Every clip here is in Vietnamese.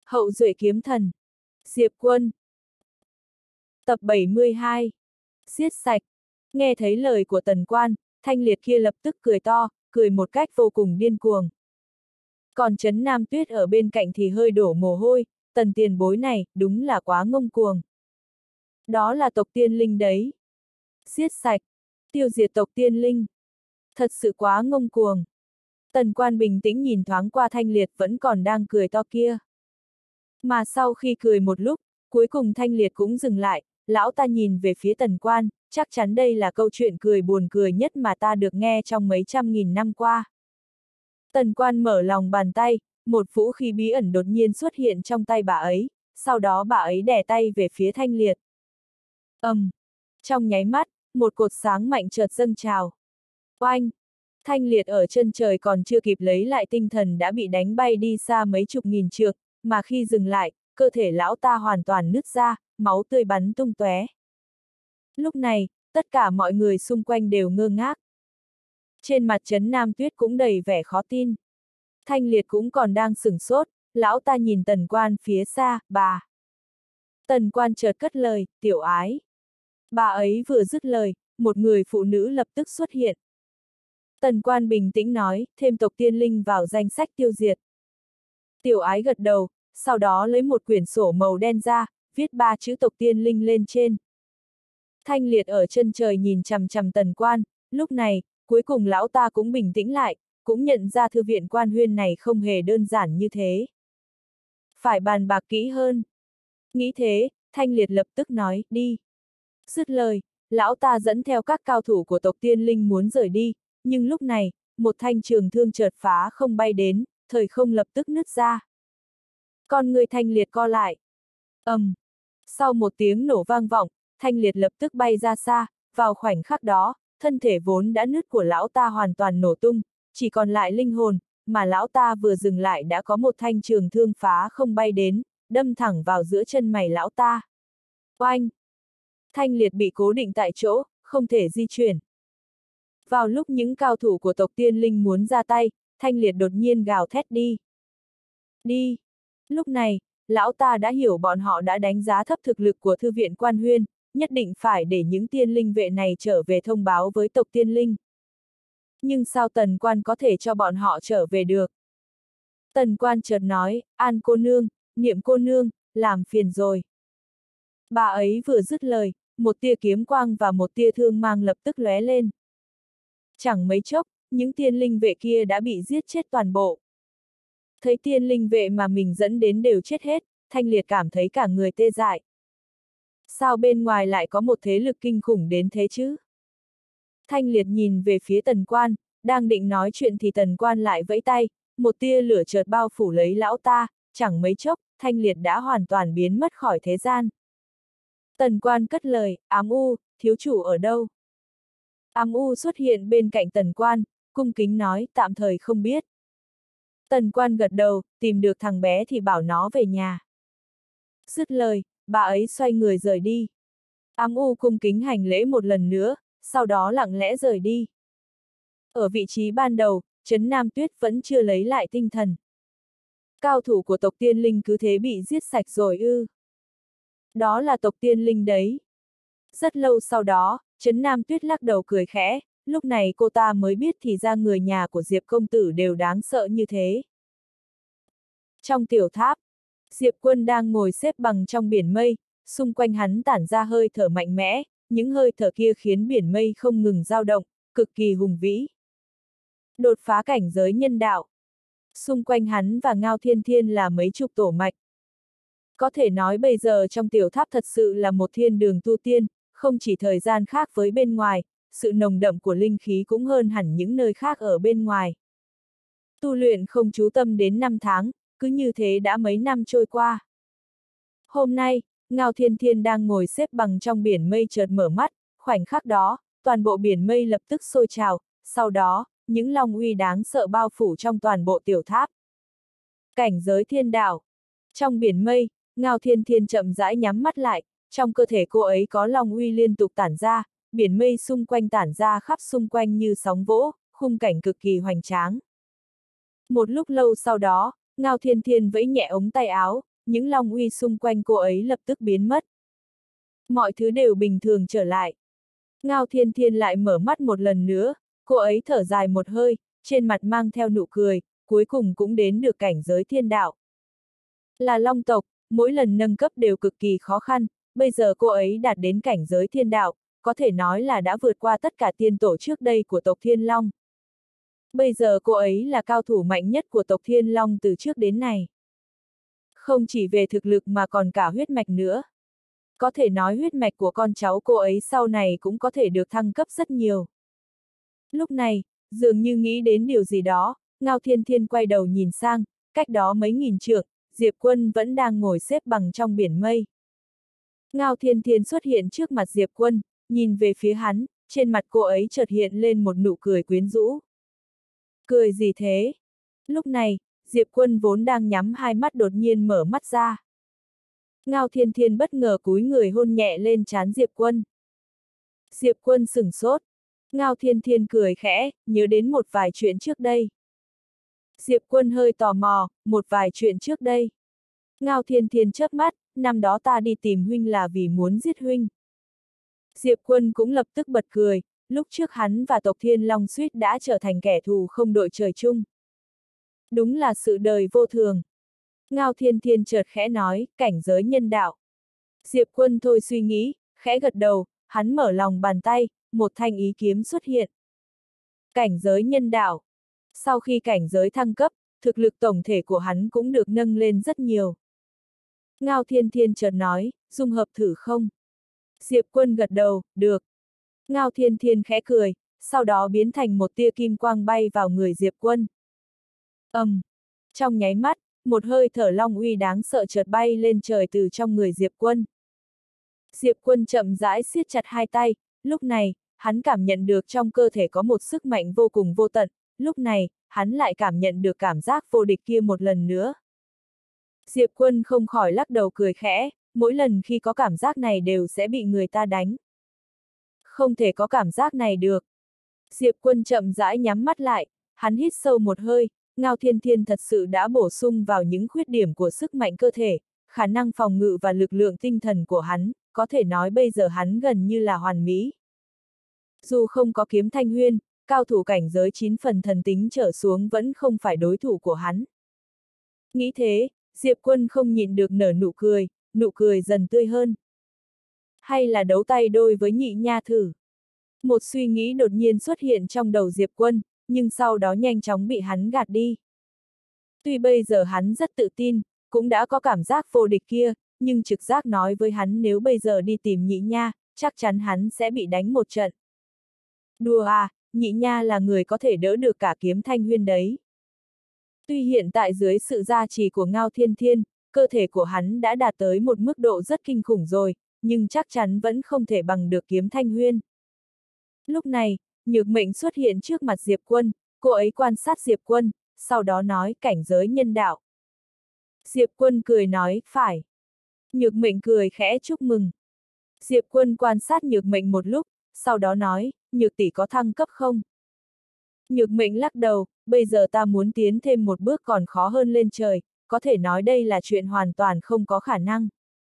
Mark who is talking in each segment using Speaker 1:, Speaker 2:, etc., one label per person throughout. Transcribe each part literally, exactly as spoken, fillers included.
Speaker 1: Hậu duệ kiếm thần. Diệp Quân. Tập bảy mươi hai. Giết sạch. Nghe thấy lời của Tần Quan, Thanh Liệt kia lập tức cười to, cười một cách vô cùng điên cuồng. Còn Trấn Nam Tuyết ở bên cạnh thì hơi đổ mồ hôi, Tần tiền bối này, đúng là quá ngông cuồng. Đó là tộc tiên linh đấy. Giết sạch. Tiêu diệt tộc tiên linh. Thật sự quá ngông cuồng. Tần Quan bình tĩnh nhìn thoáng qua Thanh Liệt vẫn còn đang cười to kia. Mà sau khi cười một lúc, cuối cùng Thanh Liệt cũng dừng lại, lão ta nhìn về phía Tần Quan, chắc chắn đây là câu chuyện cười buồn cười nhất mà ta được nghe trong mấy trăm nghìn năm qua. Tần Quan mở lòng bàn tay, một vũ khí bí ẩn đột nhiên xuất hiện trong tay bà ấy, sau đó bà ấy đè tay về phía Thanh Liệt. ầm, um, trong nháy mắt, một cột sáng mạnh chợt dâng trào. Oanh! Thanh Liệt ở chân trời còn chưa kịp lấy lại tinh thần đã bị đánh bay đi xa mấy chục nghìn trượng, mà khi dừng lại, cơ thể lão ta hoàn toàn nứt ra, máu tươi bắn tung tóe. Lúc này, tất cả mọi người xung quanh đều ngơ ngác. Trên mặt Trấn Nam Tuyết cũng đầy vẻ khó tin. Thanh Liệt cũng còn đang sửng sốt, lão ta nhìn Tần Quan phía xa, bà. Tần Quan chợt cất lời, tiểu ái. Bà ấy vừa dứt lời, một người phụ nữ lập tức xuất hiện. Tần Quan bình tĩnh nói, thêm tộc tiên linh vào danh sách tiêu diệt. Tiểu ái gật đầu, sau đó lấy một quyển sổ màu đen ra, viết ba chữ tộc tiên linh lên trên. Thanh Liệt ở chân trời nhìn chằm chằm Tần Quan, lúc này, cuối cùng lão ta cũng bình tĩnh lại, cũng nhận ra thư viện Quan Huyên này không hề đơn giản như thế. Phải bàn bạc kỹ hơn. Nghĩ thế, Thanh Liệt lập tức nói, đi. Dứt lời, lão ta dẫn theo các cao thủ của tộc tiên linh muốn rời đi, nhưng lúc này, một thanh trường thương chợt phá không bay đến, thời không lập tức nứt ra. Con người Thanh Liệt co lại. ầm, um, sau một tiếng nổ vang vọng, Thanh Liệt lập tức bay ra xa, vào khoảnh khắc đó, thân thể vốn đã nứt của lão ta hoàn toàn nổ tung, chỉ còn lại linh hồn, mà lão ta vừa dừng lại đã có một thanh trường thương phá không bay đến, đâm thẳng vào giữa chân mày lão ta. Oanh! Thanh Liệt bị cố định tại chỗ, không thể di chuyển. Vào lúc những cao thủ của tộc tiên linh muốn ra tay, Thanh Liệt đột nhiên gào thét đi. Đi! Lúc này, lão ta đã hiểu bọn họ đã đánh giá thấp thực lực của thư viện Quan Huyên, nhất định phải để những tiên linh vệ này trở về thông báo với tộc tiên linh. Nhưng sao Tần Quan có thể cho bọn họ trở về được? Tần Quan chợt nói, An cô nương, Niệm cô nương, làm phiền rồi. Bà ấy vừa dứt lời, một tia kiếm quang và một tia thương mang lập tức lóe lên. Chẳng mấy chốc, những tiên linh vệ kia đã bị giết chết toàn bộ. Thấy tiên linh vệ mà mình dẫn đến đều chết hết, Thanh Liệt cảm thấy cả người tê dại. Sao bên ngoài lại có một thế lực kinh khủng đến thế chứ? Thanh Liệt nhìn về phía Tần Quan, đang định nói chuyện thì Tần Quan lại vẫy tay, một tia lửa chợt bao phủ lấy lão ta, chẳng mấy chốc, Thanh Liệt đã hoàn toàn biến mất khỏi thế gian. Tần Quan cất lời, Ám U, thiếu chủ ở đâu? Ám U xuất hiện bên cạnh Tần Quan, cung kính nói, tạm thời không biết. Tần Quan gật đầu, tìm được thằng bé thì bảo nó về nhà. Dứt lời, bà ấy xoay người rời đi. Ám U cung kính hành lễ một lần nữa, sau đó lặng lẽ rời đi. Ở vị trí ban đầu, Trấn Nam Tuyết vẫn chưa lấy lại tinh thần. Cao thủ của tộc tiên linh cứ thế bị giết sạch rồi ư? Đó là tộc tiên linh đấy. Rất lâu sau đó, Trấn Nam Tuyết lắc đầu cười khẽ, lúc này cô ta mới biết thì ra người nhà của Diệp công tử đều đáng sợ như thế. Trong tiểu tháp, Diệp Quân đang ngồi xếp bằng trong biển mây, xung quanh hắn tản ra hơi thở mạnh mẽ, những hơi thở kia khiến biển mây không ngừng dao động, cực kỳ hùng vĩ. Đột phá cảnh giới nhân đạo. Xung quanh hắn và Ngao Thiên Thiên là mấy chục tổ mạch. Có thể nói bây giờ trong tiểu tháp thật sự là một thiên đường tu tiên, không chỉ thời gian khác với bên ngoài, sự nồng đậm của linh khí cũng hơn hẳn những nơi khác ở bên ngoài. Tu luyện không chú tâm đến năm tháng, cứ như thế đã mấy năm trôi qua. Hôm nay, Ngao Thiên Thiên đang ngồi xếp bằng trong biển mây chợt mở mắt, khoảnh khắc đó, toàn bộ biển mây lập tức sôi trào, sau đó, những long uy đáng sợ bao phủ trong toàn bộ tiểu tháp. Cảnh giới thiên đạo. Trong biển mây, Ngao Thiên Thiên chậm rãi nhắm mắt lại, trong cơ thể cô ấy có long uy liên tục tản ra, biển mây xung quanh tản ra khắp xung quanh như sóng vỗ, khung cảnh cực kỳ hoành tráng. Một lúc lâu sau đó, Ngao Thiên Thiên vẫy nhẹ ống tay áo, những long uy xung quanh cô ấy lập tức biến mất. Mọi thứ đều bình thường trở lại. Ngao Thiên Thiên lại mở mắt một lần nữa, cô ấy thở dài một hơi, trên mặt mang theo nụ cười, cuối cùng cũng đến được cảnh giới thiên đạo. Là long tộc, mỗi lần nâng cấp đều cực kỳ khó khăn, bây giờ cô ấy đạt đến cảnh giới thiên đạo, có thể nói là đã vượt qua tất cả tiên tổ trước đây của tộc Thiên Long. Bây giờ cô ấy là cao thủ mạnh nhất của tộc Thiên Long từ trước đến nay. Không chỉ về thực lực mà còn cả huyết mạch nữa. Có thể nói huyết mạch của con cháu cô ấy sau này cũng có thể được thăng cấp rất nhiều. Lúc này, dường như nghĩ đến điều gì đó, Ngao Thiên Thiên quay đầu nhìn sang, cách đó mấy nghìn trượng, Diệp Quân vẫn đang ngồi xếp bằng trong biển mây. Ngao Thiên Thiên xuất hiện trước mặt Diệp Quân, nhìn về phía hắn, trên mặt cô ấy chợt hiện lên một nụ cười quyến rũ. Cười gì thế? Lúc này, Diệp Quân vốn đang nhắm hai mắt đột nhiên mở mắt ra. Ngao Thiên Thiên bất ngờ cúi người hôn nhẹ lên trán Diệp Quân. Diệp Quân sửng sốt. Ngao Thiên Thiên cười khẽ, nhớ đến một vài chuyện trước đây. Diệp Quân hơi tò mò, một vài chuyện trước đây. Ngao Thiên Thiên chớp mắt, năm đó ta đi tìm huynh là vì muốn giết huynh. Diệp Quân cũng lập tức bật cười, lúc trước hắn và tộc Thiên Long suýt đã trở thành kẻ thù không đội trời chung. Đúng là sự đời vô thường. Ngao Thiên Thiên chợt khẽ nói, cảnh giới nhân đạo. Diệp Quân thôi suy nghĩ, khẽ gật đầu, hắn mở lòng bàn tay, một thanh ý kiếm xuất hiện. Cảnh giới nhân đạo. Sau khi cảnh giới thăng cấp, thực lực tổng thể của hắn cũng được nâng lên rất nhiều. Ngao Thiên Thiên chợt nói, dung hợp thử không? Diệp Quân gật đầu, được. Ngao Thiên Thiên khẽ cười, sau đó biến thành một tia kim quang bay vào người Diệp Quân. ầm, um, trong nháy mắt, một hơi thở long uy đáng sợ chợt bay lên trời từ trong người Diệp Quân. Diệp Quân chậm rãi siết chặt hai tay, lúc này, hắn cảm nhận được trong cơ thể có một sức mạnh vô cùng vô tận, lúc này, hắn lại cảm nhận được cảm giác vô địch kia một lần nữa. Diệp Quân không khỏi lắc đầu cười khẽ, mỗi lần khi có cảm giác này đều sẽ bị người ta đánh. Không thể có cảm giác này được. Diệp Quân chậm rãi nhắm mắt lại, hắn hít sâu một hơi, Ngao Thiên Thiên thật sự đã bổ sung vào những khuyết điểm của sức mạnh cơ thể, khả năng phòng ngự và lực lượng tinh thần của hắn, có thể nói bây giờ hắn gần như là hoàn mỹ. Dù không có kiếm thanh huyên, cao thủ cảnh giới chín phần thần tính trở xuống vẫn không phải đối thủ của hắn. Nghĩ thế, Diệp Quân không nhịn được nở nụ cười, nụ cười dần tươi hơn. Hay là đấu tay đôi với nhị nha thử? Một suy nghĩ đột nhiên xuất hiện trong đầu Diệp Quân, nhưng sau đó nhanh chóng bị hắn gạt đi. Tuy bây giờ hắn rất tự tin, cũng đã có cảm giác vô địch kia, nhưng trực giác nói với hắn nếu bây giờ đi tìm nhị nha, chắc chắn hắn sẽ bị đánh một trận. Đùa à, nhị nha là người có thể đỡ được cả kiếm thanh huyên đấy. Tuy hiện tại dưới sự gia trì của Ngao Thiên Thiên, cơ thể của hắn đã đạt tới một mức độ rất kinh khủng rồi, nhưng chắc chắn vẫn không thể bằng được kiếm thanh huyên. Lúc này, Nhược Mệnh xuất hiện trước mặt Diệp Quân, cô ấy quan sát Diệp Quân, sau đó nói cảnh giới nhân đạo. Diệp Quân cười nói, phải. Nhược Mệnh cười khẽ chúc mừng. Diệp Quân quan sát Nhược Mệnh một lúc, sau đó nói, Nhược tỷ có thăng cấp không? Nhược Mệnh lắc đầu, bây giờ ta muốn tiến thêm một bước còn khó hơn lên trời, có thể nói đây là chuyện hoàn toàn không có khả năng.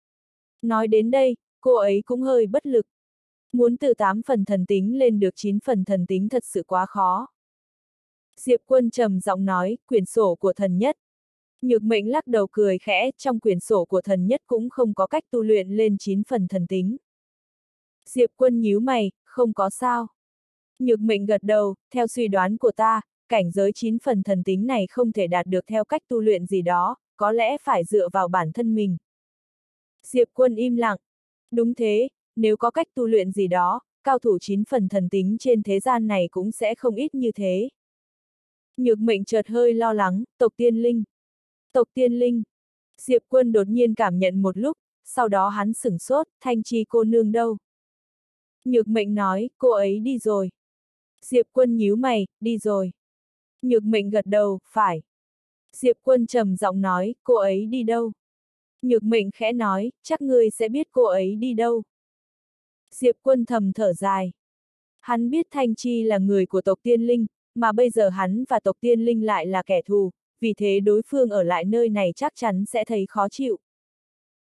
Speaker 1: Nói đến đây, cô ấy cũng hơi bất lực. Muốn từ tám phần thần tính lên được chín phần thần tính thật sự quá khó. Diệp Quân trầm giọng nói, quyển sổ của thần nhất. Nhược Mệnh lắc đầu cười khẽ, trong quyển sổ của thần nhất cũng không có cách tu luyện lên chín phần thần tính. Diệp Quân nhíu mày, không có sao. Nhược Mệnh gật đầu, theo suy đoán của ta, cảnh giới chín phần thần tính này không thể đạt được theo cách tu luyện gì đó, có lẽ phải dựa vào bản thân mình. Diệp Quân im lặng. Đúng thế, nếu có cách tu luyện gì đó, cao thủ chín phần thần tính trên thế gian này cũng sẽ không ít như thế. Nhược Mệnh chợt hơi lo lắng, tộc tiên linh. Tộc tiên linh. Diệp Quân đột nhiên cảm nhận một lúc, sau đó hắn sửng sốt, Thanh Chi cô nương đâu? Nhược Mệnh nói, cô ấy đi rồi. Diệp Quân nhíu mày, đi rồi. Nhược Mệnh gật đầu, phải. Diệp Quân trầm giọng nói, cô ấy đi đâu? Nhược Mệnh khẽ nói, chắc ngươi sẽ biết cô ấy đi đâu. Diệp Quân thầm thở dài. Hắn biết Thanh Chi là người của tộc tiên linh, mà bây giờ hắn và tộc tiên linh lại là kẻ thù, vì thế đối phương ở lại nơi này chắc chắn sẽ thấy khó chịu.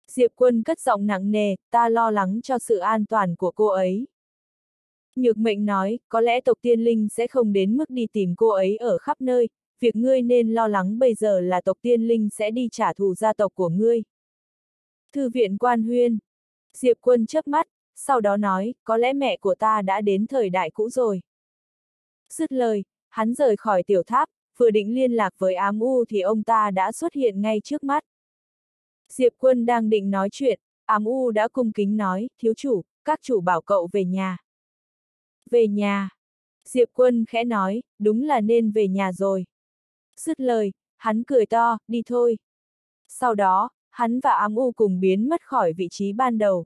Speaker 1: Diệp Quân cất giọng nặng nề, ta lo lắng cho sự an toàn của cô ấy. Nhược Mệnh nói, có lẽ tộc Tiên Linh sẽ không đến mức đi tìm cô ấy ở khắp nơi, việc ngươi nên lo lắng bây giờ là tộc Tiên Linh sẽ đi trả thù gia tộc của ngươi. Thư viện Quan Huyên. Diệp Quân chớp mắt, sau đó nói, có lẽ mẹ của ta đã đến thời đại cũ rồi. Dứt lời, hắn rời khỏi tiểu tháp, vừa định liên lạc với ám u thì ông ta đã xuất hiện ngay trước mắt. Diệp Quân đang định nói chuyện, ám u đã cung kính nói, thiếu chủ, các chủ bảo cậu về nhà. Về nhà. Diệp Quân khẽ nói, đúng là nên về nhà rồi. Dứt lời, hắn cười to, đi thôi. Sau đó, hắn và ám u cùng biến mất khỏi vị trí ban đầu.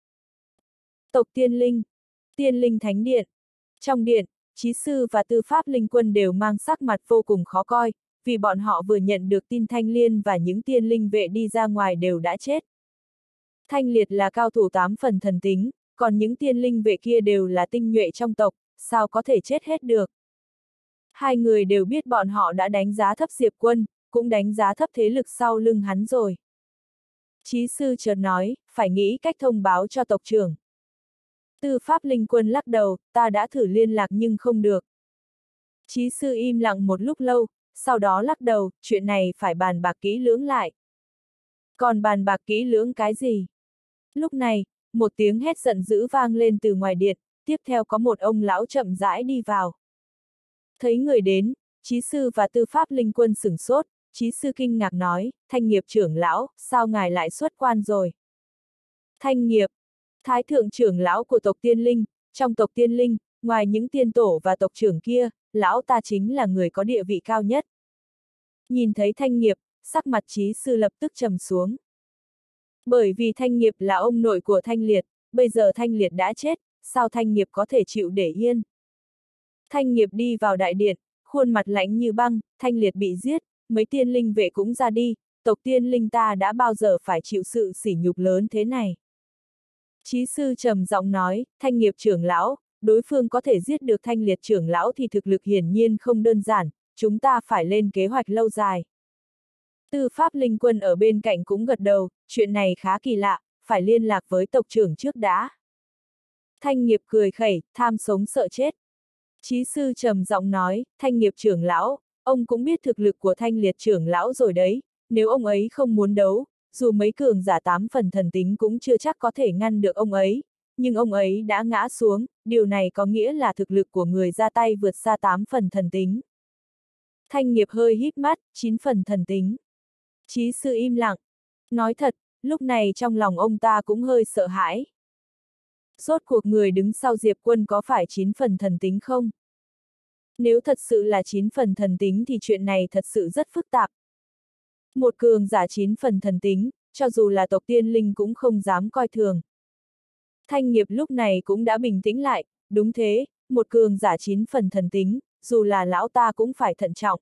Speaker 1: Tộc Tiên Linh. Tiên Linh Thánh Điện. Trong điện, Chí Sư và Tư Pháp Linh Quân đều mang sắc mặt vô cùng khó coi, vì bọn họ vừa nhận được tin Thanh Liên và những tiên linh vệ đi ra ngoài đều đã chết. Thanh Liệt là cao thủ tám phần thần tính, còn những tiên linh vệ kia đều là tinh nhuệ trong tộc, sao có thể chết hết được. Hai người đều biết bọn họ đã đánh giá thấp Diệp Quân, cũng đánh giá thấp thế lực sau lưng hắn rồi. Chí Sư chợt nói, phải nghĩ cách thông báo cho tộc trưởng. Tư Pháp Linh Quân lắc đầu, ta đã thử liên lạc nhưng không được. Chí Sư im lặng một lúc lâu, sau đó lắc đầu, chuyện này phải bàn bạc kỹ lưỡng lại. Còn bàn bạc kỹ lưỡng cái gì? Lúc này, một tiếng hét giận dữ vang lên từ ngoài điện, tiếp theo có một ông lão chậm rãi đi vào. Thấy người đến, Chí Sư và Tư Pháp Linh Quân sửng sốt, Chí Sư kinh ngạc nói, Thanh Nghiệp trưởng lão, sao ngài lại xuất quan rồi? Thanh Nghiệp, Thái thượng trưởng lão của tộc Tiên Linh, trong tộc Tiên Linh, ngoài những tiên tổ và tộc trưởng kia, lão ta chính là người có địa vị cao nhất. Nhìn thấy Thanh Nghiệp, sắc mặt Chí Sư lập tức trầm xuống. Bởi vì Thanh Nghiệp là ông nội của Thanh Liệt, bây giờ Thanh Liệt đã chết, sao Thanh Nghiệp có thể chịu để yên? Thanh Nghiệp đi vào đại điện, khuôn mặt lạnh như băng, Thanh Liệt bị giết, mấy tiên linh vệ cũng ra đi, tộc Tiên Linh ta đã bao giờ phải chịu sự sỉ nhục lớn thế này? Chí Sư trầm giọng nói, Thanh Nghiệp trưởng lão, đối phương có thể giết được Thanh Liệt trưởng lão thì thực lực hiển nhiên không đơn giản, chúng ta phải lên kế hoạch lâu dài. Tư Pháp Linh Quân ở bên cạnh cũng gật đầu, chuyện này khá kỳ lạ, phải liên lạc với tộc trưởng trước đã. Thanh Nghiệp cười khẩy, tham sống sợ chết. Chí Sư trầm giọng nói, Thanh Nghiệp trưởng lão, ông cũng biết thực lực của Thanh Liệt trưởng lão rồi đấy, nếu ông ấy không muốn đấu, dù mấy cường giả tám phần thần tính cũng chưa chắc có thể ngăn được ông ấy, nhưng ông ấy đã ngã xuống, điều này có nghĩa là thực lực của người ra tay vượt xa tám phần thần tính. Thanh Nghiệp hơi híp mắt, chín phần thần tính. Chí Sư im lặng. Nói thật, lúc này trong lòng ông ta cũng hơi sợ hãi. Rốt cuộc người đứng sau Diệp Quân có phải chín phần thần tính không? Nếu thật sự là chín phần thần tính thì chuyện này thật sự rất phức tạp. Một cường giả chín phần thần tính, cho dù là tộc Tiên Linh cũng không dám coi thường. Thanh Nghiệp lúc này cũng đã bình tĩnh lại, đúng thế, một cường giả chín phần thần tính, dù là lão ta cũng phải thận trọng.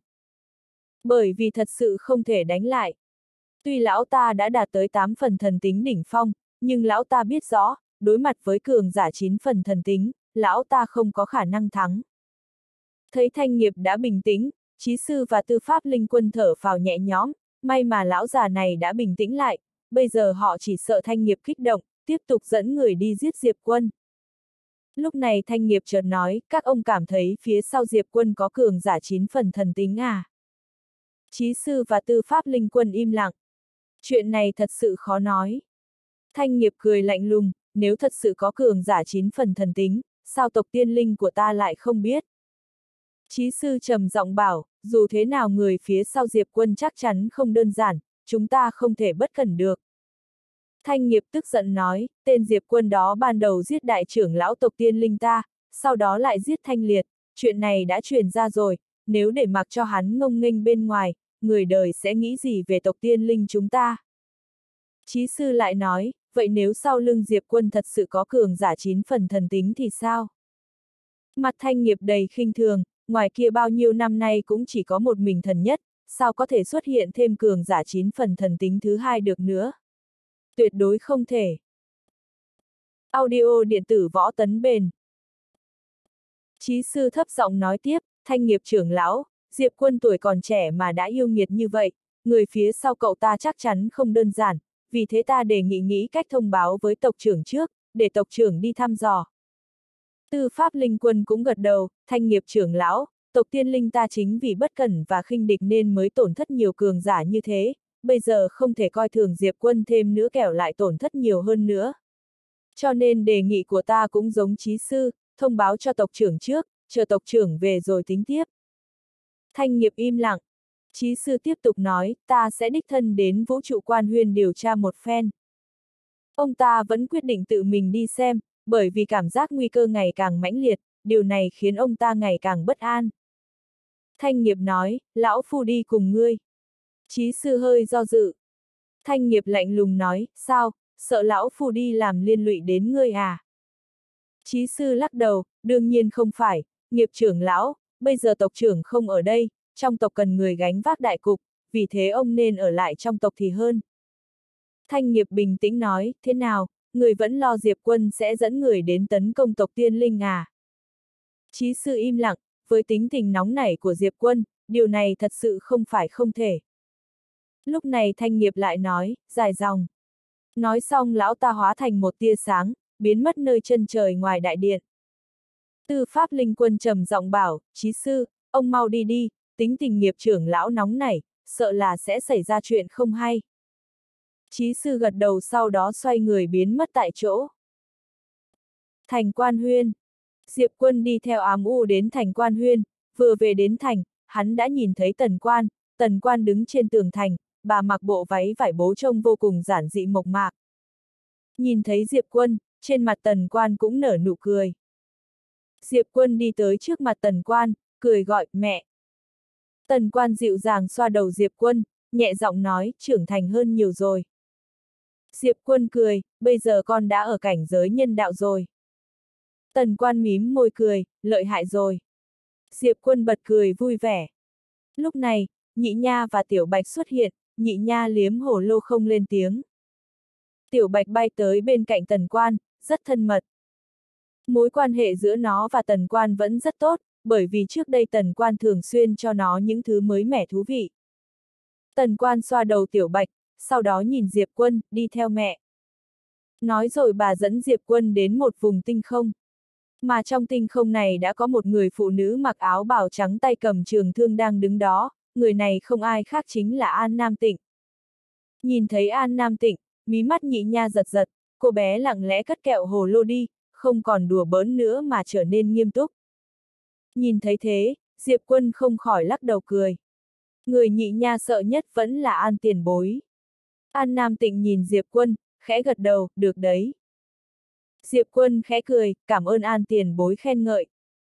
Speaker 1: Bởi vì thật sự không thể đánh lại. Tuy lão ta đã đạt tới tám phần thần tính đỉnh phong, nhưng lão ta biết rõ, đối mặt với cường giả chín phần thần tính, lão ta không có khả năng thắng. Thấy Thanh Nghiệp đã bình tĩnh, Chí Sư và Tư Pháp Linh Quân thở phào nhẹ nhõm, may mà lão già này đã bình tĩnh lại, bây giờ họ chỉ sợ Thanh Nghiệp kích động, tiếp tục dẫn người đi giết Diệp Quân. Lúc này Thanh Nghiệp chợt nói, các ông cảm thấy phía sau Diệp Quân có cường giả chín phần thần tính à? Chí Sư và Tư Pháp Linh Quân im lặng. Chuyện này thật sự khó nói. Thanh Nghiệp cười lạnh lùng, nếu thật sự có cường giả chín phần thần tính, sao tộc Tiên Linh của ta lại không biết? Chí Sư trầm giọng bảo, dù thế nào người phía sau Diệp Quân chắc chắn không đơn giản, chúng ta không thể bất cẩn được. Thanh Nghiệp tức giận nói, tên Diệp Quân đó ban đầu giết đại trưởng lão tộc Tiên Linh ta, sau đó lại giết Thanh Liệt, chuyện này đã truyền ra rồi, nếu để mặc cho hắn ngông nghênh bên ngoài, người đời sẽ nghĩ gì về tộc Tiên Linh chúng ta? Chí Sư lại nói, vậy nếu sau lưng Diệp Quân thật sự có cường giả chín phần thần tính thì sao? Mặt Thanh Nghiệp đầy khinh thường, ngoài kia bao nhiêu năm nay cũng chỉ có một mình thần nhất, sao có thể xuất hiện thêm cường giả chín phần thần tính thứ hai được nữa? Tuyệt đối không thể. Audio điện tử Võ Tấn Bền. Chí Sư thấp giọng nói tiếp, Thanh Nghiệp trưởng lão, Diệp Quân tuổi còn trẻ mà đã yêu nghiệt như vậy, người phía sau cậu ta chắc chắn không đơn giản, vì thế ta đề nghị nghĩ cách thông báo với tộc trưởng trước, để tộc trưởng đi thăm dò. Tư Pháp Linh Quân cũng gật đầu, Thanh Nghiệp trưởng lão, tộc Tiên Linh ta chính vì bất cẩn và khinh địch nên mới tổn thất nhiều cường giả như thế, bây giờ không thể coi thường Diệp Quân thêm nữa kẻo lại tổn thất nhiều hơn nữa. Cho nên đề nghị của ta cũng giống Chí sư, thông báo cho tộc trưởng trước, chờ tộc trưởng về rồi tính tiếp. Thanh Nghiệp im lặng. Chí sư tiếp tục nói, ta sẽ đích thân đến Vũ Trụ Quan Huyên điều tra một phen. Ông ta vẫn quyết định tự mình đi xem, bởi vì cảm giác nguy cơ ngày càng mãnh liệt, điều này khiến ông ta ngày càng bất an. Thanh Nghiệp nói, lão phu đi cùng ngươi. Chí sư hơi do dự. Thanh Nghiệp lạnh lùng nói, sao, sợ lão phu đi làm liên lụy đến ngươi à? Chí sư lắc đầu, đương nhiên không phải, Nghiệp trưởng lão, bây giờ tộc trưởng không ở đây, trong tộc cần người gánh vác đại cục, vì thế ông nên ở lại trong tộc thì hơn. Thanh Nghiệp bình tĩnh nói, thế nào, người vẫn lo Diệp Quân sẽ dẫn người đến tấn công tộc Tiên Linh à? Chí sư im lặng, với tính tình nóng nảy của Diệp Quân, điều này thật sự không phải không thể. Lúc này Thanh Nghiệp lại nói, dài dòng. Nói xong lão ta hóa thành một tia sáng, biến mất nơi chân trời ngoài đại điện. Tư Pháp Linh Quân trầm giọng bảo, Chí sư, ông mau đi đi, tính tình Nghiệp trưởng lão nóng nảy, sợ là sẽ xảy ra chuyện không hay. Chí sư gật đầu sau đó xoay người biến mất tại chỗ. Thành Quan Huyên. Diệp Quân đi theo ám u đến thành Quan Huyên, vừa về đến thành, hắn đã nhìn thấy Tần Quan, Tần Quan đứng trên tường thành, bà mặc bộ váy vải bố trông vô cùng giản dị mộc mạc. Nhìn thấy Diệp Quân, trên mặt Tần Quan cũng nở nụ cười. Diệp Quân đi tới trước mặt Tần Quan, cười gọi, mẹ. Tần Quan dịu dàng xoa đầu Diệp Quân, nhẹ giọng nói, trưởng thành hơn nhiều rồi. Diệp Quân cười, bây giờ con đã ở cảnh giới nhân đạo rồi. Tần Quan mím môi cười, lợi hại rồi. Diệp Quân bật cười vui vẻ. Lúc này, Nhị Nha và Tiểu Bạch xuất hiện, Nhị Nha liếm hổ lô không lên tiếng. Tiểu Bạch bay tới bên cạnh Tần Quan, rất thân mật. Mối quan hệ giữa nó và Tần Quan vẫn rất tốt, bởi vì trước đây Tần Quan thường xuyên cho nó những thứ mới mẻ thú vị. Tần Quan xoa đầu Tiểu Bạch, sau đó nhìn Diệp Quân, đi theo mẹ. Nói rồi bà dẫn Diệp Quân đến một vùng tinh không. Mà trong tinh không này đã có một người phụ nữ mặc áo bào trắng tay cầm trường thương đang đứng đó, người này không ai khác chính là An Nam Tịnh. Nhìn thấy An Nam Tịnh, mí mắt Nhị Nha giật giật, cô bé lặng lẽ cất kẹo hồ lô đi, không còn đùa bỡn nữa mà trở nên nghiêm túc. Nhìn thấy thế, Diệp Quân không khỏi lắc đầu cười. Người Nhị Nha sợ nhất vẫn là An tiền bối. An Nam Tịnh nhìn Diệp Quân, khẽ gật đầu, được đấy. Diệp Quân khẽ cười, cảm ơn An tiền bối khen ngợi.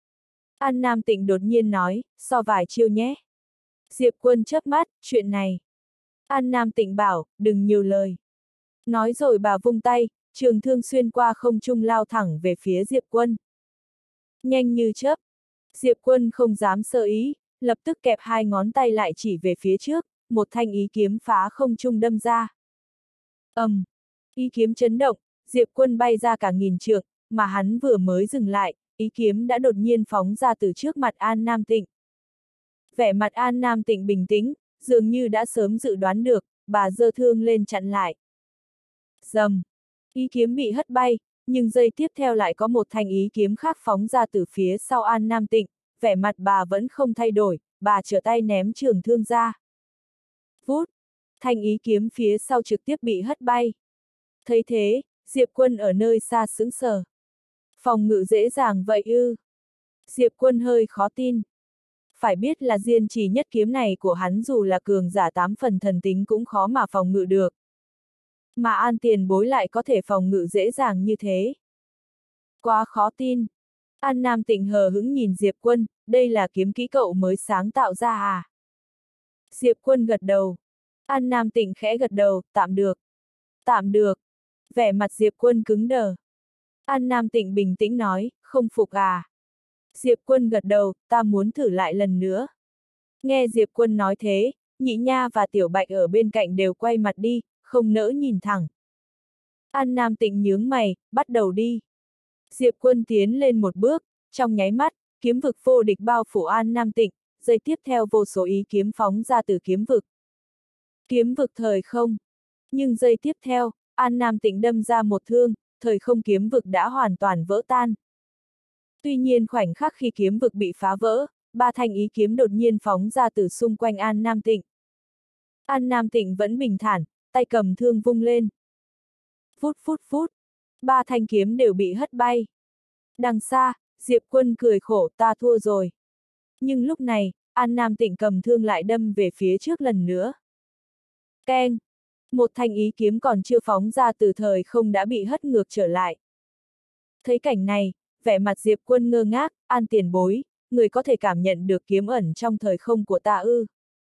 Speaker 1: An Nam Tịnh đột nhiên nói, so vài chiêu nhé. Diệp Quân chớp mắt, chuyện này. An Nam Tịnh bảo, đừng nhiều lời. Nói rồi bà vung tay, trường thương xuyên qua không trung lao thẳng về phía Diệp Quân. Nhanh như chớp. Diệp Quân không dám sơ ý, lập tức kẹp hai ngón tay lại chỉ về phía trước, một thanh ý kiếm phá không trung đâm ra. ầm, um, ý kiếm chấn động, Diệp Quân bay ra cả nghìn trượng, mà hắn vừa mới dừng lại, ý kiếm đã đột nhiên phóng ra từ trước mặt An Nam Tịnh. Vẻ mặt An Nam Tịnh bình tĩnh, dường như đã sớm dự đoán được, bà giơ thương lên chặn lại. Rầm, ý kiếm bị hất bay, nhưng giây tiếp theo lại có một thanh ý kiếm khác phóng ra từ phía sau An Nam Tịnh, vẻ mặt bà vẫn không thay đổi, bà trở tay ném trường thương ra. Vút, thanh ý kiếm phía sau trực tiếp bị hất bay. Thấy thế, Diệp Quân ở nơi xa sững sờ. Phòng ngự dễ dàng vậy ư? Diệp Quân hơi khó tin. Phải biết là diên chỉ nhất kiếm này của hắn dù là cường giả tám phần thần tính cũng khó mà phòng ngự được. Mà An tiền bối lại có thể phòng ngự dễ dàng như thế. Quá khó tin. An Nam Tịnh hờ hững nhìn Diệp Quân, đây là kiếm kỹ cậu mới sáng tạo ra à? Diệp Quân gật đầu. An Nam Tịnh khẽ gật đầu, tạm được. Tạm được. Vẻ mặt Diệp Quân cứng đờ. An Nam Tịnh bình tĩnh nói, không phục à? Diệp Quân gật đầu, ta muốn thử lại lần nữa. Nghe Diệp Quân nói thế, Nhị Nha và Tiểu Bạch ở bên cạnh đều quay mặt đi, không nỡ nhìn thẳng. An Nam Tịnh nhướng mày, bắt đầu đi. Diệp Quân tiến lên một bước, trong nháy mắt, kiếm vực vô địch bao phủ An Nam Tịnh, giây tiếp theo vô số ý kiếm phóng ra từ kiếm vực. Kiếm vực thời không. Nhưng giây tiếp theo, An Nam Tịnh đâm ra một thương, thời không kiếm vực đã hoàn toàn vỡ tan. Tuy nhiên khoảnh khắc khi kiếm vực bị phá vỡ, ba thanh ý kiếm đột nhiên phóng ra từ xung quanh An Nam Tịnh. An Nam Tịnh vẫn bình thản, tay cầm thương vung lên. Phút phút phút, ba thanh kiếm đều bị hất bay. Đằng xa, Diệp Quân cười khổ, ta thua rồi. Nhưng lúc này, An Nam Tịnh cầm thương lại đâm về phía trước lần nữa. Keng! Một thanh ý kiếm còn chưa phóng ra từ thời không đã bị hất ngược trở lại. Thấy cảnh này, vẻ mặt Diệp Quân ngơ ngác, An tiền bối, người có thể cảm nhận được kiếm ẩn trong thời không của ta ư?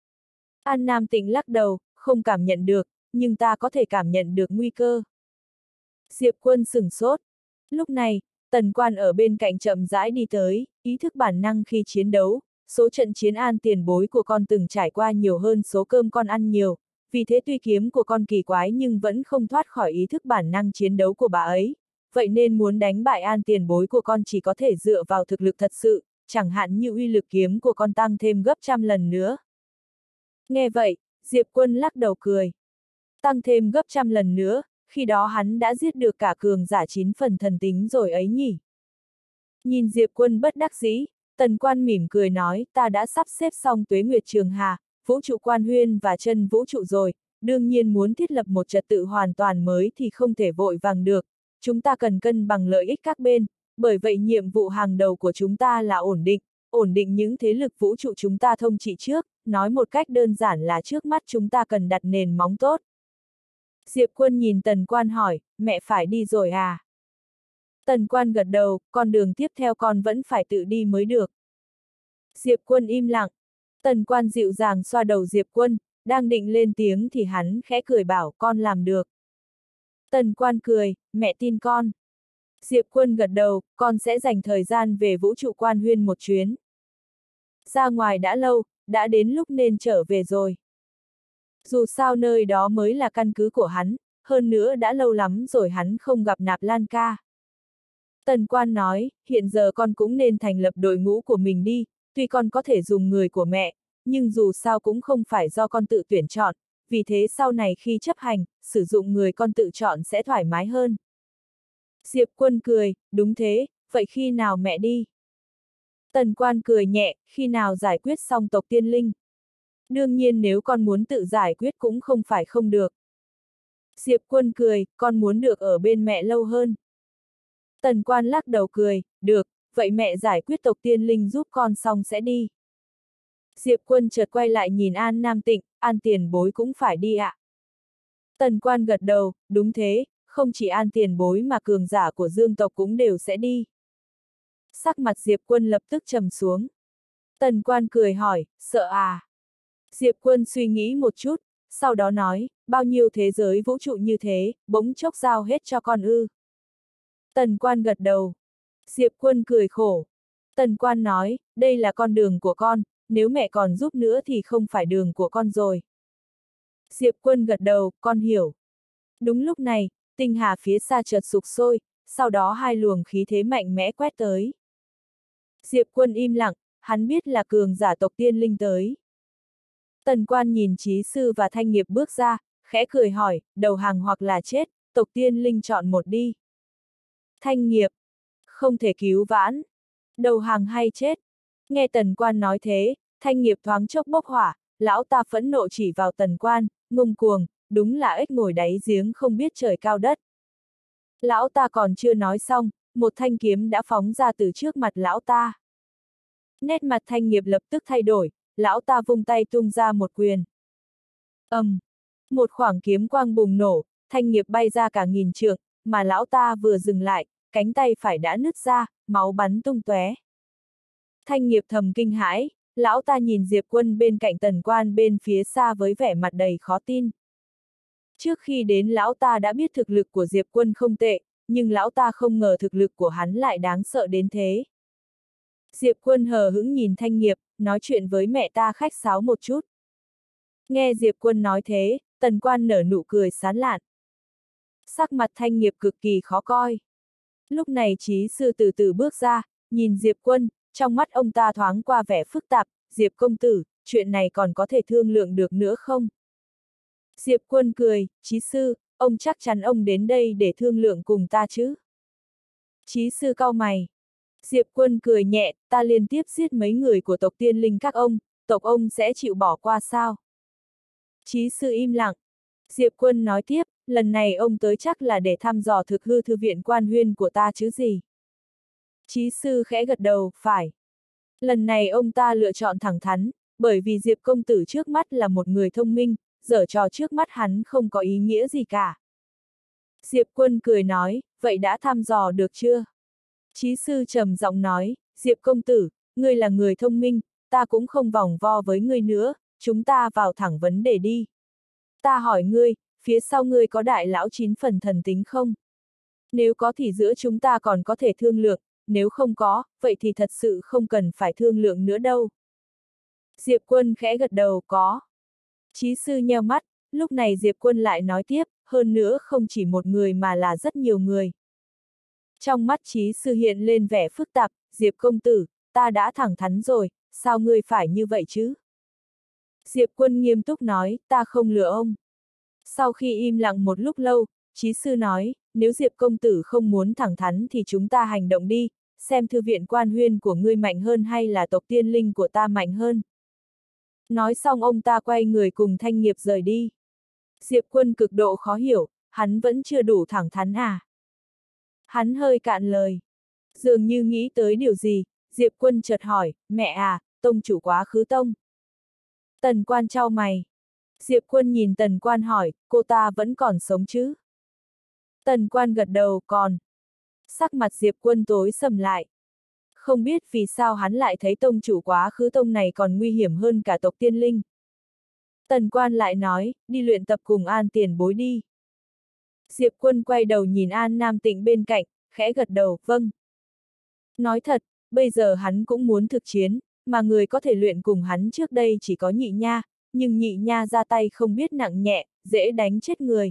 Speaker 1: An Nam Tịnh lắc đầu, không cảm nhận được, nhưng ta có thể cảm nhận được nguy cơ. Diệp Quân sửng sốt. Lúc này, Tần Quan ở bên cạnh chậm rãi đi tới, ý thức bản năng khi chiến đấu, số trận chiến An tiền bối của con từng trải qua nhiều hơn số cơm con ăn nhiều, vì thế tuy kiếm của con kỳ quái nhưng vẫn không thoát khỏi ý thức bản năng chiến đấu của bà ấy, vậy nên muốn đánh bại An tiền bối của con chỉ có thể dựa vào thực lực thật sự, chẳng hạn như uy lực kiếm của con tăng thêm gấp trăm lần nữa. Nghe vậy, Diệp Quân lắc đầu cười. Tăng thêm gấp trăm lần nữa, khi đó hắn đã giết được cả cường giả chín phần thần tính rồi ấy nhỉ. Nhìn Diệp Quân bất đắc dĩ, Tần Quan mỉm cười nói, ta đã sắp xếp xong Tuế Nguyệt Trường Hà, Vũ trụ Quan Huyên và Chân Vũ trụ rồi, đương nhiên muốn thiết lập một trật tự hoàn toàn mới thì không thể vội vàng được, chúng ta cần cân bằng lợi ích các bên, bởi vậy nhiệm vụ hàng đầu của chúng ta là ổn định, ổn định những thế lực vũ trụ chúng ta thông trị trước, nói một cách đơn giản là trước mắt chúng ta cần đặt nền móng tốt. Diệp Quân nhìn Tần Quan hỏi, mẹ phải đi rồi à? Tần Quan gật đầu, con đường tiếp theo con vẫn phải tự đi mới được. Diệp Quân im lặng. Tần Quan dịu dàng xoa đầu Diệp Quân, đang định lên tiếng thì hắn khẽ cười bảo, con làm được. Tần Quan cười, mẹ tin con. Diệp Quân gật đầu, con sẽ dành thời gian về vũ trụ Quan Huyên một chuyến. Ra ngoài đã lâu, đã đến lúc nên trở về rồi. Dù sao nơi đó mới là căn cứ của hắn, hơn nữa đã lâu lắm rồi hắn không gặp Nạp Lan ca. Tần Quan nói, hiện giờ con cũng nên thành lập đội ngũ của mình đi, tuy con có thể dùng người của mẹ, nhưng dù sao cũng không phải do con tự tuyển chọn, vì thế sau này khi chấp hành, sử dụng người con tự chọn sẽ thoải mái hơn. Diệp Quân cười, đúng thế, vậy khi nào mẹ đi? Tần Quan cười nhẹ, khi nào giải quyết xong tộc tiên linh. Đương nhiên nếu con muốn tự giải quyết cũng không phải không được. Diệp Quân cười, con muốn được ở bên mẹ lâu hơn. Tần Quan lắc đầu cười, được, vậy mẹ giải quyết tộc tiên linh giúp con xong sẽ đi. Diệp Quân chợt quay lại nhìn An Nam Tịnh, An tiền bối cũng phải đi ạ. À? Tần Quan gật đầu, đúng thế, không chỉ An tiền bối mà cường giả của Dương tộc cũng đều sẽ đi. Sắc mặt Diệp Quân lập tức trầm xuống. Tần Quan cười hỏi, sợ à? Diệp Quân suy nghĩ một chút, sau đó nói, bao nhiêu thế giới vũ trụ như thế, bỗng chốc giao hết cho con ư. Tần Quan gật đầu. Diệp Quân cười khổ. Tần Quan nói, đây là con đường của con, nếu mẹ còn giúp nữa thì không phải đường của con rồi. Diệp Quân gật đầu, con hiểu. Đúng lúc này, tinh hà phía xa chợt sục sôi, sau đó hai luồng khí thế mạnh mẽ quét tới. Diệp Quân im lặng, hắn biết là cường giả tộc tiên linh tới. Tần Quan nhìn Chí Sư và Thanh Nghiệp bước ra, khẽ cười hỏi, đầu hàng hoặc là chết, tộc tiên linh chọn một đi. Thanh Nghiệp, không thể cứu vãn. Đầu hàng hay chết? Nghe Tần Quan nói thế, Thanh Nghiệp thoáng chốc bốc hỏa, lão ta phẫn nộ chỉ vào Tần Quan, ngông cuồng, đúng là ếch ngồi đáy giếng không biết trời cao đất. Lão ta còn chưa nói xong, một thanh kiếm đã phóng ra từ trước mặt lão ta. Nét mặt Thanh Nghiệp lập tức thay đổi, lão ta vung tay tung ra một quyền. ầm, um, một khoảng kiếm quang bùng nổ, Thanh Nghiệp bay ra cả nghìn trượng, mà lão ta vừa dừng lại, cánh tay phải đã nứt ra, máu bắn tung tóe. Thanh Nghiệp thầm kinh hãi, lão ta nhìn Diệp Quân bên cạnh Tần Quan bên phía xa với vẻ mặt đầy khó tin. Trước khi đến lão ta đã biết thực lực của Diệp Quân không tệ, nhưng lão ta không ngờ thực lực của hắn lại đáng sợ đến thế. Diệp Quân hờ hững nhìn Thanh Nghiệp, nói chuyện với mẹ ta khách sáo một chút. Nghe Diệp Quân nói thế, Tần Quan nở nụ cười sán lạn. Sắc mặt Thanh Nghiệp cực kỳ khó coi. Lúc này Chí Sư từ từ bước ra, nhìn Diệp Quân, trong mắt ông ta thoáng qua vẻ phức tạp, Diệp công tử, chuyện này còn có thể thương lượng được nữa không? Diệp Quân cười, Chí sư, ông chắc chắn ông đến đây để thương lượng cùng ta chứ? Chí sư cau mày. Diệp Quân cười nhẹ, ta liên tiếp giết mấy người của tộc tiên linh các ông, tộc ông sẽ chịu bỏ qua sao? Chí sư im lặng. Diệp Quân nói tiếp, lần này ông tới chắc là để thăm dò thực hư thư viện Quan Huyên của ta chứ gì? Chí sư khẽ gật đầu, phải. Lần này ông ta lựa chọn thẳng thắn, bởi vì Diệp công tử trước mắt là một người thông minh, giở trò trước mắt hắn không có ý nghĩa gì cả. Diệp Quân cười nói, vậy đã thăm dò được chưa? Chí sư trầm giọng nói, Diệp công tử, ngươi là người thông minh, ta cũng không vòng vo với ngươi nữa, chúng ta vào thẳng vấn đề đi. Ta hỏi ngươi, phía sau ngươi có đại lão chín phần thần tính không? Nếu có thì giữa chúng ta còn có thể thương lượng, nếu không có, vậy thì thật sự không cần phải thương lượng nữa đâu. Diệp Quân khẽ gật đầu, có. Chí sư nheo mắt, lúc này Diệp Quân lại nói tiếp, hơn nữa không chỉ một người mà là rất nhiều người. Trong mắt Chí sư hiện lên vẻ phức tạp, Diệp công tử, ta đã thẳng thắn rồi, sao ngươi phải như vậy chứ? Diệp Quân nghiêm túc nói, ta không lừa ông. Sau khi im lặng một lúc lâu, Chí sư nói, nếu Diệp công tử không muốn thẳng thắn thì chúng ta hành động đi, xem thư viện Quan Huyên của ngươi mạnh hơn hay là tộc tiên linh của ta mạnh hơn. Nói xong ông ta quay người cùng Thanh Nghiệp rời đi. Diệp Quân cực độ khó hiểu, hắn vẫn chưa đủ thẳng thắn à? Hắn hơi cạn lời. Dường như nghĩ tới điều gì, Diệp Quân chợt hỏi, mẹ à, tông chủ quá khứ tông. Tần Quan chau mày. Diệp Quân nhìn Tần Quan hỏi, cô ta vẫn còn sống chứ? Tần Quan gật đầu, còn. Sắc mặt Diệp Quân tối sầm lại. Không biết vì sao hắn lại thấy tông chủ quá khứ tông này còn nguy hiểm hơn cả tộc tiên linh. Tần Quan lại nói, đi luyện tập cùng An tiền bối đi. Diệp Quân quay đầu nhìn An Nam Tịnh bên cạnh, khẽ gật đầu, vâng. Nói thật, bây giờ hắn cũng muốn thực chiến, mà người có thể luyện cùng hắn trước đây chỉ có Nhị Nha, nhưng Nhị Nha ra tay không biết nặng nhẹ, dễ đánh chết người.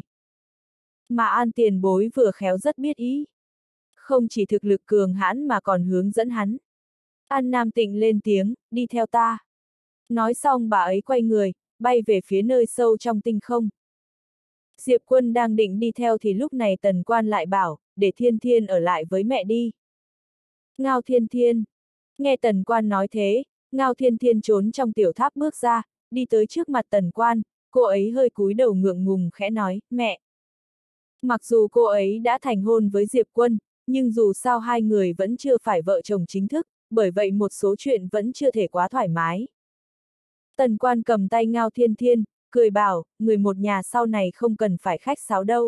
Speaker 1: Mà An tiền bối vừa khéo rất biết ý. Không chỉ thực lực cường hãn mà còn hướng dẫn hắn. An Nam Tịnh lên tiếng, đi theo ta. Nói xong bà ấy quay người, bay về phía nơi sâu trong tinh không. Diệp Quân đang định đi theo thì lúc này Tần Quan lại bảo, để Thiên Thiên ở lại với mẹ đi. Ngao Thiên Thiên. Nghe Tần Quan nói thế, Ngao Thiên Thiên trốn trong tiểu tháp bước ra, đi tới trước mặt Tần Quan, cô ấy hơi cúi đầu ngượng ngùng khẽ nói, mẹ. Mặc dù cô ấy đã thành hôn với Diệp Quân, nhưng dù sao hai người vẫn chưa phải vợ chồng chính thức, bởi vậy một số chuyện vẫn chưa thể quá thoải mái. Tần Quan cầm tay Ngao Thiên Thiên, cười bảo, người một nhà sau này không cần phải khách sáo đâu.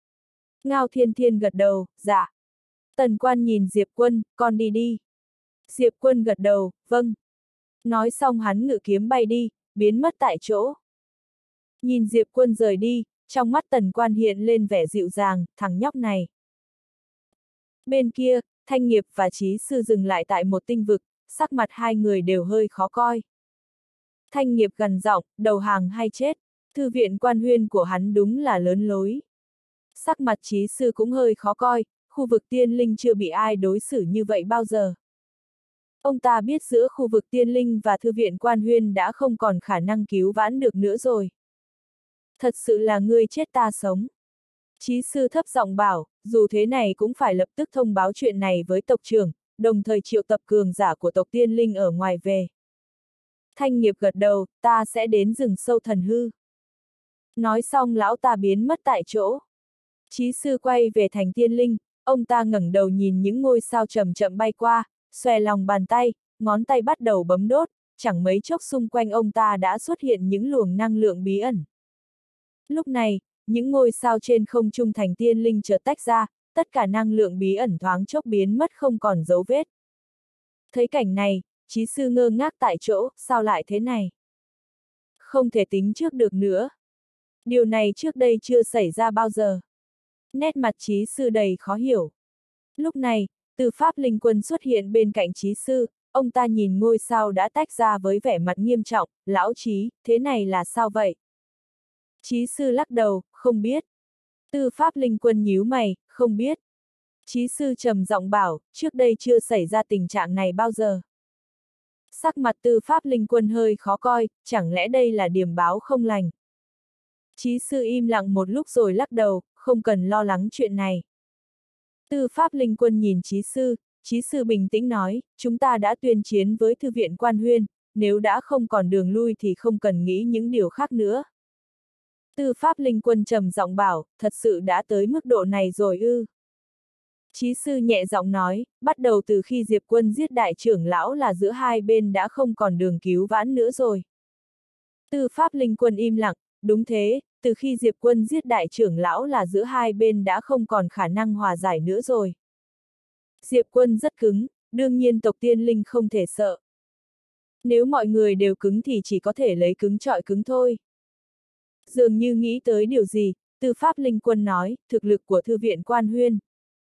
Speaker 1: Ngao Thiên Thiên gật đầu, dạ. Tần Quan nhìn Diệp Quân, con đi đi. Diệp Quân gật đầu, vâng. Nói xong hắn ngự kiếm bay đi, biến mất tại chỗ. Nhìn Diệp Quân rời đi, trong mắt Tần Quan hiện lên vẻ dịu dàng, thằng nhóc này. Bên kia, Thanh Nghiệp và Chí sư dừng lại tại một tinh vực, sắc mặt hai người đều hơi khó coi. Thanh Nghiệp gằn giọng, đầu hàng hay chết, thư viện Quan Huyên của hắn đúng là lớn lối. Sắc mặt Chí sư cũng hơi khó coi, khu vực tiên linh chưa bị ai đối xử như vậy bao giờ. Ông ta biết giữa khu vực tiên linh và thư viện Quan Huyên đã không còn khả năng cứu vãn được nữa rồi. Thật sự là ngươi chết ta sống. Chí sư thấp giọng bảo, dù thế này cũng phải lập tức thông báo chuyện này với tộc trưởng, đồng thời triệu tập cường giả của tộc tiên linh ở ngoài về. Thanh Nghiệp gật đầu, ta sẽ đến rừng sâu thần hư. Nói xong lão ta biến mất tại chỗ. Chí sư quay về thành tiên linh, ông ta ngẩng đầu nhìn những ngôi sao chậm chậm bay qua, xòe lòng bàn tay, ngón tay bắt đầu bấm đốt, chẳng mấy chốc xung quanh ông ta đã xuất hiện những luồng năng lượng bí ẩn. Lúc này, những ngôi sao trên không trung thành tiên linh chợt tách ra, tất cả năng lượng bí ẩn thoáng chốc biến mất không còn dấu vết. Thấy cảnh này, Chí sư ngơ ngác tại chỗ, sao lại thế này? Không thể tính trước được nữa. Điều này trước đây chưa xảy ra bao giờ. Nét mặt Chí sư đầy khó hiểu. Lúc này, Từ Pháp Linh Quân xuất hiện bên cạnh Chí sư, ông ta nhìn ngôi sao đã tách ra với vẻ mặt nghiêm trọng, lão Chí, thế này là sao vậy? Chí sư lắc đầu, không biết. Từ Pháp Linh Quân nhíu mày, không biết. Chí sư trầm giọng bảo, trước đây chưa xảy ra tình trạng này bao giờ. Sắc mặt Từ Pháp Linh Quân hơi khó coi, chẳng lẽ đây là điềm báo không lành? Chí sư im lặng một lúc rồi lắc đầu, không cần lo lắng chuyện này. Tư pháp linh quân nhìn Chí sư, Chí sư bình tĩnh nói, chúng ta đã tuyên chiến với thư viện Quan Huyên, nếu đã không còn đường lui thì không cần nghĩ những điều khác nữa. Tư pháp linh quân trầm giọng bảo, thật sự đã tới mức độ này rồi ư. Chí sư nhẹ giọng nói, bắt đầu từ khi Diệp Quân giết đại trưởng lão là giữa hai bên đã không còn đường cứu vãn nữa rồi. Tư pháp linh quân im lặng, đúng thế, từ khi Diệp Quân giết đại trưởng lão là giữa hai bên đã không còn khả năng hòa giải nữa rồi. Diệp Quân rất cứng, đương nhiên tộc tiên linh không thể sợ. Nếu mọi người đều cứng thì chỉ có thể lấy cứng trọi cứng thôi. Dường như nghĩ tới điều gì, Tư pháp linh quân nói, thực lực của thư viện Quan Huyên.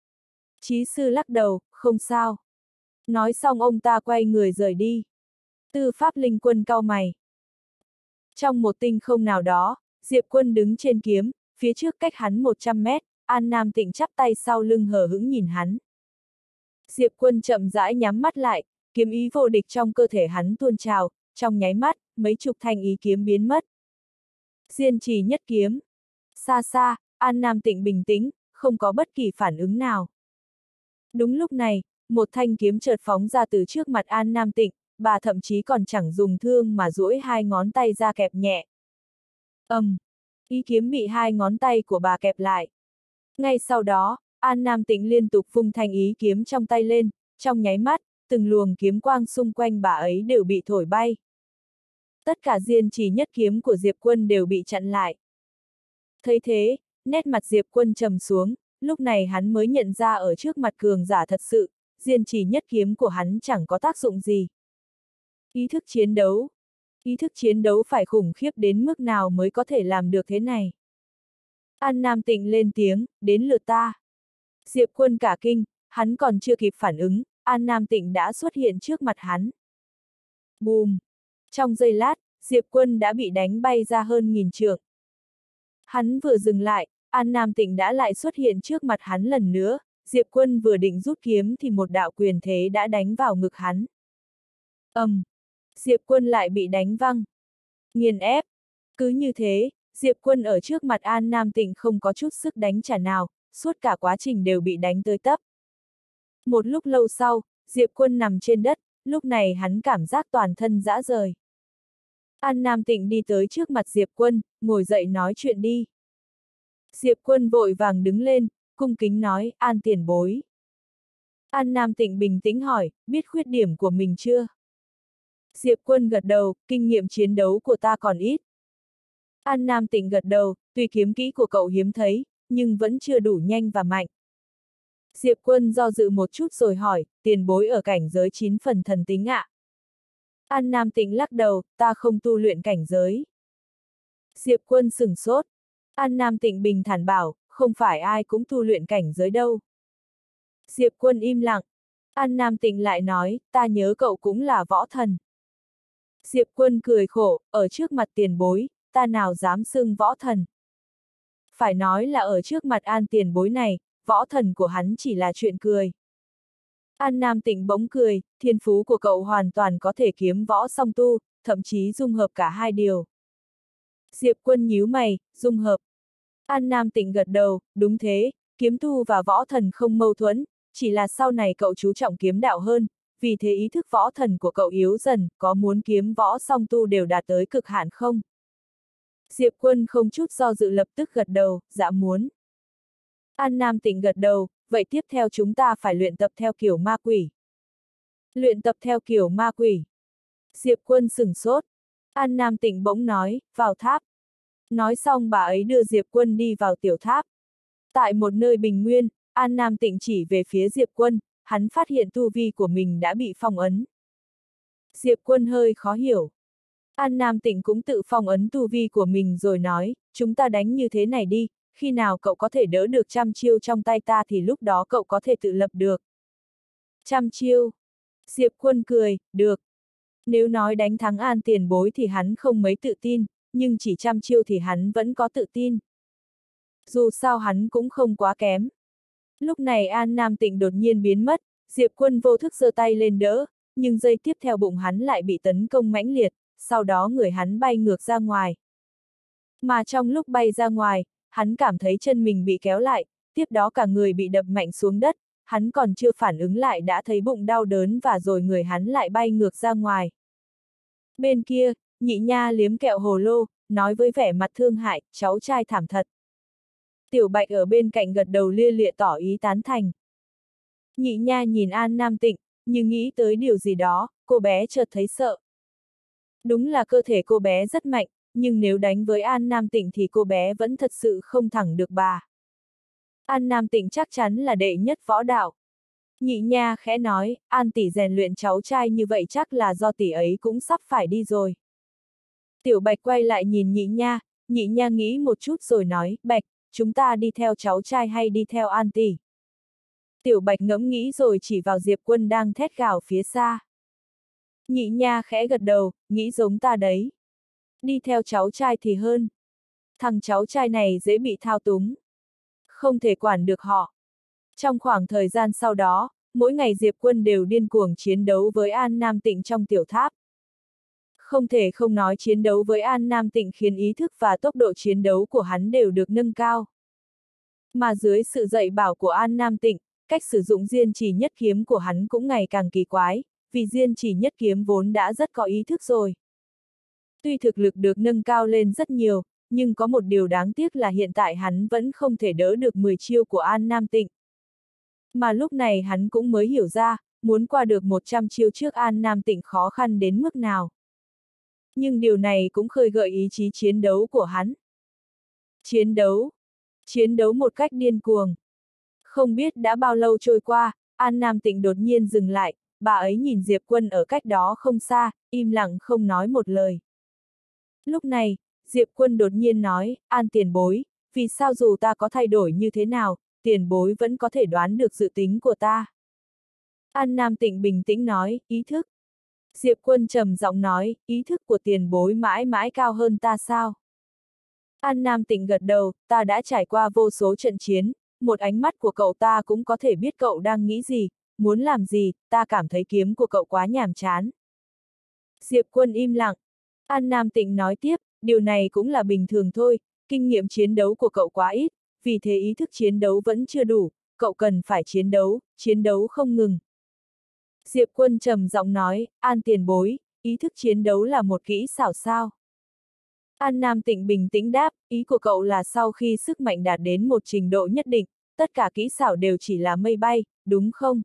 Speaker 1: Chí sư lắc đầu, không sao. Nói xong ông ta quay người rời đi. Tư pháp linh quân cau mày. Trong một tinh không nào đó, Diệp Quân đứng trên kiếm, phía trước cách hắn một trăm mét, An Nam Tịnh chắp tay sau lưng hờ hững nhìn hắn. Diệp Quân chậm rãi nhắm mắt lại, kiếm ý vô địch trong cơ thể hắn tuôn trào, trong nháy mắt, mấy chục thanh ý kiếm biến mất. Diên trì nhất kiếm. Xa xa, An Nam Tịnh bình tĩnh, không có bất kỳ phản ứng nào. Đúng lúc này, một thanh kiếm chợt phóng ra từ trước mặt An Nam Tịnh, bà thậm chí còn chẳng dùng thương mà duỗi hai ngón tay ra kẹp nhẹ. Ầm, um, ý kiếm bị hai ngón tay của bà kẹp lại. Ngay sau đó, An Nam Tịnh liên tục vung thanh ý kiếm trong tay lên, trong nháy mắt, từng luồng kiếm quang xung quanh bà ấy đều bị thổi bay. Tất cả diên chỉ nhất kiếm của Diệp Quân đều bị chặn lại. Thấy thế, nét mặt Diệp Quân trầm xuống, lúc này hắn mới nhận ra ở trước mặt cường giả thật sự, diên chỉ nhất kiếm của hắn chẳng có tác dụng gì. Ý thức chiến đấu. Ý thức chiến đấu phải khủng khiếp đến mức nào mới có thể làm được thế này. An Nam Tịnh lên tiếng, đến lượt ta. Diệp Quân cả kinh, hắn còn chưa kịp phản ứng, An Nam Tịnh đã xuất hiện trước mặt hắn. Bùm! Trong giây lát, Diệp Quân đã bị đánh bay ra hơn nghìn trượng. Hắn vừa dừng lại, An Nam Tịnh đã lại xuất hiện trước mặt hắn lần nữa, Diệp Quân vừa định rút kiếm thì một đạo quyền thế đã đánh vào ngực hắn. Ầm! Um, Diệp Quân lại bị đánh văng. Nghiền ép! Cứ như thế, Diệp Quân ở trước mặt An Nam Tịnh không có chút sức đánh trả nào, suốt cả quá trình đều bị đánh tới tấp. Một lúc lâu sau, Diệp Quân nằm trên đất, lúc này hắn cảm giác toàn thân rã rời. An Nam Tịnh đi tới trước mặt Diệp Quân, ngồi dậy nói chuyện đi. Diệp Quân vội vàng đứng lên, cung kính nói, An tiền bối. An Nam Tịnh bình tĩnh hỏi, biết khuyết điểm của mình chưa? Diệp Quân gật đầu, kinh nghiệm chiến đấu của ta còn ít. An Nam Tịnh gật đầu, tuy kiếm kỹ của cậu hiếm thấy, nhưng vẫn chưa đủ nhanh và mạnh. Diệp Quân do dự một chút rồi hỏi, tiền bối ở cảnh giới chín phần thần tính ạ? An Nam Tịnh lắc đầu, ta không tu luyện cảnh giới. Diệp Quân sửng sốt. An Nam Tịnh bình thản bảo, không phải ai cũng tu luyện cảnh giới đâu. Diệp Quân im lặng. An Nam Tịnh lại nói, ta nhớ cậu cũng là võ thần. Diệp Quân cười khổ, ở trước mặt tiền bối, ta nào dám xưng võ thần. Phải nói là ở trước mặt An tiền bối này, võ thần của hắn chỉ là chuyện cười. An Nam Tịnh bỗng cười, thiên phú của cậu hoàn toàn có thể kiếm võ song tu, thậm chí dung hợp cả hai điều. Diệp Quân nhíu mày, dung hợp. An Nam Tịnh gật đầu, đúng thế, kiếm tu và võ thần không mâu thuẫn, chỉ là sau này cậu chú trọng kiếm đạo hơn, vì thế ý thức võ thần của cậu yếu dần, có muốn kiếm võ song tu đều đạt tới cực hạn không? Diệp Quân không chút do dự lập tức gật đầu, dạ muốn. An Nam Tịnh gật đầu, vậy tiếp theo chúng ta phải luyện tập theo kiểu ma quỷ. Luyện tập theo kiểu ma quỷ. Diệp Quân sửng sốt. An Nam Tịnh bỗng nói, vào tháp. Nói xong bà ấy đưa Diệp Quân đi vào tiểu tháp. Tại một nơi bình nguyên, An Nam Tịnh chỉ về phía Diệp Quân, hắn phát hiện tu vi của mình đã bị phong ấn. Diệp Quân hơi khó hiểu. An Nam Tịnh cũng tự phong ấn tu vi của mình rồi nói, chúng ta đánh như thế này đi, khi nào cậu có thể đỡ được trăm chiêu trong tay ta thì lúc đó cậu có thể tự lập được. Trăm chiêu. Diệp Quân cười, được. Nếu nói đánh thắng An tiền bối thì hắn không mấy tự tin, nhưng chỉ trăm chiêu thì hắn vẫn có tự tin. Dù sao hắn cũng không quá kém. Lúc này An Nam Tịnh đột nhiên biến mất, Diệp Quân vô thức giơ tay lên đỡ, nhưng giây tiếp theo bụng hắn lại bị tấn công mãnh liệt, sau đó người hắn bay ngược ra ngoài. Mà trong lúc bay ra ngoài, hắn cảm thấy chân mình bị kéo lại, tiếp đó cả người bị đập mạnh xuống đất, hắn còn chưa phản ứng lại đã thấy bụng đau đớn và rồi người hắn lại bay ngược ra ngoài. Bên kia, Nhị Nha liếm kẹo hồ lô, nói với vẻ mặt thương hại, cháu trai thảm thật. Tiểu Bạch ở bên cạnh gật đầu lia lịa tỏ ý tán thành. Nhị Nha nhìn An Nam Tịnh, nhưng nghĩ tới điều gì đó, cô bé chợt thấy sợ. Đúng là cơ thể cô bé rất mạnh, nhưng nếu đánh với An Nam Tịnh thì cô bé vẫn thật sự không thẳng được bà. An Nam Tịnh chắc chắn là đệ nhất võ đạo. Nhị Nha khẽ nói, An tỷ rèn luyện cháu trai như vậy chắc là do tỷ ấy cũng sắp phải đi rồi. Tiểu Bạch quay lại nhìn Nhị Nha, Nhị Nha nghĩ một chút rồi nói, Bạch, chúng ta đi theo cháu trai hay đi theo An tỷ? Tiểu Bạch ngẫm nghĩ rồi chỉ vào Diệp Quân đang thét gào phía xa. Nhị Nha khẽ gật đầu, nghĩ giống ta đấy. Đi theo cháu trai thì hơn. Thằng cháu trai này dễ bị thao túng. Không thể quản được họ. Trong khoảng thời gian sau đó, mỗi ngày Diệp Quân đều điên cuồng chiến đấu với An Nam Tịnh trong tiểu tháp. Không thể không nói chiến đấu với An Nam Tịnh khiến ý thức và tốc độ chiến đấu của hắn đều được nâng cao. Mà dưới sự dạy bảo của An Nam Tịnh, cách sử dụng diên chỉ nhất kiếm của hắn cũng ngày càng kỳ quái, vì diên chỉ nhất kiếm vốn đã rất có ý thức rồi. Tuy thực lực được nâng cao lên rất nhiều, nhưng có một điều đáng tiếc là hiện tại hắn vẫn không thể đỡ được mười chiêu của An Nam Tịnh. Mà lúc này hắn cũng mới hiểu ra, muốn qua được một trăm chiêu trước An Nam Tịnh khó khăn đến mức nào. Nhưng điều này cũng khơi gợi ý chí chiến đấu của hắn. Chiến đấu. Chiến đấu một cách điên cuồng. Không biết đã bao lâu trôi qua, An Nam Tịnh đột nhiên dừng lại, bà ấy nhìn Diệp Quân ở cách đó không xa, im lặng không nói một lời. Lúc này, Diệp Quân đột nhiên nói, An tiền bối, vì sao dù ta có thay đổi như thế nào, tiền bối vẫn có thể đoán được dự tính của ta. An Nam Tịnh bình tĩnh nói, ý thức. Diệp Quân trầm giọng nói, ý thức của tiền bối mãi mãi cao hơn ta sao? An Nam Tịnh gật đầu, ta đã trải qua vô số trận chiến, một ánh mắt của cậu ta cũng có thể biết cậu đang nghĩ gì, muốn làm gì, ta cảm thấy kiếm của cậu quá nhàm chán. Diệp Quân im lặng. An Nam Tịnh nói tiếp, điều này cũng là bình thường thôi, kinh nghiệm chiến đấu của cậu quá ít, vì thế ý thức chiến đấu vẫn chưa đủ, cậu cần phải chiến đấu, chiến đấu không ngừng. Diệp Quân trầm giọng nói, An tiền bối, ý thức chiến đấu là một kỹ xảo sao? An Nam Tịnh bình tĩnh đáp, ý của cậu là sau khi sức mạnh đạt đến một trình độ nhất định, tất cả kỹ xảo đều chỉ là mây bay, đúng không?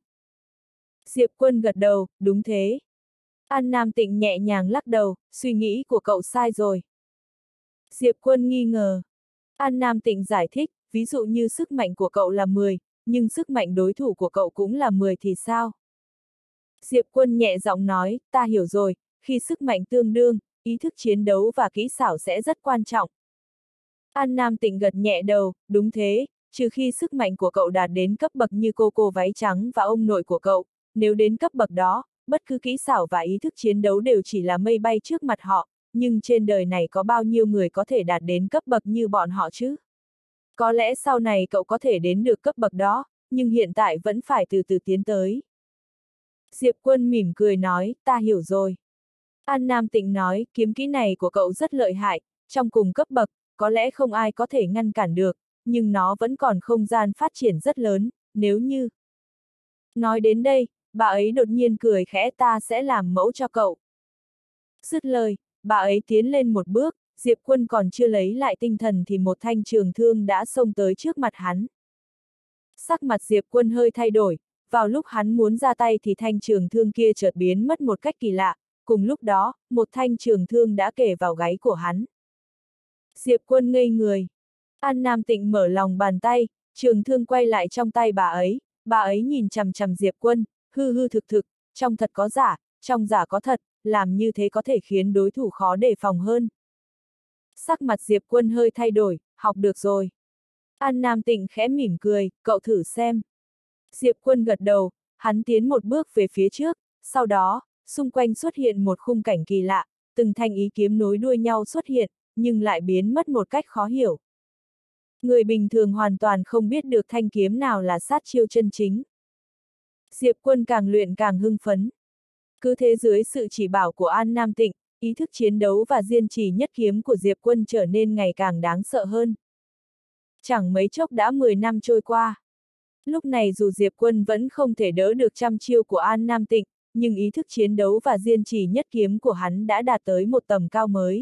Speaker 1: Diệp Quân gật đầu, đúng thế. An Nam Tịnh nhẹ nhàng lắc đầu, suy nghĩ của cậu sai rồi. Diệp Quân nghi ngờ. An Nam Tịnh giải thích, ví dụ như sức mạnh của cậu là mười, nhưng sức mạnh đối thủ của cậu cũng là mười thì sao? Diệp Quân nhẹ giọng nói, ta hiểu rồi, khi sức mạnh tương đương, ý thức chiến đấu và kỹ xảo sẽ rất quan trọng. An Nam Tịnh gật nhẹ đầu, đúng thế, trừ khi sức mạnh của cậu đạt đến cấp bậc như cô cô váy trắng và ông nội của cậu, nếu đến cấp bậc đó, bất cứ kỹ xảo và ý thức chiến đấu đều chỉ là mây bay trước mặt họ, nhưng trên đời này có bao nhiêu người có thể đạt đến cấp bậc như bọn họ chứ? Có lẽ sau này cậu có thể đến được cấp bậc đó, nhưng hiện tại vẫn phải từ từ tiến tới. Diệp Quân mỉm cười nói, ta hiểu rồi. An Nam Tịnh nói, kiếm kỹ này của cậu rất lợi hại, trong cùng cấp bậc, có lẽ không ai có thể ngăn cản được, nhưng nó vẫn còn không gian phát triển rất lớn, nếu như... Nói đến đây, bà ấy đột nhiên cười khẽ, ta sẽ làm mẫu cho cậu. Dứt lời, bà ấy tiến lên một bước, Diệp Quân còn chưa lấy lại tinh thần thì một thanh trường thương đã xông tới trước mặt hắn. Sắc mặt Diệp Quân hơi thay đổi, vào lúc hắn muốn ra tay thì thanh trường thương kia chợt biến mất một cách kỳ lạ, cùng lúc đó, một thanh trường thương đã kề vào gáy của hắn. Diệp Quân ngây người. An Nam Tịnh mở lòng bàn tay, trường thương quay lại trong tay bà ấy, bà ấy nhìn chằm chằm Diệp Quân, hư hư thực thực, trong thật có giả, trong giả có thật, làm như thế có thể khiến đối thủ khó đề phòng hơn. Sắc mặt Diệp Quân hơi thay đổi, học được rồi. An Nam Tịnh khẽ mỉm cười, cậu thử xem. Diệp Quân gật đầu, hắn tiến một bước về phía trước, sau đó, xung quanh xuất hiện một khung cảnh kỳ lạ, từng thanh ý kiếm nối đuôi nhau xuất hiện, nhưng lại biến mất một cách khó hiểu. Người bình thường hoàn toàn không biết được thanh kiếm nào là sát chiêu chân chính. Diệp Quân càng luyện càng hưng phấn. Cứ thế dưới sự chỉ bảo của An Nam Tịnh, ý thức chiến đấu và diên trì nhất kiếm của Diệp Quân trở nên ngày càng đáng sợ hơn. Chẳng mấy chốc đã mười năm trôi qua. Lúc này dù Diệp Quân vẫn không thể đỡ được trăm chiêu của An Nam Tịnh, nhưng ý thức chiến đấu và diên trì nhất kiếm của hắn đã đạt tới một tầm cao mới.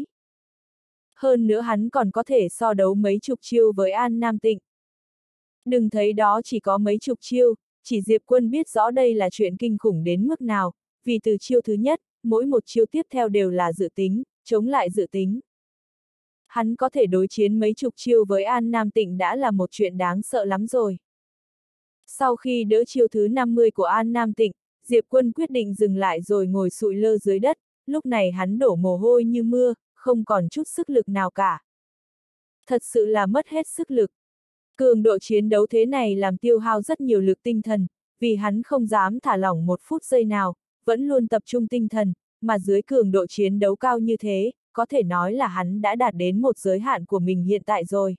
Speaker 1: Hơn nữa hắn còn có thể so đấu mấy chục chiêu với An Nam Tịnh. Đừng thấy đó chỉ có mấy chục chiêu, chỉ Diệp Quân biết rõ đây là chuyện kinh khủng đến mức nào, vì từ chiêu thứ nhất, mỗi một chiêu tiếp theo đều là dự tính, chống lại dự tính. Hắn có thể đối chiến mấy chục chiêu với An Nam Tịnh đã là một chuyện đáng sợ lắm rồi. Sau khi đỡ chiêu thứ năm mươi của An Nam Tịnh, Diệp Quân quyết định dừng lại rồi ngồi sụi lơ dưới đất, lúc này hắn đổ mồ hôi như mưa, không còn chút sức lực nào cả. Thật sự là mất hết sức lực. Cường độ chiến đấu thế này làm tiêu hao rất nhiều lực tinh thần, vì hắn không dám thả lỏng một phút giây nào, vẫn luôn tập trung tinh thần, mà dưới cường độ chiến đấu cao như thế, có thể nói là hắn đã đạt đến một giới hạn của mình hiện tại rồi.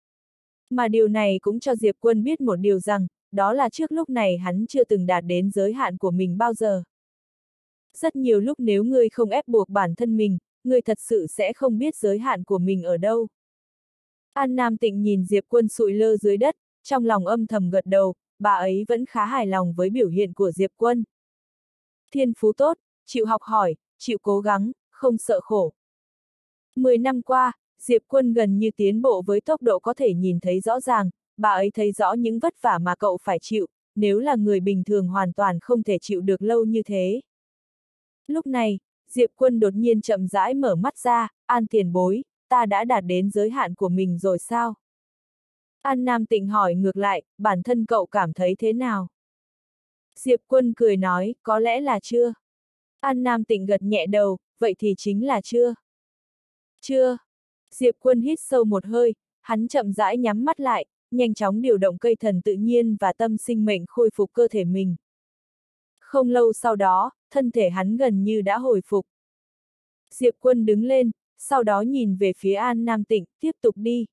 Speaker 1: Mà điều này cũng cho Diệp Quân biết một điều rằng, đó là trước lúc này hắn chưa từng đạt đến giới hạn của mình bao giờ. Rất nhiều lúc nếu ngươi không ép buộc bản thân mình, ngươi thật sự sẽ không biết giới hạn của mình ở đâu. An Nam Tịnh nhìn Diệp Quân sụi lơ dưới đất, trong lòng âm thầm gật đầu, bà ấy vẫn khá hài lòng với biểu hiện của Diệp Quân. Thiên phú tốt, chịu học hỏi, chịu cố gắng, không sợ khổ. Mười năm qua, Diệp Quân gần như tiến bộ với tốc độ có thể nhìn thấy rõ ràng, bà ấy thấy rõ những vất vả mà cậu phải chịu, nếu là người bình thường hoàn toàn không thể chịu được lâu như thế. Lúc này, Diệp Quân đột nhiên chậm rãi mở mắt ra, An tiền bối, ta đã đạt đến giới hạn của mình rồi sao? An Nam Tịnh hỏi ngược lại, bản thân cậu cảm thấy thế nào? Diệp Quân cười nói, có lẽ là chưa. An Nam Tịnh gật nhẹ đầu, vậy thì chính là chưa. Chưa. Diệp Quân hít sâu một hơi, hắn chậm rãi nhắm mắt lại, nhanh chóng điều động cây thần tự nhiên và tâm sinh mệnh khôi phục cơ thể mình. Không lâu sau đó, thân thể hắn gần như đã hồi phục. Diệp Quân đứng lên, sau đó nhìn về phía An Nam Tịnh, tiếp tục đi.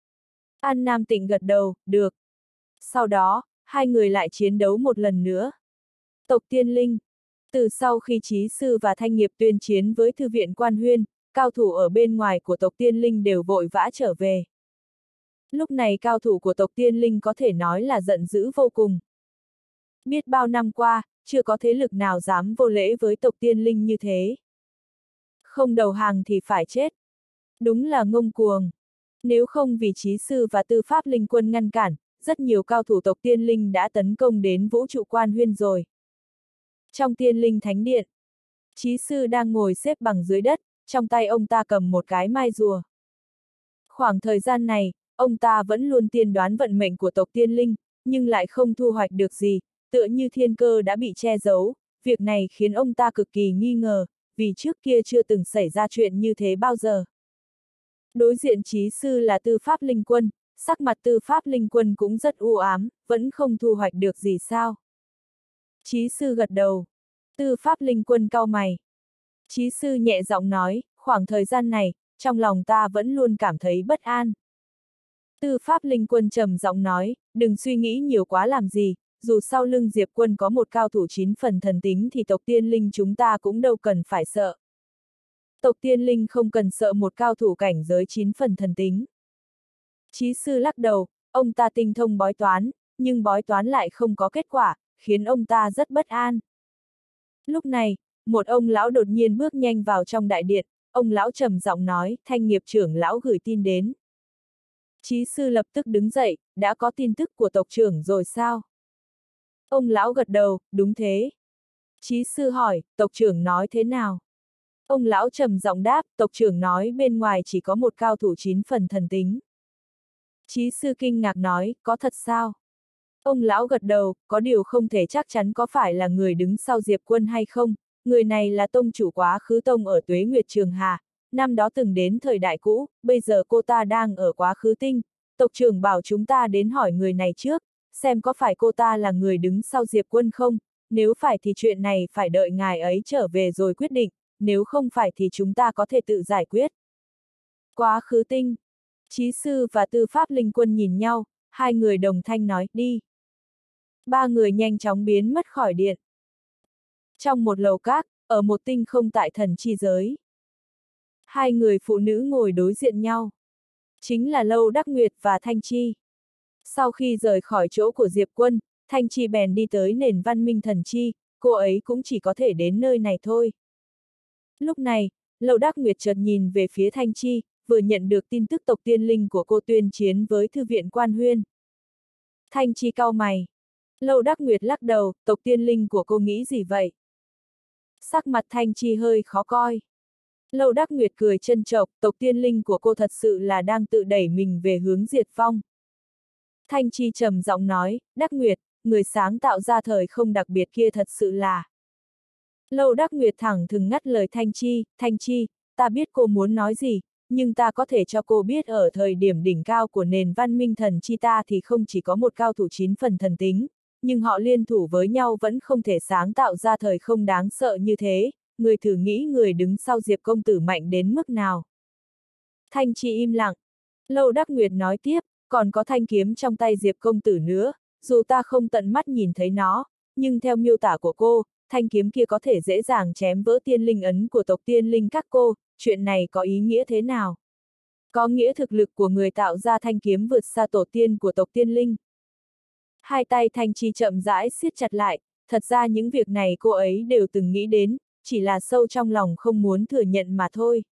Speaker 1: An Nam Tịnh gật đầu, được. Sau đó, hai người lại chiến đấu một lần nữa. Tộc Tiên Linh. Từ sau khi Chí Sư và Thanh Nghiệp tuyên chiến với Thư viện Quan Huyên, cao thủ ở bên ngoài của tộc Tiên Linh đều vội vã trở về. Lúc này cao thủ của tộc Tiên Linh có thể nói là giận dữ vô cùng. Biết bao năm qua, chưa có thế lực nào dám vô lễ với tộc Tiên Linh như thế. Không đầu hàng thì phải chết. Đúng là ngông cuồng. Nếu không vì Chí Sư và Tư Pháp Linh Quân ngăn cản, rất nhiều cao thủ tộc Tiên Linh đã tấn công đến Vũ Trụ Quan Huyên rồi. Trong Tiên Linh Thánh Điện, Chí Sư đang ngồi xếp bằng dưới đất, trong tay ông ta cầm một cái mai rùa. Khoảng thời gian này, ông ta vẫn luôn tiên đoán vận mệnh của tộc Tiên Linh, nhưng lại không thu hoạch được gì, tựa như thiên cơ đã bị che giấu, việc này khiến ông ta cực kỳ nghi ngờ, vì trước kia chưa từng xảy ra chuyện như thế bao giờ. Đối diện Chí Sư là Tư Pháp Linh Quân, sắc mặt Tư Pháp Linh Quân cũng rất u ám, vẫn không thu hoạch được gì sao. Chí Sư gật đầu. Tư Pháp Linh Quân cau mày. Chí Sư nhẹ giọng nói, khoảng thời gian này, trong lòng ta vẫn luôn cảm thấy bất an. Tư Pháp Linh Quân trầm giọng nói, đừng suy nghĩ nhiều quá làm gì, dù sau lưng Diệp Quân có một cao thủ chín phần thần tính thì tộc Tiên Linh chúng ta cũng đâu cần phải sợ. Tộc Tiên Linh không cần sợ một cao thủ cảnh giới chín phần thần tính. Chí Sư lắc đầu, ông ta tinh thông bói toán, nhưng bói toán lại không có kết quả, khiến ông ta rất bất an. Lúc này, một ông lão đột nhiên bước nhanh vào trong đại điện, ông lão trầm giọng nói, Thanh Nghiệp trưởng lão gửi tin đến. Chí Sư lập tức đứng dậy, đã có tin tức của tộc trưởng rồi sao? Ông lão gật đầu, đúng thế. Chí Sư hỏi, tộc trưởng nói thế nào? Ông lão trầm giọng đáp, tộc trưởng nói bên ngoài chỉ có một cao thủ chín phần thần tính. Chí Sư kinh ngạc nói, có thật sao? Ông lão gật đầu, có điều không thể chắc chắn có phải là người đứng sau Diệp Quân hay không, người này là tông chủ quá khứ tông ở Tuế Nguyệt Trường Hà, năm đó từng đến thời đại cũ, bây giờ cô ta đang ở quá khứ tinh, tộc trưởng bảo chúng ta đến hỏi người này trước, xem có phải cô ta là người đứng sau Diệp Quân không, nếu phải thì chuyện này phải đợi ngài ấy trở về rồi quyết định, nếu không phải thì chúng ta có thể tự giải quyết. Quá khứ tinh. Chí Sư và Tư Pháp Linh Quân nhìn nhau, hai người đồng thanh nói, đi. Ba người nhanh chóng biến mất khỏi điện. Trong một lầu các, ở một tinh không tại thần chi giới. Hai người phụ nữ ngồi đối diện nhau. Chính là Lâu Đắc Nguyệt và Thanh Chi. Sau khi rời khỏi chỗ của Diệp Quân, Thanh Chi bèn đi tới nền văn minh thần chi, cô ấy cũng chỉ có thể đến nơi này thôi. Lúc này, Lâu Đắc Nguyệt chợt nhìn về phía Thanh Chi, vừa nhận được tin tức tộc tiên linh của cô tuyên chiến với Thư viện Quan Huyên. Thanh Chi cau mày. Lâu Đắc Nguyệt lắc đầu, tộc tiên linh của cô nghĩ gì vậy? Sắc mặt Thanh Chi hơi khó coi. Lâu Đắc Nguyệt cười trân trọc, tộc tiên linh của cô thật sự là đang tự đẩy mình về hướng diệt vong. Thanh Chi trầm giọng nói, Đắc Nguyệt, người sáng tạo ra thời không đặc biệt kia thật sự là... Lâu Đắc Nguyệt thẳng thừng ngắt lời Thanh Chi, Thanh Chi, ta biết cô muốn nói gì, nhưng ta có thể cho cô biết ở thời điểm đỉnh cao của nền văn minh thần chi ta thì không chỉ có một cao thủ chín phần thần tính, nhưng họ liên thủ với nhau vẫn không thể sáng tạo ra thời không đáng sợ như thế, người thử nghĩ người đứng sau Diệp công tử mạnh đến mức nào. Thanh Chi im lặng. Lâu Đắc Nguyệt nói tiếp, còn có thanh kiếm trong tay Diệp công tử nữa, dù ta không tận mắt nhìn thấy nó, nhưng theo miêu tả của cô, thanh kiếm kia có thể dễ dàng chém vỡ tiên linh ấn của tộc tiên linh các cô, chuyện này có ý nghĩa thế nào? Có nghĩa thực lực của người tạo ra thanh kiếm vượt xa tổ tiên của tộc tiên linh. Hai tay Thanh Chi chậm rãi siết chặt lại, thật ra những việc này cô ấy đều từng nghĩ đến, chỉ là sâu trong lòng không muốn thừa nhận mà thôi.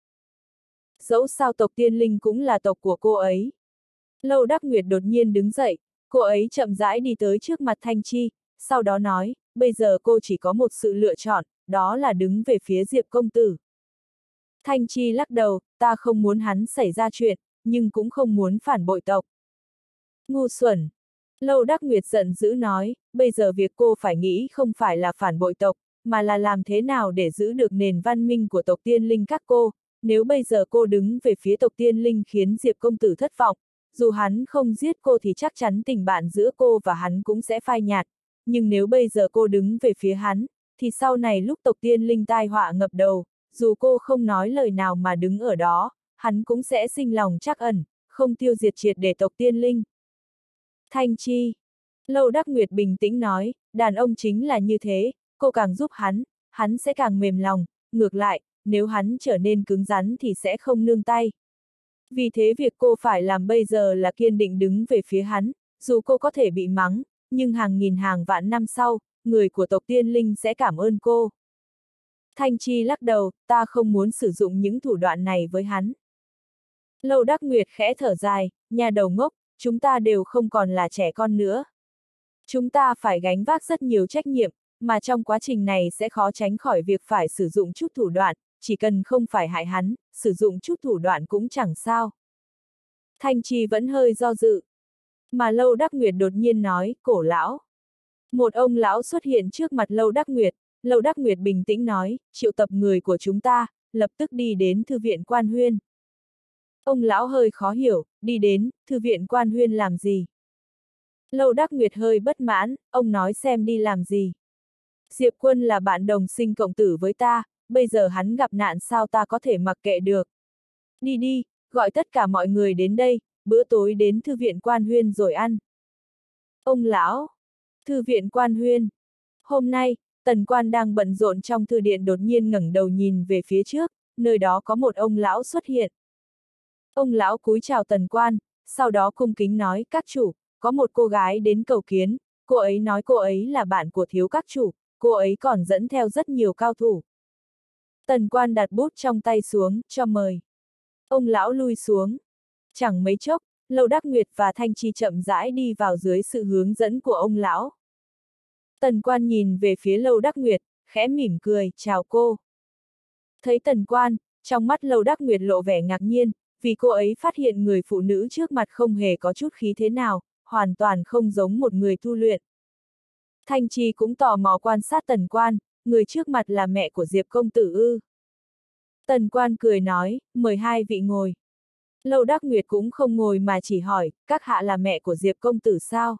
Speaker 1: Dẫu sao tộc tiên linh cũng là tộc của cô ấy. Lâu Đắc Nguyệt đột nhiên đứng dậy, cô ấy chậm rãi đi tới trước mặt Thanh Chi, sau đó nói, bây giờ cô chỉ có một sự lựa chọn, đó là đứng về phía Diệp công tử. Thanh Chi lắc đầu, ta không muốn hắn xảy ra chuyện, nhưng cũng không muốn phản bội tộc. Ngu xuẩn! Lâu Đắc Nguyệt giận dữ nói, bây giờ việc cô phải nghĩ không phải là phản bội tộc, mà là làm thế nào để giữ được nền văn minh của tộc tiên linh các cô, nếu bây giờ cô đứng về phía tộc tiên linh khiến Diệp công tử thất vọng, dù hắn không giết cô thì chắc chắn tình bạn giữa cô và hắn cũng sẽ phai nhạt, nhưng nếu bây giờ cô đứng về phía hắn, thì sau này lúc tộc tiên linh tai họa ngập đầu, dù cô không nói lời nào mà đứng ở đó, hắn cũng sẽ sinh lòng trắc ẩn, không tiêu diệt triệt để tộc tiên linh. Thanh Chi. Lâu Đắc Nguyệt bình tĩnh nói, đàn ông chính là như thế, cô càng giúp hắn, hắn sẽ càng mềm lòng, ngược lại, nếu hắn trở nên cứng rắn thì sẽ không nương tay. Vì thế việc cô phải làm bây giờ là kiên định đứng về phía hắn, dù cô có thể bị mắng, nhưng hàng nghìn hàng vạn năm sau, người của tộc tiên linh sẽ cảm ơn cô. Thanh Chi lắc đầu, ta không muốn sử dụng những thủ đoạn này với hắn. Lâu Đắc Nguyệt khẽ thở dài, nhà đầu ngốc, chúng ta đều không còn là trẻ con nữa. Chúng ta phải gánh vác rất nhiều trách nhiệm, mà trong quá trình này sẽ khó tránh khỏi việc phải sử dụng chút thủ đoạn, chỉ cần không phải hại hắn, sử dụng chút thủ đoạn cũng chẳng sao. Thanh Chi vẫn hơi do dự. Mà Lâu Đắc Nguyệt đột nhiên nói, cổ lão. Một ông lão xuất hiện trước mặt Lâu Đắc Nguyệt, Lâu Đắc Nguyệt bình tĩnh nói, triệu tập người của chúng ta, lập tức đi đến Thư viện Quan Huyên. Ông lão hơi khó hiểu, đi đến, Thư viện Quan Huyên làm gì? Lâu Đắc Nguyệt hơi bất mãn, ông nói xem đi làm gì? Diệp Quân là bạn đồng sinh cộng tử với ta, bây giờ hắn gặp nạn sao ta có thể mặc kệ được? Đi đi, gọi tất cả mọi người đến đây, bữa tối đến Thư viện Quan Huyên rồi ăn. Ông lão, Thư viện Quan Huyên. Hôm nay, Tần Quan đang bận rộn trong thư điện đột nhiên ngẩng đầu nhìn về phía trước, nơi đó có một ông lão xuất hiện. Ông lão cúi chào Tần Quan, sau đó cung kính nói, các chủ, có một cô gái đến cầu kiến, cô ấy nói cô ấy là bạn của thiếu các chủ, cô ấy còn dẫn theo rất nhiều cao thủ. Tần Quan đặt bút trong tay xuống, cho mời. Ông lão lui xuống. Chẳng mấy chốc, Lâu Đắc Nguyệt và Thanh Chi chậm rãi đi vào dưới sự hướng dẫn của ông lão. Tần Quan nhìn về phía Lâu Đắc Nguyệt, khẽ mỉm cười, chào cô. Thấy Tần Quan, trong mắt Lâu Đắc Nguyệt lộ vẻ ngạc nhiên, vì cô ấy phát hiện người phụ nữ trước mặt không hề có chút khí thế nào, hoàn toàn không giống một người tu luyện. Thanh Chi cũng tò mò quan sát Tần Quan, người trước mặt là mẹ của Diệp công tử ư. Tần Quan cười nói, mời hai vị ngồi. Lâu Đắc Nguyệt cũng không ngồi mà chỉ hỏi, các hạ là mẹ của Diệp công tử sao?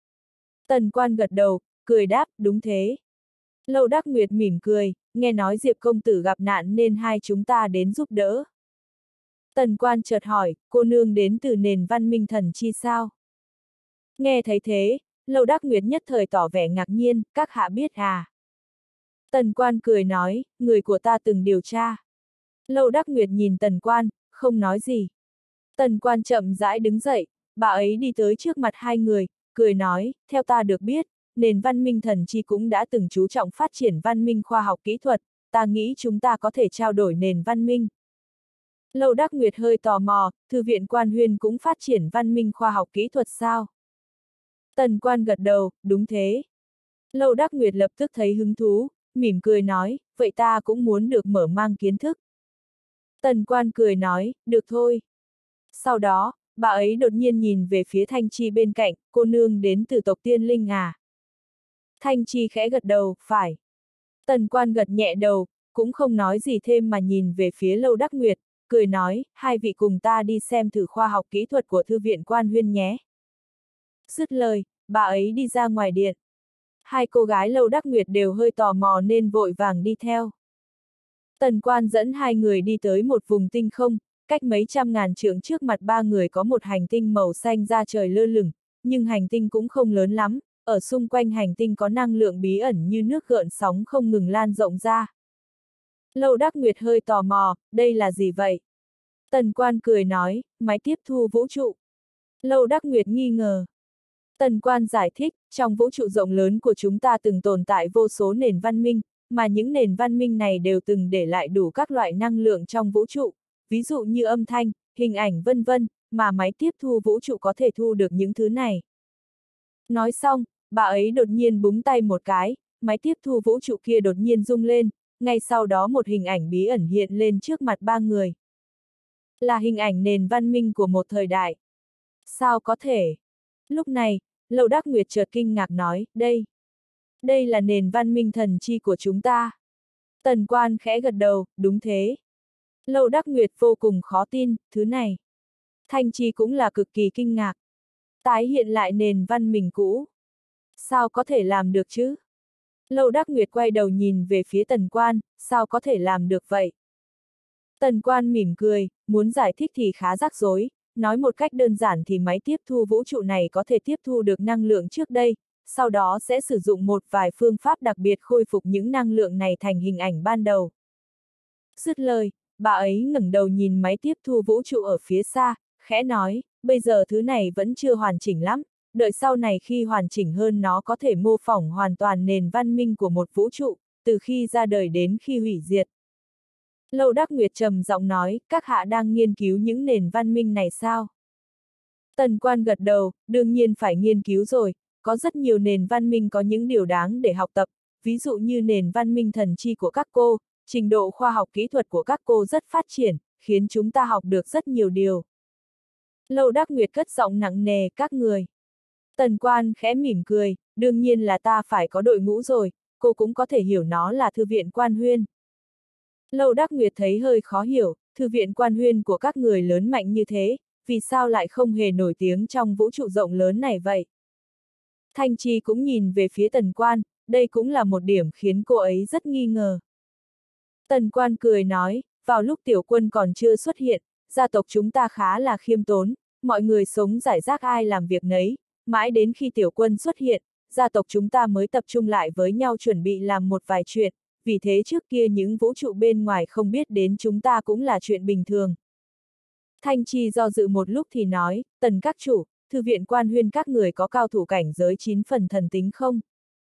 Speaker 1: Tần Quan gật đầu, cười đáp, đúng thế. Lâu Đắc Nguyệt mỉm cười, nghe nói Diệp công tử gặp nạn nên hai chúng ta đến giúp đỡ. Tần Quan chợt hỏi, cô nương đến từ nền văn minh thần chi sao? Nghe thấy thế, Lâu Đắc Nguyệt nhất thời tỏ vẻ ngạc nhiên, các hạ biết à? Tần Quan cười nói, người của ta từng điều tra. Lâu Đắc Nguyệt nhìn Tần Quan, không nói gì. Tần Quan chậm rãi đứng dậy, bà ấy đi tới trước mặt hai người, cười nói, theo ta được biết, nền văn minh thần chi cũng đã từng chú trọng phát triển văn minh khoa học kỹ thuật, ta nghĩ chúng ta có thể trao đổi nền văn minh. Lâu Đắc Nguyệt hơi tò mò, Thư viện Quan Huyên cũng phát triển văn minh khoa học kỹ thuật sao? Tần Quan gật đầu, đúng thế. Lâu Đắc Nguyệt lập tức thấy hứng thú, mỉm cười nói, vậy ta cũng muốn được mở mang kiến thức. Tần Quan cười nói, được thôi. Sau đó, bà ấy đột nhiên nhìn về phía Thanh Chi bên cạnh, cô nương đến từ tộc Tiên Linh à? Thanh Chi khẽ gật đầu, phải. Tần Quan gật nhẹ đầu, cũng không nói gì thêm mà nhìn về phía Lâu Đắc Nguyệt, cười nói, hai vị cùng ta đi xem thử khoa học kỹ thuật của Thư viện Quan Huyên nhé. Dứt lời, bà ấy đi ra ngoài điện. Hai cô gái Lâu Đắc Nguyệt đều hơi tò mò nên vội vàng đi theo. Tần Quan dẫn hai người đi tới một vùng tinh không, cách mấy trăm ngàn trượng trước mặt ba người có một hành tinh màu xanh ra trời lơ lửng, nhưng hành tinh cũng không lớn lắm, ở xung quanh hành tinh có năng lượng bí ẩn như nước gợn sóng không ngừng lan rộng ra. Lâu Đắc Nguyệt hơi tò mò, đây là gì vậy? Tần Quan cười nói, máy tiếp thu vũ trụ. Lâu Đắc Nguyệt nghi ngờ. Tần Quan giải thích, trong vũ trụ rộng lớn của chúng ta từng tồn tại vô số nền văn minh, mà những nền văn minh này đều từng để lại đủ các loại năng lượng trong vũ trụ, ví dụ như âm thanh, hình ảnh vân vân, mà máy tiếp thu vũ trụ có thể thu được những thứ này. Nói xong, bà ấy đột nhiên búng tay một cái, máy tiếp thu vũ trụ kia đột nhiên rung lên, ngay sau đó một hình ảnh bí ẩn hiện lên trước mặt ba người. Là hình ảnh nền văn minh của một thời đại. Sao có thể? Lúc này, Lâu Đắc Nguyệt chợt kinh ngạc nói, đây. Đây là nền văn minh thần chi của chúng ta. Tần Quan khẽ gật đầu, đúng thế. Lâu Đắc Nguyệt vô cùng khó tin, thứ này. Thanh Chi cũng là cực kỳ kinh ngạc. Tái hiện lại nền văn minh cũ. Sao có thể làm được chứ? Lâu Đắc Nguyệt quay đầu nhìn về phía Tần Quan, sao có thể làm được vậy? Tần Quan mỉm cười, muốn giải thích thì khá rắc rối, nói một cách đơn giản thì máy tiếp thu vũ trụ này có thể tiếp thu được năng lượng trước đây, sau đó sẽ sử dụng một vài phương pháp đặc biệt khôi phục những năng lượng này thành hình ảnh ban đầu. Dứt lời, bà ấy ngẩng đầu nhìn máy tiếp thu vũ trụ ở phía xa, khẽ nói, bây giờ thứ này vẫn chưa hoàn chỉnh lắm, đợi sau này khi hoàn chỉnh hơn nó có thể mô phỏng hoàn toàn nền văn minh của một vũ trụ, từ khi ra đời đến khi hủy diệt. Lâu Đắc Nguyệt trầm giọng nói, các hạ đang nghiên cứu những nền văn minh này sao? Tần Quan gật đầu, đương nhiên phải nghiên cứu rồi, có rất nhiều nền văn minh có những điều đáng để học tập, ví dụ như nền văn minh thần chi của các cô, trình độ khoa học kỹ thuật của các cô rất phát triển, khiến chúng ta học được rất nhiều điều. Lâu Đắc Nguyệt cất giọng nặng nề, các người. Tần Quan khẽ mỉm cười, đương nhiên là ta phải có đội ngũ rồi, cô cũng có thể hiểu nó là Thư viện Quan Huyên. Lâu Đắc Nguyệt thấy hơi khó hiểu, Thư viện Quan Huyên của các người lớn mạnh như thế, vì sao lại không hề nổi tiếng trong vũ trụ rộng lớn này vậy? Thanh Chi cũng nhìn về phía Tần Quan, đây cũng là một điểm khiến cô ấy rất nghi ngờ. Tần Quan cười nói, vào lúc Tiểu Quân còn chưa xuất hiện, gia tộc chúng ta khá là khiêm tốn, mọi người sống rải rác ai làm việc nấy, mãi đến khi Tiểu Quân xuất hiện, gia tộc chúng ta mới tập trung lại với nhau chuẩn bị làm một vài chuyện, vì thế trước kia những vũ trụ bên ngoài không biết đến chúng ta cũng là chuyện bình thường. Thanh Chi do dự một lúc thì nói, Tần các chủ, Thư viện Quan Huyên các người có cao thủ cảnh giới chín phần thần tính không?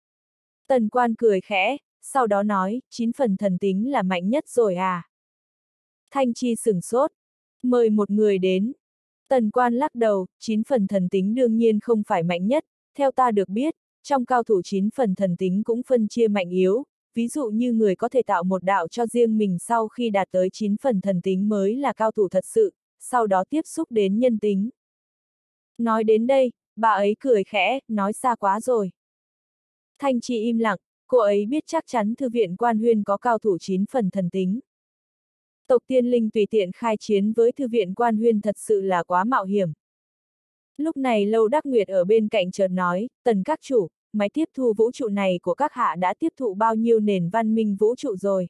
Speaker 1: Tần Quan cười khẽ, sau đó nói, chín phần thần tính là mạnh nhất rồi à? Thanh Chi sửng sốt, mời một người đến. Tần Quan lắc đầu, chín phần thần tính đương nhiên không phải mạnh nhất, theo ta được biết, trong cao thủ chín phần thần tính cũng phân chia mạnh yếu, ví dụ như người có thể tạo một đạo cho riêng mình sau khi đạt tới chín phần thần tính mới là cao thủ thật sự, sau đó tiếp xúc đến nhân tính. Nói đến đây, bà ấy cười khẽ, nói xa quá rồi. Thanh Chi im lặng, cô ấy biết chắc chắn Thư viện Quan Huyên có cao thủ chín phần thần tính. Tộc Tiên Linh tùy tiện khai chiến với Thư viện Quan Huyên thật sự là quá mạo hiểm. Lúc này Lâu Đắc Nguyệt ở bên cạnh chợt nói, Tần các chủ, máy tiếp thu vũ trụ này của các hạ đã tiếp thụ bao nhiêu nền văn minh vũ trụ rồi?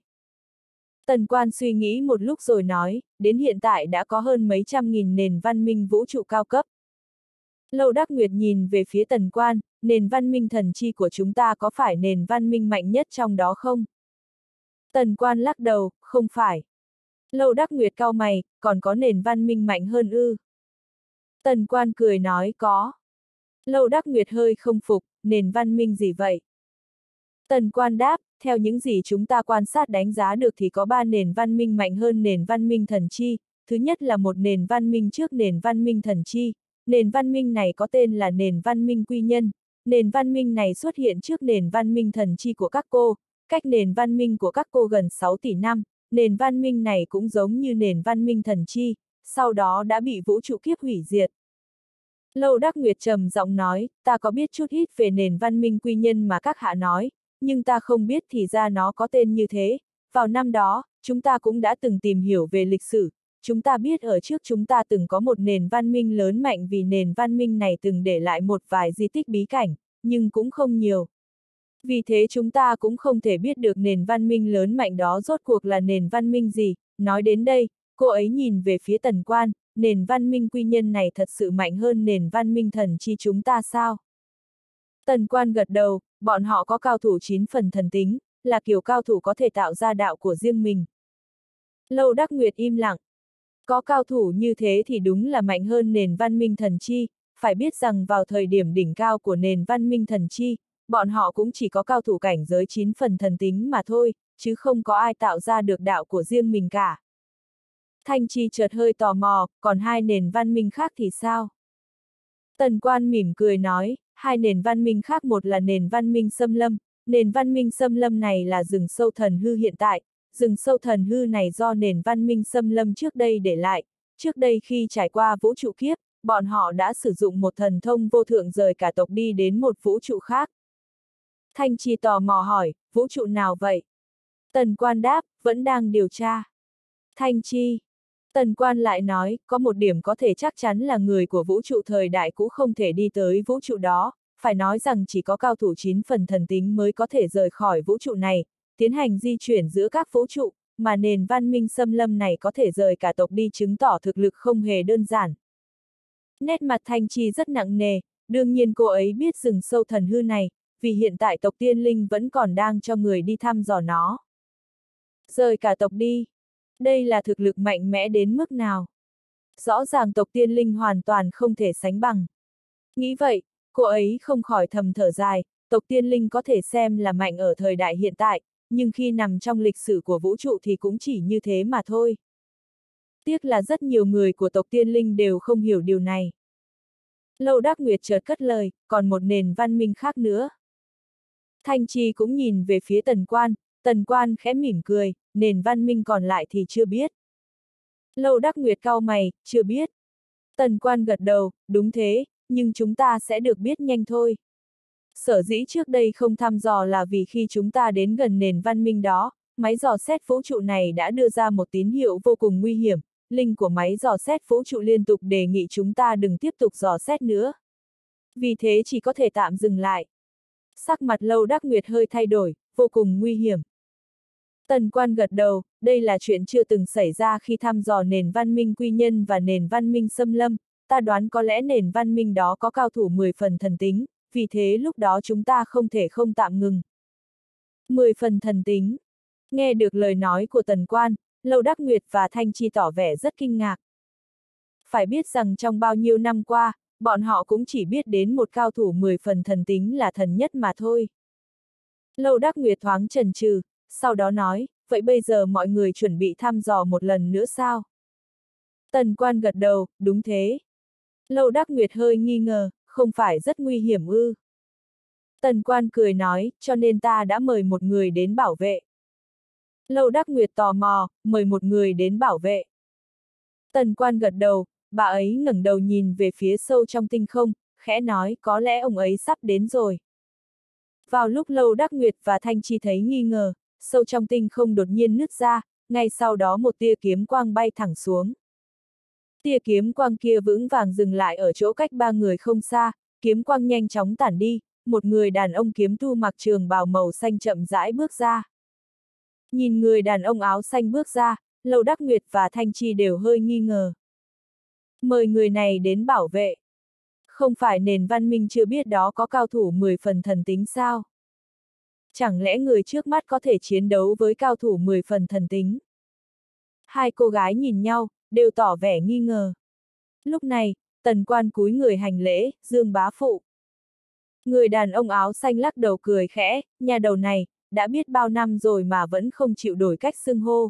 Speaker 1: Tần Quan suy nghĩ một lúc rồi nói, đến hiện tại đã có hơn mấy trăm nghìn nền văn minh vũ trụ cao cấp. Lâu Đắc Nguyệt nhìn về phía Tần Quan, nền văn minh thần chi của chúng ta có phải nền văn minh mạnh nhất trong đó không? Tần Quan lắc đầu, không phải. Lâu Đắc Nguyệt cau mày, còn có nền văn minh mạnh hơn ư? Tần Quan cười nói có. Lâu Đắc Nguyệt hơi không phục, nền văn minh gì vậy? Tần Quan đáp, theo những gì chúng ta quan sát đánh giá được thì có ba nền văn minh mạnh hơn nền văn minh thần chi. Thứ nhất là một nền văn minh trước nền văn minh thần chi. Nền văn minh này có tên là nền văn minh quy nhân. Nền văn minh này xuất hiện trước nền văn minh thần chi của các cô, cách nền văn minh của các cô gần sáu tỷ năm. Nền văn minh này cũng giống như nền văn minh thần chi, sau đó đã bị vũ trụ kiếp hủy diệt. Lâu Đắc Nguyệt trầm giọng nói, ta có biết chút ít về nền văn minh quy nhân mà các hạ nói, nhưng ta không biết thì ra nó có tên như thế. Vào năm đó, chúng ta cũng đã từng tìm hiểu về lịch sử, chúng ta biết ở trước chúng ta từng có một nền văn minh lớn mạnh vì nền văn minh này từng để lại một vài di tích bí cảnh, nhưng cũng không nhiều. Vì thế chúng ta cũng không thể biết được nền văn minh lớn mạnh đó rốt cuộc là nền văn minh gì. Nói đến đây, cô ấy nhìn về phía Tần Quan, nền văn minh quy nhân này thật sự mạnh hơn nền văn minh thần chi chúng ta sao? Tần Quan gật đầu, bọn họ có cao thủ chín phần thần tính, là kiểu cao thủ có thể tạo ra đạo của riêng mình. Lâu Đắc Nguyệt im lặng. Có cao thủ như thế thì đúng là mạnh hơn nền văn minh thần chi, phải biết rằng vào thời điểm đỉnh cao của nền văn minh thần chi, bọn họ cũng chỉ có cao thủ cảnh giới chín phần thần tính mà thôi, chứ không có ai tạo ra được đạo của riêng mình cả. Thanh Chi chợt hơi tò mò, còn hai nền văn minh khác thì sao? Tần Quan mỉm cười nói, hai nền văn minh khác, một là nền văn minh xâm lâm, nền văn minh xâm lâm này là rừng sâu thần hư hiện tại, rừng sâu thần hư này do nền văn minh xâm lâm trước đây để lại, trước đây khi trải qua vũ trụ kiếp, bọn họ đã sử dụng một thần thông vô thượng rời cả tộc đi đến một vũ trụ khác. Thanh Chi tò mò hỏi, vũ trụ nào vậy? Tần Quan đáp, vẫn đang điều tra. Thanh Chi. Tần Quan lại nói, có một điểm có thể chắc chắn là người của vũ trụ thời đại cũ không thể đi tới vũ trụ đó, phải nói rằng chỉ có cao thủ chín phần thần tính mới có thể rời khỏi vũ trụ này, tiến hành di chuyển giữa các vũ trụ, mà nền văn minh xâm lâm này có thể rời cả tộc đi chứng tỏ thực lực không hề đơn giản. Nét mặt Thanh Chi rất nặng nề, đương nhiên cô ấy biết rừng sâu thần hư này, vì hiện tại tộc Tiên Linh vẫn còn đang cho người đi thăm dò nó. Rời cả tộc đi. Đây là thực lực mạnh mẽ đến mức nào? Rõ ràng tộc Tiên Linh hoàn toàn không thể sánh bằng. Nghĩ vậy, cô ấy không khỏi thầm thở dài, tộc Tiên Linh có thể xem là mạnh ở thời đại hiện tại, nhưng khi nằm trong lịch sử của vũ trụ thì cũng chỉ như thế mà thôi. Tiếc là rất nhiều người của tộc Tiên Linh đều không hiểu điều này. Lâu Đắc Nguyệt chợt cất lời, còn một nền văn minh khác nữa. Thanh Chi cũng nhìn về phía Tần Quan, Tần Quan khẽ mỉm cười, nền văn minh còn lại thì chưa biết. Lâu Đắc Nguyệt cau mày, chưa biết. Tần Quan gật đầu, đúng thế, nhưng chúng ta sẽ được biết nhanh thôi. Sở dĩ trước đây không thăm dò là vì khi chúng ta đến gần nền văn minh đó, máy dò xét vũ trụ này đã đưa ra một tín hiệu vô cùng nguy hiểm, linh của máy dò xét vũ trụ liên tục đề nghị chúng ta đừng tiếp tục dò xét nữa. Vì thế chỉ có thể tạm dừng lại. Sắc mặt Lâu Đắc Nguyệt hơi thay đổi, vô cùng nguy hiểm. Tần Quan gật đầu, đây là chuyện chưa từng xảy ra khi thăm dò nền văn minh quy nhân và nền văn minh xâm lâm, ta đoán có lẽ nền văn minh đó có cao thủ mười phần thần tính, vì thế lúc đó chúng ta không thể không tạm ngừng. mười phần thần tính. Nghe được lời nói của Tần Quan, Lâu Đắc Nguyệt và Thanh Chi tỏ vẻ rất kinh ngạc. Phải biết rằng trong bao nhiêu năm qua, bọn họ cũng chỉ biết đến một cao thủ mười phần thần tính là thần nhất mà thôi. Lâu Đắc Nguyệt thoáng chần chừ, sau đó nói, vậy bây giờ mọi người chuẩn bị thăm dò một lần nữa sao? Tần Quan gật đầu, đúng thế. Lâu Đắc Nguyệt hơi nghi ngờ, không phải rất nguy hiểm ư? Tần Quan cười nói, cho nên ta đã mời một người đến bảo vệ. Lâu Đắc Nguyệt tò mò, mời một người đến bảo vệ. Tần Quan gật đầu, bà ấy ngẩng đầu nhìn về phía sâu trong tinh không, khẽ nói, có lẽ ông ấy sắp đến rồi. Vào lúc Lâu Đắc Nguyệt và Thanh Chi thấy nghi ngờ, sâu trong tinh không đột nhiên nứt ra, ngay sau đó một tia kiếm quang bay thẳng xuống. Tia kiếm quang kia vững vàng dừng lại ở chỗ cách ba người không xa, kiếm quang nhanh chóng tản đi, một người đàn ông kiếm tu mặc trường bào màu xanh chậm rãi bước ra. Nhìn người đàn ông áo xanh bước ra, Lâu Đắc Nguyệt và Thanh Chi đều hơi nghi ngờ. Mời người này đến bảo vệ. Không phải nền văn minh chưa biết đó có cao thủ mười phần thần tính sao? Chẳng lẽ người trước mắt có thể chiến đấu với cao thủ mười phần thần tính? Hai cô gái nhìn nhau, đều tỏ vẻ nghi ngờ. Lúc này, Tần Quan cúi người hành lễ, Dương bá phụ. Người đàn ông áo xanh lắc đầu cười khẽ, nhà đầu này, đã biết bao năm rồi mà vẫn không chịu đổi cách xưng hô.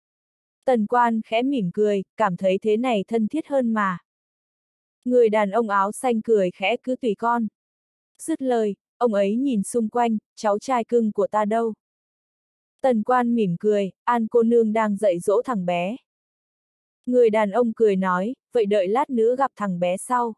Speaker 1: Tần Quan khẽ mỉm cười, cảm thấy thế này thân thiết hơn mà. Người đàn ông áo xanh cười khẽ, cứ tùy con. Dứt lời, ông ấy nhìn xung quanh, cháu trai cưng của ta đâu? Tần Quan mỉm cười, An cô nương đang dạy dỗ thằng bé. Người đàn ông cười nói, vậy đợi lát nữa gặp thằng bé sau.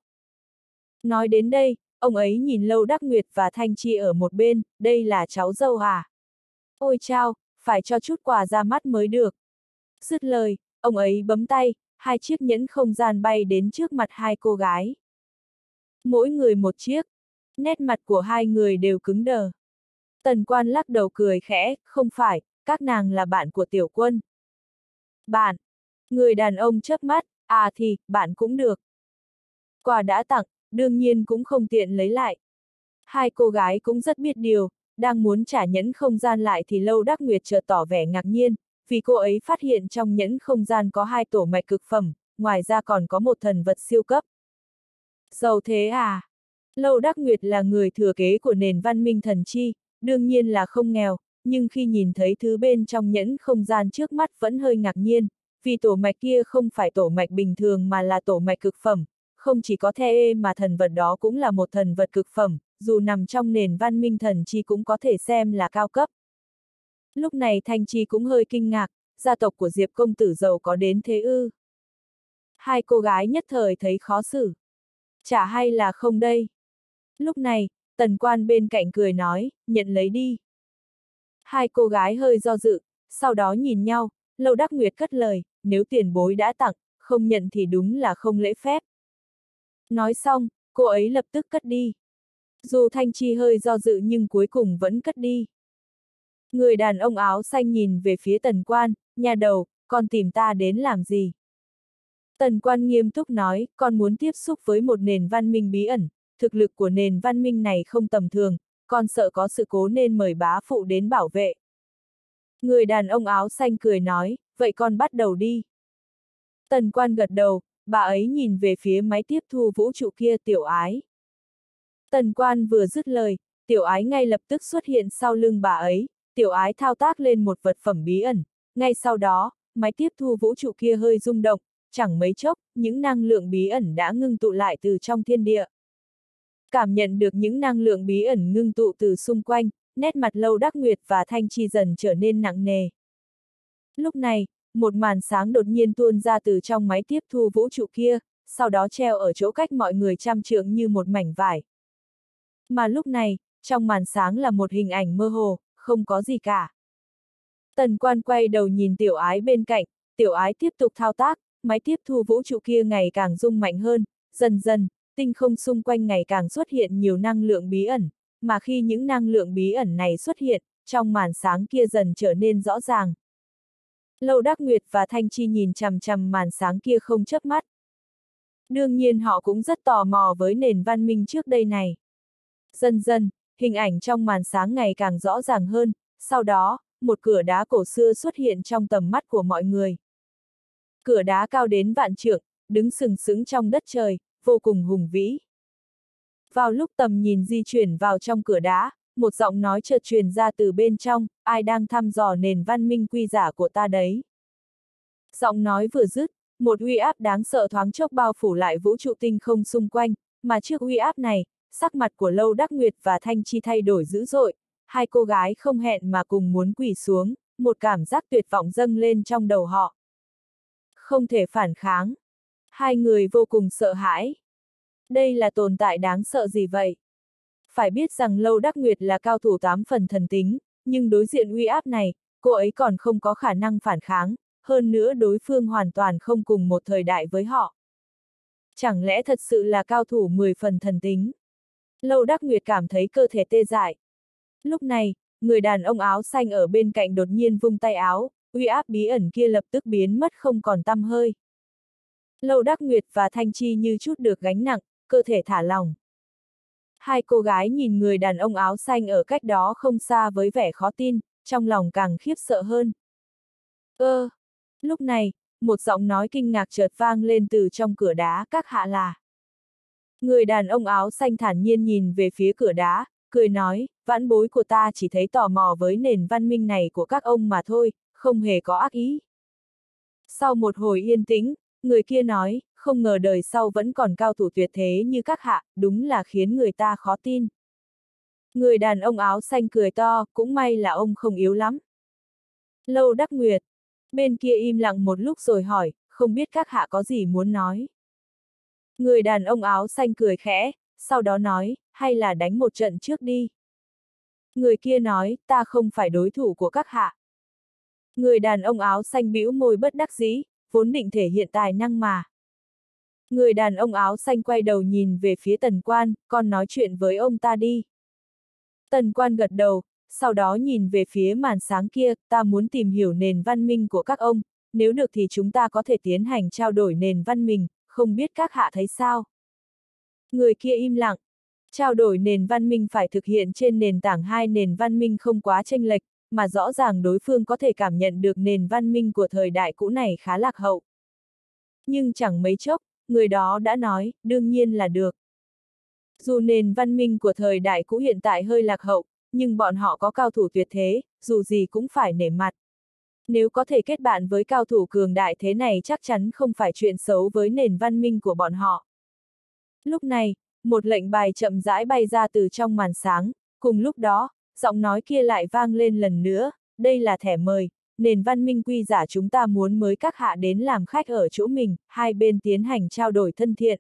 Speaker 1: Nói đến đây, ông ấy nhìn Lâu Đắc Nguyệt và Thanh Chi ở một bên, đây là cháu dâu à? Ôi chao, phải cho chút quà ra mắt mới được. Dứt lời, ông ấy bấm tay, hai chiếc nhẫn không gian bay đến trước mặt hai cô gái. Mỗi người một chiếc, nét mặt của hai người đều cứng đờ. Tần Quan lắc đầu cười khẽ, không phải, các nàng là bạn của tiểu quân. Bạn, người đàn ông chớp mắt, à thì, bạn cũng được. Quà đã tặng, đương nhiên cũng không tiện lấy lại. Hai cô gái cũng rất biết điều, đang muốn trả nhẫn không gian lại thì Lâu Đắc Nguyệt chợt tỏ vẻ ngạc nhiên, vì cô ấy phát hiện trong nhẫn không gian có hai tổ mạch cực phẩm, ngoài ra còn có một thần vật siêu cấp. Giàu thế à? Lâu Đắc Nguyệt là người thừa kế của nền văn minh thần chi, đương nhiên là không nghèo, nhưng khi nhìn thấy thứ bên trong nhẫn không gian trước mắt vẫn hơi ngạc nhiên, vì tổ mạch kia không phải tổ mạch bình thường mà là tổ mạch cực phẩm, không chỉ có the ê mà thần vật đó cũng là một thần vật cực phẩm, dù nằm trong nền văn minh thần chi cũng có thể xem là cao cấp. Lúc này Thanh Chi cũng hơi kinh ngạc, gia tộc của Diệp công tử giàu có đến thế ư? Hai cô gái nhất thời thấy khó xử. Chả hay là không đây? Lúc này, Tần Quan bên cạnh cười nói, nhận lấy đi. Hai cô gái hơi do dự, sau đó nhìn nhau, Lâu Đắc Nguyệt cất lời, nếu tiền bối đã tặng, không nhận thì đúng là không lễ phép. Nói xong, cô ấy lập tức cất đi. Dù Thanh Chi hơi do dự nhưng cuối cùng vẫn cất đi. Người đàn ông áo xanh nhìn về phía Tần Quan, nhà đầu, con tìm ta đến làm gì? Tần Quan nghiêm túc nói, con muốn tiếp xúc với một nền văn minh bí ẩn, thực lực của nền văn minh này không tầm thường, con sợ có sự cố nên mời bá phụ đến bảo vệ. Người đàn ông áo xanh cười nói, vậy con bắt đầu đi. Tần Quan gật đầu, bà ấy nhìn về phía máy tiếp thu vũ trụ kia, Tiểu Ái. Tần Quan vừa dứt lời, Tiểu Ái ngay lập tức xuất hiện sau lưng bà ấy, Tiểu Ái thao tác lên một vật phẩm bí ẩn, ngay sau đó, máy tiếp thu vũ trụ kia hơi rung động, chẳng mấy chốc, những năng lượng bí ẩn đã ngưng tụ lại từ trong thiên địa. Cảm nhận được những năng lượng bí ẩn ngưng tụ từ xung quanh, nét mặt Lâu Đắc Nguyệt và Thanh Chi dần trở nên nặng nề. Lúc này, một màn sáng đột nhiên tuôn ra từ trong máy tiếp thu vũ trụ kia, sau đó treo ở chỗ cách mọi người trăm trượng như một mảnh vải. Mà lúc này, trong màn sáng là một hình ảnh mơ hồ, không có gì cả. Tần Quan quay đầu nhìn Tiểu Ái bên cạnh, Tiểu Ái tiếp tục thao tác, máy tiếp thu vũ trụ kia ngày càng rung mạnh hơn, dần dần, tinh không xung quanh ngày càng xuất hiện nhiều năng lượng bí ẩn, mà khi những năng lượng bí ẩn này xuất hiện, trong màn sáng kia dần trở nên rõ ràng. Lâu Đắc Nguyệt và Thanh Chi nhìn chằm chằm màn sáng kia không chớp mắt. Đương nhiên họ cũng rất tò mò với nền văn minh trước đây này. Dần dần, hình ảnh trong màn sáng ngày càng rõ ràng hơn, sau đó, một cửa đá cổ xưa xuất hiện trong tầm mắt của mọi người. Cửa đá cao đến vạn trượng, đứng sừng sững trong đất trời, vô cùng hùng vĩ. Vào lúc tầm nhìn di chuyển vào trong cửa đá, một giọng nói chợt truyền ra từ bên trong, ai đang thăm dò nền văn minh quy giả của ta đấy. Giọng nói vừa dứt, một uy áp đáng sợ thoáng chốc bao phủ lại vũ trụ tinh không xung quanh, mà trước uy áp này, sắc mặt của Lâu Đắc Nguyệt và Thanh Chi thay đổi dữ dội, hai cô gái không hẹn mà cùng muốn quỳ xuống, một cảm giác tuyệt vọng dâng lên trong đầu họ. Không thể phản kháng. Hai người vô cùng sợ hãi. Đây là tồn tại đáng sợ gì vậy? Phải biết rằng Lâu Đắc Nguyệt là cao thủ tám phần thần tính, nhưng đối diện uy áp này, cô ấy còn không có khả năng phản kháng, hơn nữa đối phương hoàn toàn không cùng một thời đại với họ. Chẳng lẽ thật sự là cao thủ mười phần thần tính? Lâu Đắc Nguyệt cảm thấy cơ thể tê dại. Lúc này, người đàn ông áo xanh ở bên cạnh đột nhiên vung tay áo, uy áp bí ẩn kia lập tức biến mất không còn tăm hơi. Lâu Đắc Nguyệt và Thanh Chi như chút được gánh nặng, cơ thể thả lỏng. Hai cô gái nhìn người đàn ông áo xanh ở cách đó không xa với vẻ khó tin, trong lòng càng khiếp sợ hơn. Ơ! Lúc này, một giọng nói kinh ngạc chợt vang lên từ trong cửa đá, các hạ là. Người đàn ông áo xanh thản nhiên nhìn về phía cửa đá, cười nói, vãn bối của ta chỉ thấy tò mò với nền văn minh này của các ông mà thôi, không hề có ác ý. Sau một hồi yên tĩnh, người kia nói, không ngờ đời sau vẫn còn cao thủ tuyệt thế như các hạ, đúng là khiến người ta khó tin. Người đàn ông áo xanh cười to, cũng may là ông không yếu lắm. Lâu Đắc Nguyệt, bên kia im lặng một lúc rồi hỏi, không biết các hạ có gì muốn nói. Người đàn ông áo xanh cười khẽ, sau đó nói, hay là đánh một trận trước đi. Người kia nói, ta không phải đối thủ của các hạ. Người đàn ông áo xanh bĩu môi bất đắc dĩ, vốn định thể hiện tài năng mà. Người đàn ông áo xanh quay đầu nhìn về phía Tần Quan, con nói chuyện với ông ta đi. Tần Quan gật đầu, sau đó nhìn về phía màn sáng kia, ta muốn tìm hiểu nền văn minh của các ông, nếu được thì chúng ta có thể tiến hành trao đổi nền văn minh, không biết các hạ thấy sao? Người kia im lặng. Trao đổi nền văn minh phải thực hiện trên nền tảng hai nền văn minh không quá chênh lệch, mà rõ ràng đối phương có thể cảm nhận được nền văn minh của thời đại cũ này khá lạc hậu. Nhưng chẳng mấy chốc, người đó đã nói, đương nhiên là được. Dù nền văn minh của thời đại cũ hiện tại hơi lạc hậu, nhưng bọn họ có cao thủ tuyệt thế, dù gì cũng phải nể mặt. Nếu có thể kết bạn với cao thủ cường đại thế này chắc chắn không phải chuyện xấu với nền văn minh của bọn họ. Lúc này, một lệnh bài chậm rãi bay ra từ trong màn sáng, cùng lúc đó, giọng nói kia lại vang lên lần nữa, đây là thẻ mời, nền văn minh quy giả chúng ta muốn mời các hạ đến làm khách ở chỗ mình, hai bên tiến hành trao đổi thân thiện.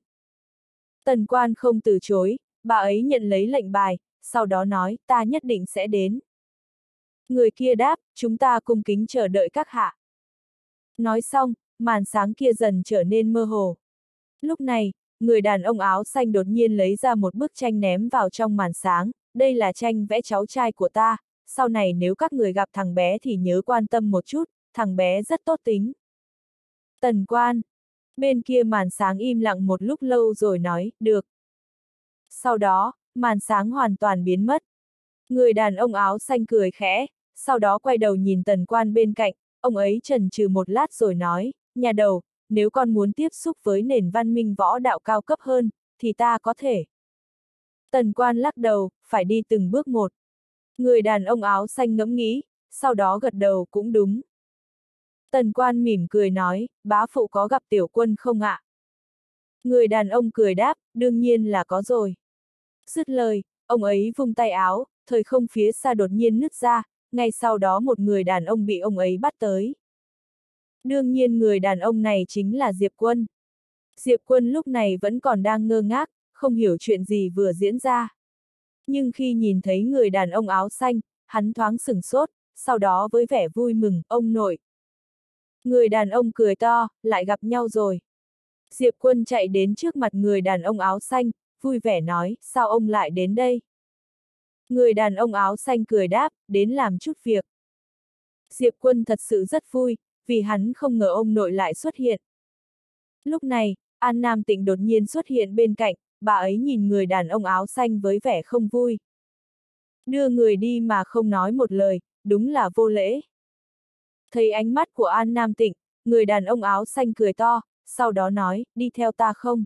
Speaker 1: Tần Quan không từ chối, bà ấy nhận lấy lệnh bài, sau đó nói, ta nhất định sẽ đến. Người kia đáp, chúng ta cung kính chờ đợi các hạ. Nói xong, màn sáng kia dần trở nên mơ hồ. Lúc này, người đàn ông áo xanh đột nhiên lấy ra một bức tranh ném vào trong màn sáng, đây là tranh vẽ cháu trai của ta, sau này nếu các người gặp thằng bé thì nhớ quan tâm một chút, thằng bé rất tốt tính. Tần Quan. Bên kia màn sáng im lặng một lúc lâu rồi nói, được. Sau đó, màn sáng hoàn toàn biến mất. Người đàn ông áo xanh cười khẽ, sau đó quay đầu nhìn Tần Quan bên cạnh, ông ấy chần chừ một lát rồi nói, nhà đầu, nếu con muốn tiếp xúc với nền văn minh võ đạo cao cấp hơn, thì ta có thể. Tần Quan lắc đầu, phải đi từng bước một. Người đàn ông áo xanh ngẫm nghĩ, sau đó gật đầu cũng đúng. Tần Quan mỉm cười nói, bá phụ có gặp tiểu quân không ạ? Người đàn ông cười đáp, đương nhiên là có rồi. Dứt lời, ông ấy vung tay áo, thời không phía xa đột nhiên nứt ra, ngay sau đó một người đàn ông bị ông ấy bắt tới. Đương nhiên người đàn ông này chính là Diệp Quân. Diệp Quân lúc này vẫn còn đang ngơ ngác, không hiểu chuyện gì vừa diễn ra. Nhưng khi nhìn thấy người đàn ông áo xanh, hắn thoáng sửng sốt, sau đó với vẻ vui mừng, ông nội. Người đàn ông cười to, lại gặp nhau rồi. Diệp Quân chạy đến trước mặt người đàn ông áo xanh, vui vẻ nói, sao ông lại đến đây? Người đàn ông áo xanh cười đáp, đến làm chút việc. Diệp Quân thật sự rất vui, vì hắn không ngờ ông nội lại xuất hiện. Lúc này, An Nam Tịnh đột nhiên xuất hiện bên cạnh, bà ấy nhìn người đàn ông áo xanh với vẻ không vui. Đưa người đi mà không nói một lời, đúng là vô lễ. Thấy ánh mắt của An Nam Tịnh, người đàn ông áo xanh cười to, sau đó nói, đi theo ta không?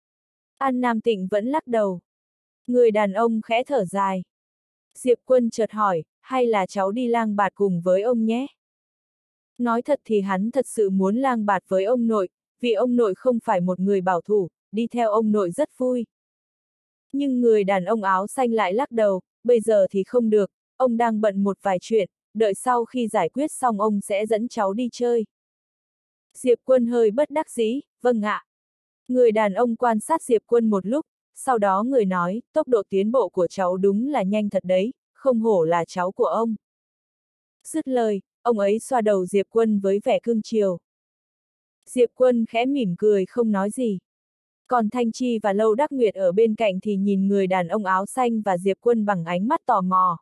Speaker 1: An Nam Tịnh vẫn lắc đầu. Người đàn ông khẽ thở dài. Diệp Quân chợt hỏi, hay là cháu đi lang bạt cùng với ông nhé? Nói thật thì hắn thật sự muốn lang bạt với ông nội, vì ông nội không phải một người bảo thủ, đi theo ông nội rất vui. Nhưng người đàn ông áo xanh lại lắc đầu, bây giờ thì không được, ông đang bận một vài chuyện, đợi sau khi giải quyết xong ông sẽ dẫn cháu đi chơi. Diệp Quân hơi bất đắc dĩ, vâng ạ. Người đàn ông quan sát Diệp Quân một lúc, sau đó người nói, tốc độ tiến bộ của cháu đúng là nhanh thật đấy, không hổ là cháu của ông. Dứt lời, ông ấy xoa đầu Diệp Quân với vẻ cưng chiều. Diệp Quân khẽ mỉm cười không nói gì. Còn Thanh Chi và Lâu Đắc Nguyệt ở bên cạnh thì nhìn người đàn ông áo xanh và Diệp Quân bằng ánh mắt tò mò.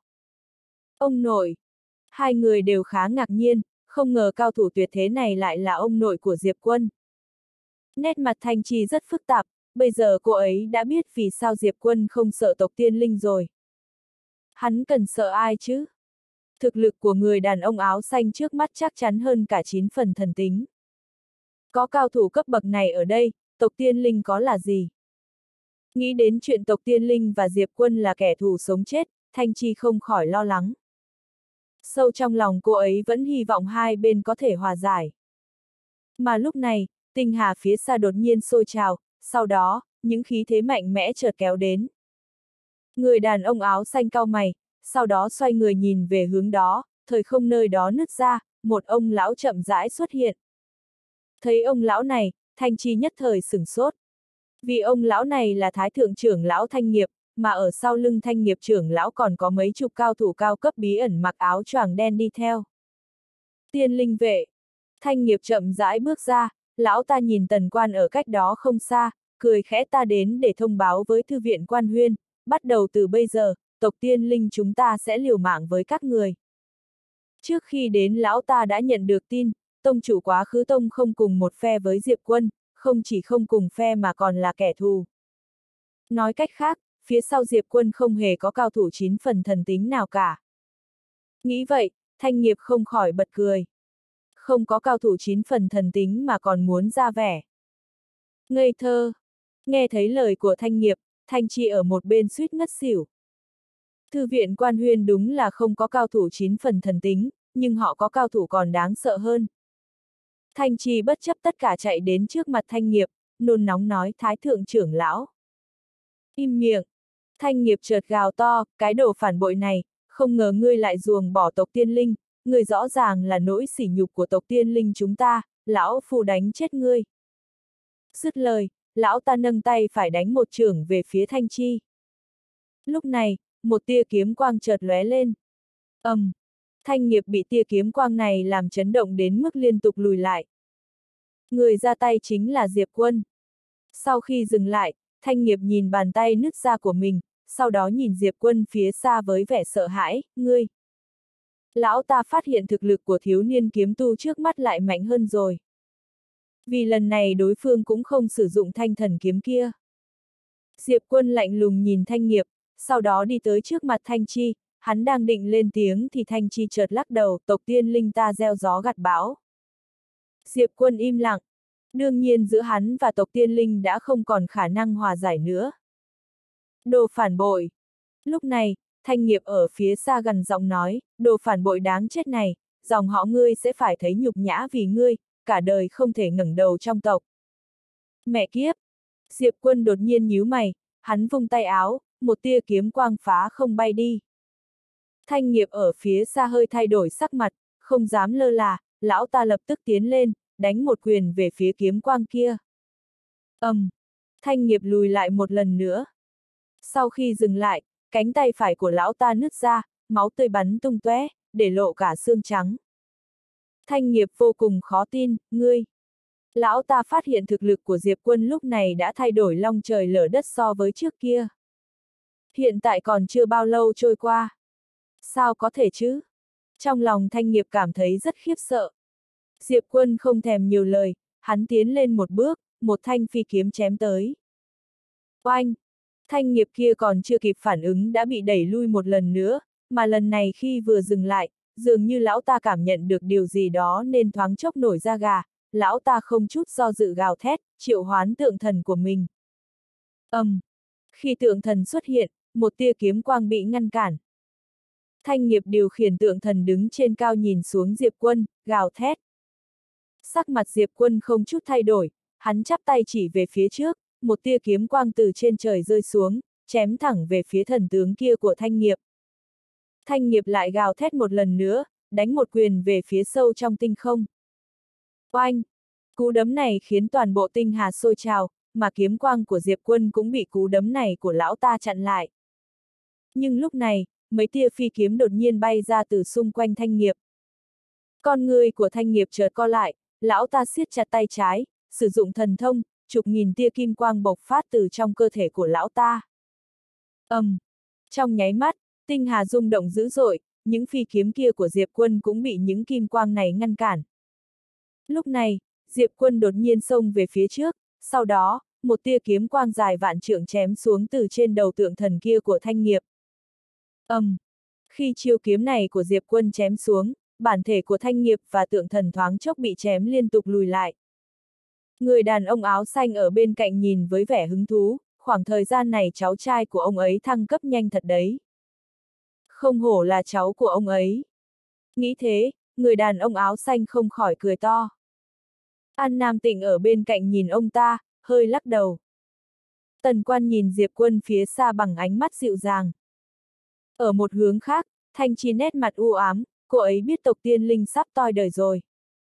Speaker 1: Ông nội. Hai người đều khá ngạc nhiên, không ngờ cao thủ tuyệt thế này lại là ông nội của Diệp Quân. Nét mặt Thanh Chi rất phức tạp, bây giờ cô ấy đã biết vì sao Diệp Quân không sợ tộc tiên linh rồi. Hắn cần sợ ai chứ? Thực lực của người đàn ông áo xanh trước mắt chắc chắn hơn cả chín phần thần tính. Có cao thủ cấp bậc này ở đây, tộc Tiên Linh có là gì? Nghĩ đến chuyện tộc Tiên Linh và Diệp Quân là kẻ thù sống chết, Thanh Chi không khỏi lo lắng. Sâu trong lòng cô ấy vẫn hy vọng hai bên có thể hòa giải. Mà lúc này, tinh hà phía xa đột nhiên sôi trào, sau đó, những khí thế mạnh mẽ chợt kéo đến. Người đàn ông áo xanh cau mày, sau đó xoay người nhìn về hướng đó, thời không nơi đó nứt ra, một ông lão chậm rãi xuất hiện. Thấy ông lão này, Thanh Chi nhất thời sửng sốt. Vì ông lão này là Thái Thượng trưởng lão Thanh Nghiệp, mà ở sau lưng Thanh Nghiệp trưởng lão còn có mấy chục cao thủ cao cấp bí ẩn mặc áo choàng đen đi theo. Tiên linh vệ. Thanh Nghiệp chậm rãi bước ra, lão ta nhìn Tần Quan ở cách đó không xa, cười khẽ, ta đến để thông báo với thư viện Quan Huyên, bắt đầu từ bây giờ, tộc Tiên Linh chúng ta sẽ liều mạng với các người. Trước khi đến lão ta đã nhận được tin, tông chủ quá khứ tông không cùng một phe với Diệp Quân, không chỉ không cùng phe mà còn là kẻ thù. Nói cách khác, phía sau Diệp Quân không hề có cao thủ chín phần thần tính nào cả. Nghĩ vậy, Thanh Nghiệp không khỏi bật cười. Không có cao thủ chín phần thần tính mà còn muốn ra vẻ. Ngây thơ. Nghe thấy lời của Thanh Nghiệp, Thanh Chi ở một bên suýt ngất xỉu. Thư viện Quan Huyên đúng là không có cao thủ chín phần thần tính, nhưng họ có cao thủ còn đáng sợ hơn. Thanh Chi bất chấp tất cả chạy đến trước mặt Thanh Nghiệp, nôn nóng nói, Thái Thượng trưởng lão. Im miệng. Thanh Nghiệp chợt gào to, cái đồ phản bội này, không ngờ ngươi lại ruồng bỏ tộc Tiên Linh, ngươi rõ ràng là nỗi sỉ nhục của tộc Tiên Linh chúng ta, lão phu đánh chết ngươi. Dứt lời, lão ta nâng tay phải đánh một chưởng về phía Thanh Chi. Lúc này, một tia kiếm quang chợt lóe lên. ầm, um, Thanh Nghiệp bị tia kiếm quang này làm chấn động đến mức liên tục lùi lại. Người ra tay chính là Diệp Quân. Sau khi dừng lại, Thanh Nghiệp nhìn bàn tay nứt ra của mình, sau đó nhìn Diệp Quân phía xa với vẻ sợ hãi, ngươi. Lão ta phát hiện thực lực của thiếu niên kiếm tu trước mắt lại mạnh hơn rồi. Vì lần này đối phương cũng không sử dụng thanh thần kiếm kia. Diệp Quân lạnh lùng nhìn Thanh Nghiệp, sau đó đi tới trước mặt Thanh Chi, hắn đang định lên tiếng thì Thanh Chi chợt lắc đầu, tộc Tiên Linh ta gieo gió gặt bão. Diệp Quân im lặng. Đương nhiên giữa hắn và tộc Tiên Linh đã không còn khả năng hòa giải nữa. Đồ phản bội. Lúc này, Thanh Nghiệp ở phía xa gần giọng nói, đồ phản bội đáng chết này, dòng họ ngươi sẽ phải thấy nhục nhã vì ngươi, cả đời không thể ngẩng đầu trong tộc. Mẹ kiếp! Diệp Quân đột nhiên nhíu mày, hắn vung tay áo, một tia kiếm quang phá không bay đi. Thanh Nghiệp ở phía xa hơi thay đổi sắc mặt, không dám lơ là, lão ta lập tức tiến lên, đánh một quyền về phía kiếm quang kia. ầm, um, Thanh Nghiệp lùi lại một lần nữa. Sau khi dừng lại, cánh tay phải của lão ta nứt ra, máu tươi bắn tung tóe, để lộ cả xương trắng. Thanh Nghiệp vô cùng khó tin, ngươi. Lão ta phát hiện thực lực của Diệp Quân lúc này đã thay đổi long trời lở đất so với trước kia. Hiện tại còn chưa bao lâu trôi qua. Sao có thể chứ? Trong lòng Thanh Nghiệp cảm thấy rất khiếp sợ. Diệp Quân không thèm nhiều lời, hắn tiến lên một bước, một thanh phi kiếm chém tới. Oanh! Thanh Nghiệp kia còn chưa kịp phản ứng đã bị đẩy lui một lần nữa, mà lần này khi vừa dừng lại, dường như lão ta cảm nhận được điều gì đó nên thoáng chốc nổi da gà, lão ta không chút do dự gào thét, triệu hoán tượng thần của mình. ầm, um, Khi tượng thần xuất hiện, một tia kiếm quang bị ngăn cản. Thanh Nghiệp điều khiển tượng thần đứng trên cao nhìn xuống Diệp Quân, gào thét. Sắc mặt Diệp Quân không chút thay đổi, hắn chắp tay chỉ về phía trước, một tia kiếm quang từ trên trời rơi xuống, chém thẳng về phía thần tướng kia của Thanh Nghiệp. Thanh Nghiệp lại gào thét một lần nữa, đánh một quyền về phía sâu trong tinh không. Oanh! Cú đấm này khiến toàn bộ tinh hà sôi trào, mà kiếm quang của Diệp Quân cũng bị cú đấm này của lão ta chặn lại. Nhưng lúc này, mấy tia phi kiếm đột nhiên bay ra từ xung quanh Thanh Nghiệp. Con người của Thanh Nghiệp chợt co lại, lão ta siết chặt tay trái, sử dụng thần thông, chục nghìn tia kim quang bộc phát từ trong cơ thể của lão ta. ầm, um, Trong nháy mắt, tinh hà rung động dữ dội, những phi kiếm kia của Diệp Quân cũng bị những kim quang này ngăn cản. Lúc này, Diệp Quân đột nhiên xông về phía trước, sau đó, một tia kiếm quang dài vạn trượng chém xuống từ trên đầu tượng thần kia của Thanh Nghiệp. ầm, um, Khi chiêu kiếm này của Diệp Quân chém xuống, bản thể của Thanh Nghiệp và Tượng Thần thoáng chốc bị chém liên tục lùi lại. Người đàn ông áo xanh ở bên cạnh nhìn với vẻ hứng thú, khoảng thời gian này cháu trai của ông ấy thăng cấp nhanh thật đấy. Không hổ là cháu của ông ấy. Nghĩ thế, người đàn ông áo xanh không khỏi cười to. An Nam Tịnh ở bên cạnh nhìn ông ta, hơi lắc đầu. Tần Quan nhìn Diệp Quân phía xa bằng ánh mắt dịu dàng. Ở một hướng khác, Thanh Chi nét mặt u ám, cô ấy biết tộc tiên linh sắp toi đời rồi.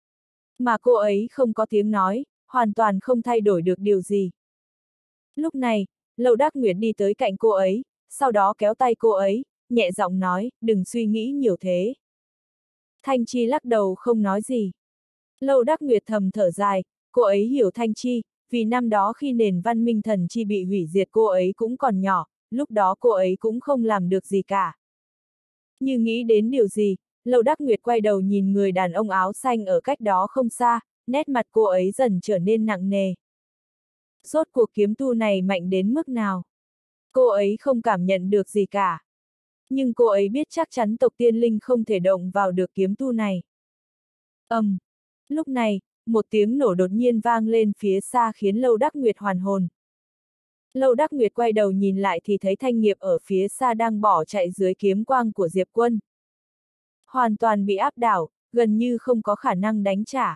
Speaker 1: Mà cô ấy không có tiếng nói, hoàn toàn không thay đổi được điều gì. Lúc này, Lâu Đắc Nguyệt đi tới cạnh cô ấy, sau đó kéo tay cô ấy, nhẹ giọng nói, đừng suy nghĩ nhiều thế. Thanh Chi lắc đầu không nói gì. Lâu Đắc Nguyệt thầm thở dài, cô ấy hiểu Thanh Chi, vì năm đó khi nền văn minh thần chi bị hủy diệt cô ấy cũng còn nhỏ, lúc đó cô ấy cũng không làm được gì cả. Như nghĩ đến điều gì, Lâu Đắc Nguyệt quay đầu nhìn người đàn ông áo xanh ở cách đó không xa, nét mặt cô ấy dần trở nên nặng nề. Rốt cuộc kiếm tu này mạnh đến mức nào? Cô ấy không cảm nhận được gì cả. Nhưng cô ấy biết chắc chắn tộc tiên linh không thể động vào được kiếm tu này. ầm, um, lúc này, một tiếng nổ đột nhiên vang lên phía xa khiến Lâu Đắc Nguyệt hoàn hồn. Lâu Đắc Nguyệt quay đầu nhìn lại thì thấy Thanh Nghiệp ở phía xa đang bỏ chạy dưới kiếm quang của Diệp Quân. Hoàn toàn bị áp đảo, gần như không có khả năng đánh trả.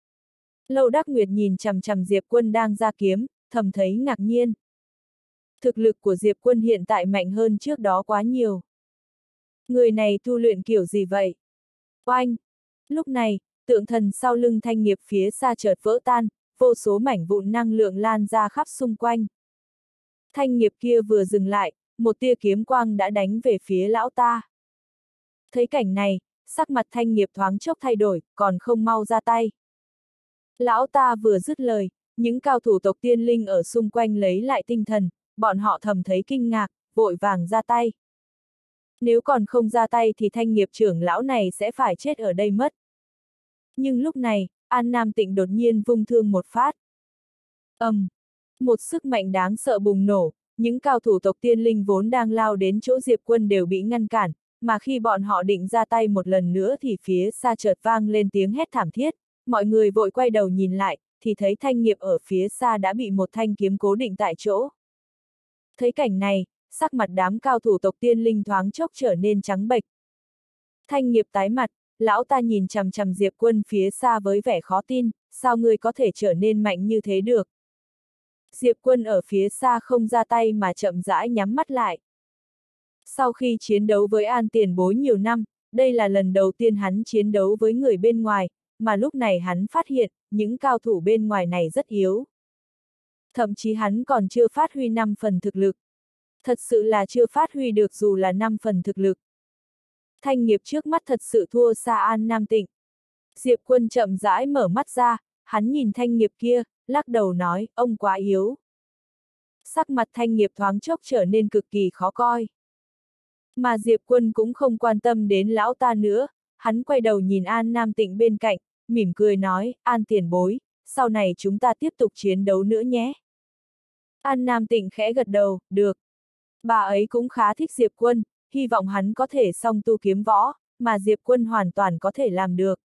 Speaker 1: Lâu Đắc Nguyệt nhìn chằm chằm Diệp Quân đang ra kiếm, thầm thấy ngạc nhiên. Thực lực của Diệp Quân hiện tại mạnh hơn trước đó quá nhiều. Người này tu luyện kiểu gì vậy? Oanh! Lúc này, tượng thần sau lưng Thanh Nghiệp phía xa chợt vỡ tan, vô số mảnh vụn năng lượng lan ra khắp xung quanh. Thanh Nghiệp kia vừa dừng lại, một tia kiếm quang đã đánh về phía lão ta. Thấy cảnh này, sắc mặt Thanh Nghiệp thoáng chốc thay đổi, còn không mau ra tay. Lão ta vừa dứt lời, những cao thủ tộc tiên linh ở xung quanh lấy lại tinh thần, bọn họ thầm thấy kinh ngạc, vội vàng ra tay. Nếu còn không ra tay thì Thanh Nghiệp trưởng lão này sẽ phải chết ở đây mất. Nhưng lúc này, An Nam Tịnh đột nhiên vung thương một phát. ầm, um, một sức mạnh đáng sợ bùng nổ, những cao thủ tộc tiên linh vốn đang lao đến chỗ Diệp Quân đều bị ngăn cản, mà khi bọn họ định ra tay một lần nữa thì phía xa chợt vang lên tiếng hét thảm thiết, mọi người vội quay đầu nhìn lại, thì thấy Thanh Nghiệp ở phía xa đã bị một thanh kiếm cố định tại chỗ. Thấy cảnh này, sắc mặt đám cao thủ tộc tiên linh thoáng chốc trở nên trắng bệch. Thanh Nghiệp tái mặt, lão ta nhìn chằm chằm Diệp Quân phía xa với vẻ khó tin, sao ngươi có thể trở nên mạnh như thế được? Diệp Quân ở phía xa không ra tay mà chậm rãi nhắm mắt lại. Sau khi chiến đấu với An Tiền Bối nhiều năm, đây là lần đầu tiên hắn chiến đấu với người bên ngoài, mà lúc này hắn phát hiện, những cao thủ bên ngoài này rất yếu. Thậm chí hắn còn chưa phát huy năm phần thực lực. Thật sự là chưa phát huy được dù là năm phần thực lực. Thanh Nghiệp trước mắt thật sự thua xa An Nam Tịnh. Diệp Quân chậm rãi mở mắt ra, hắn nhìn Thanh Nghiệp kia, lắc đầu nói, ông quá yếu. Sắc mặt Thanh Nghiệp thoáng chốc trở nên cực kỳ khó coi. Mà Diệp Quân cũng không quan tâm đến lão ta nữa, hắn quay đầu nhìn An Nam Tịnh bên cạnh, mỉm cười nói, An tiền bối, sau này chúng ta tiếp tục chiến đấu nữa nhé. An Nam Tịnh khẽ gật đầu, được. Bà ấy cũng khá thích Diệp Quân, hy vọng hắn có thể song tu kiếm võ, mà Diệp Quân hoàn toàn có thể làm được.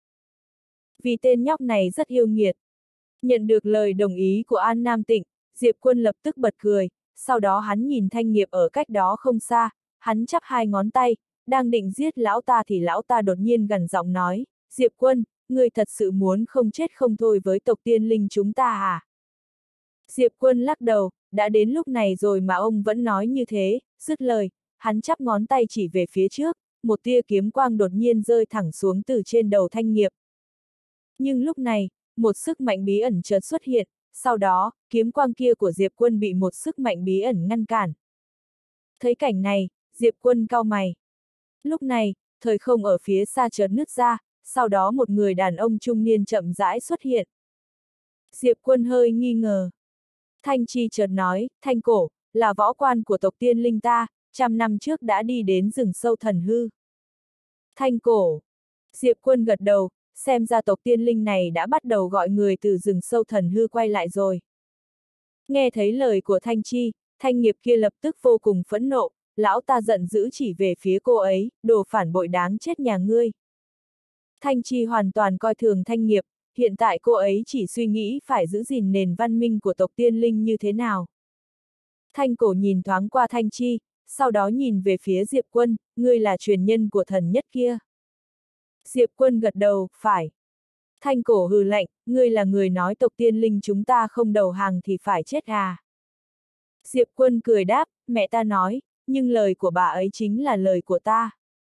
Speaker 1: Vì tên nhóc này rất yêu nghiệt. Nhận được lời đồng ý của An Nam Tịnh, Diệp Quân lập tức bật cười, sau đó hắn nhìn Thanh Nghiệp ở cách đó không xa, hắn chắp hai ngón tay, đang định giết lão ta thì lão ta đột nhiên gằn giọng nói, Diệp Quân, ngươi thật sự muốn không chết không thôi với tộc tiên linh chúng ta à? Diệp Quân lắc đầu, đã đến lúc này rồi mà ông vẫn nói như thế, dứt lời, hắn chắp ngón tay chỉ về phía trước, một tia kiếm quang đột nhiên rơi thẳng xuống từ trên đầu Thanh Nghiệp. Nhưng lúc này, một sức mạnh bí ẩn chợt xuất hiện, sau đó, kiếm quang kia của Diệp Quân bị một sức mạnh bí ẩn ngăn cản. Thấy cảnh này, Diệp Quân cau mày. Lúc này, thời không ở phía xa chợt nứt ra, sau đó một người đàn ông trung niên chậm rãi xuất hiện. Diệp Quân hơi nghi ngờ. Thanh Chi chợt nói, Thanh Cổ, là võ quan của tộc tiên linh ta, trăm năm trước đã đi đến rừng sâu thần hư. Thanh Cổ. Diệp Quân gật đầu, xem ra tộc tiên linh này đã bắt đầu gọi người từ rừng sâu thần hư quay lại rồi. Nghe thấy lời của Thanh Chi, Thanh Nghiệp kia lập tức vô cùng phẫn nộ, lão ta giận dữ chỉ về phía cô ấy, đồ phản bội đáng chết nhà ngươi. Thanh Chi hoàn toàn coi thường Thanh Nghiệp, hiện tại cô ấy chỉ suy nghĩ phải giữ gìn nền văn minh của tộc Tiên Linh như thế nào. Thanh Cổ nhìn thoáng qua Thanh Chi, sau đó nhìn về phía Diệp Quân, ngươi là truyền nhân của thần nhất kia. Diệp Quân gật đầu, phải. Thanh Cổ hừ lạnh, ngươi là người nói tộc Tiên Linh chúng ta không đầu hàng thì phải chết à. Diệp Quân cười đáp, mẹ ta nói, nhưng lời của bà ấy chính là lời của ta.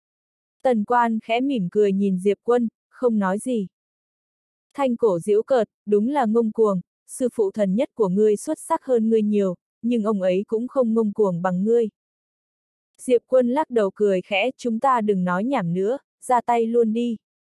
Speaker 1: Tần Quan khẽ mỉm cười nhìn Diệp Quân, không nói gì. Thanh Cổ giễu cợt, đúng là ngông cuồng, sư phụ thần nhất của ngươi xuất sắc hơn ngươi nhiều, nhưng ông ấy cũng không ngông cuồng bằng ngươi. Diệp Quân lắc đầu cười khẽ, chúng ta đừng nói nhảm nữa, ra tay luôn đi.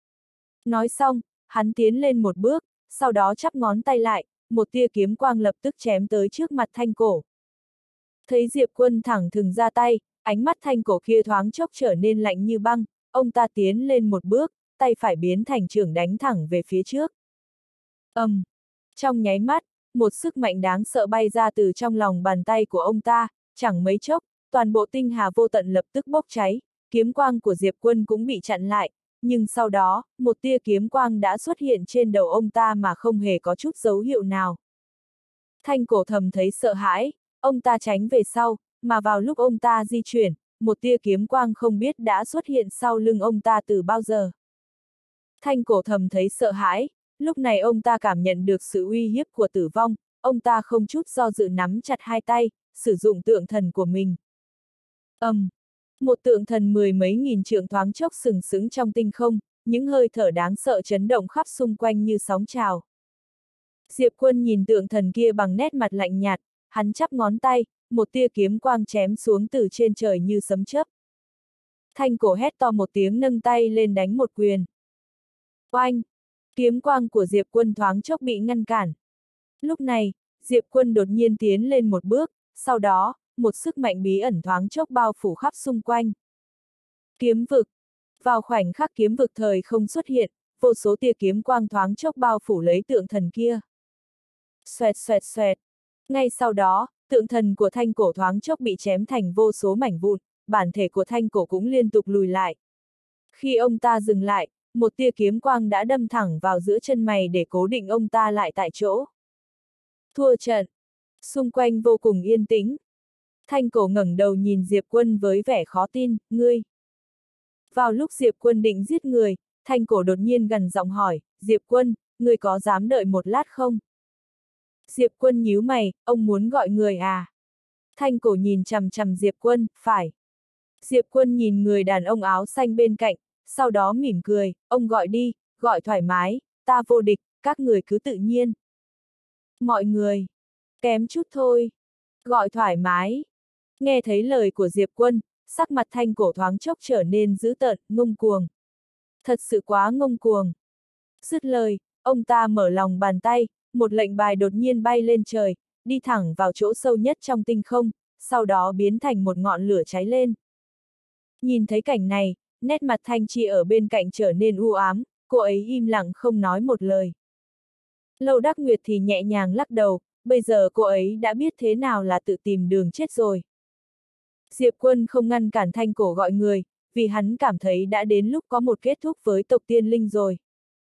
Speaker 1: Nói xong, hắn tiến lên một bước, sau đó chắp ngón tay lại, một tia kiếm quang lập tức chém tới trước mặt Thanh Cổ. Thấy Diệp Quân thẳng thừng ra tay, ánh mắt Thanh Cổ kia thoáng chốc trở nên lạnh như băng, ông ta tiến lên một bước, tay phải biến thành chưởng đánh thẳng về phía trước. ầm, um, trong nháy mắt, một sức mạnh đáng sợ bay ra từ trong lòng bàn tay của ông ta, chẳng mấy chốc, toàn bộ tinh hà vô tận lập tức bốc cháy, kiếm quang của Diệp Quân cũng bị chặn lại, nhưng sau đó, một tia kiếm quang đã xuất hiện trên đầu ông ta mà không hề có chút dấu hiệu nào. Thanh Cổ thầm thấy sợ hãi, ông ta tránh về sau, mà vào lúc ông ta di chuyển, một tia kiếm quang không biết đã xuất hiện sau lưng ông ta từ bao giờ. Thanh Cổ thầm thấy sợ hãi, lúc này ông ta cảm nhận được sự uy hiếp của tử vong, ông ta không chút do dự nắm chặt hai tay, sử dụng tượng thần của mình. ầm, um, một tượng thần mười mấy nghìn trượng thoáng chốc sừng sững trong tinh không, những hơi thở đáng sợ chấn động khắp xung quanh như sóng trào. Diệp Quân nhìn tượng thần kia bằng nét mặt lạnh nhạt, hắn chắp ngón tay, một tia kiếm quang chém xuống từ trên trời như sấm chớp. Thanh Cổ hét to một tiếng nâng tay lên đánh một quyền. Oanh! Kiếm quang của Diệp Quân thoáng chốc bị ngăn cản. Lúc này, Diệp Quân đột nhiên tiến lên một bước, sau đó, một sức mạnh bí ẩn thoáng chốc bao phủ khắp xung quanh. Kiếm vực! Vào khoảnh khắc kiếm vực thời không xuất hiện, vô số tia kiếm quang thoáng chốc bao phủ lấy tượng thần kia. Xoẹt xoẹt xoẹt! Ngay sau đó, tượng thần của Thanh Cổ thoáng chốc bị chém thành vô số mảnh vụn, bản thể của Thanh Cổ cũng liên tục lùi lại. Khi ông ta dừng lại, một tia kiếm quang đã đâm thẳng vào giữa chân mày để cố định ông ta lại tại chỗ. Thua trận. Xung quanh vô cùng yên tĩnh. Thanh Cổ ngẩng đầu nhìn Diệp Quân với vẻ khó tin, ngươi. Vào lúc Diệp Quân định giết người, Thanh Cổ đột nhiên gằn giọng hỏi, Diệp Quân, ngươi có dám đợi một lát không? Diệp Quân nhíu mày, ông muốn gọi người à? Thanh Cổ nhìn chằm chằm Diệp Quân, phải. Diệp Quân nhìn người đàn ông áo xanh bên cạnh, sau đó mỉm cười, ông gọi đi, gọi thoải mái, ta vô địch, các người cứ tự nhiên. Mọi người, kém chút thôi, gọi thoải mái. Nghe thấy lời của Diệp Quân, sắc mặt Thanh Cổ thoáng chốc trở nên dữ tợn, ngông cuồng. Thật sự quá ngông cuồng. Dứt lời, ông ta mở lòng bàn tay, một lệnh bài đột nhiên bay lên trời, đi thẳng vào chỗ sâu nhất trong tinh không, sau đó biến thành một ngọn lửa cháy lên. Nhìn thấy cảnh này, nét mặt Thanh Chi ở bên cạnh trở nên u ám, cô ấy im lặng không nói một lời. Lâu Đắc Nguyệt thì nhẹ nhàng lắc đầu, bây giờ cô ấy đã biết thế nào là tự tìm đường chết rồi. Diệp Quân không ngăn cản Thanh Cổ gọi người, vì hắn cảm thấy đã đến lúc có một kết thúc với tộc Tiên Linh rồi.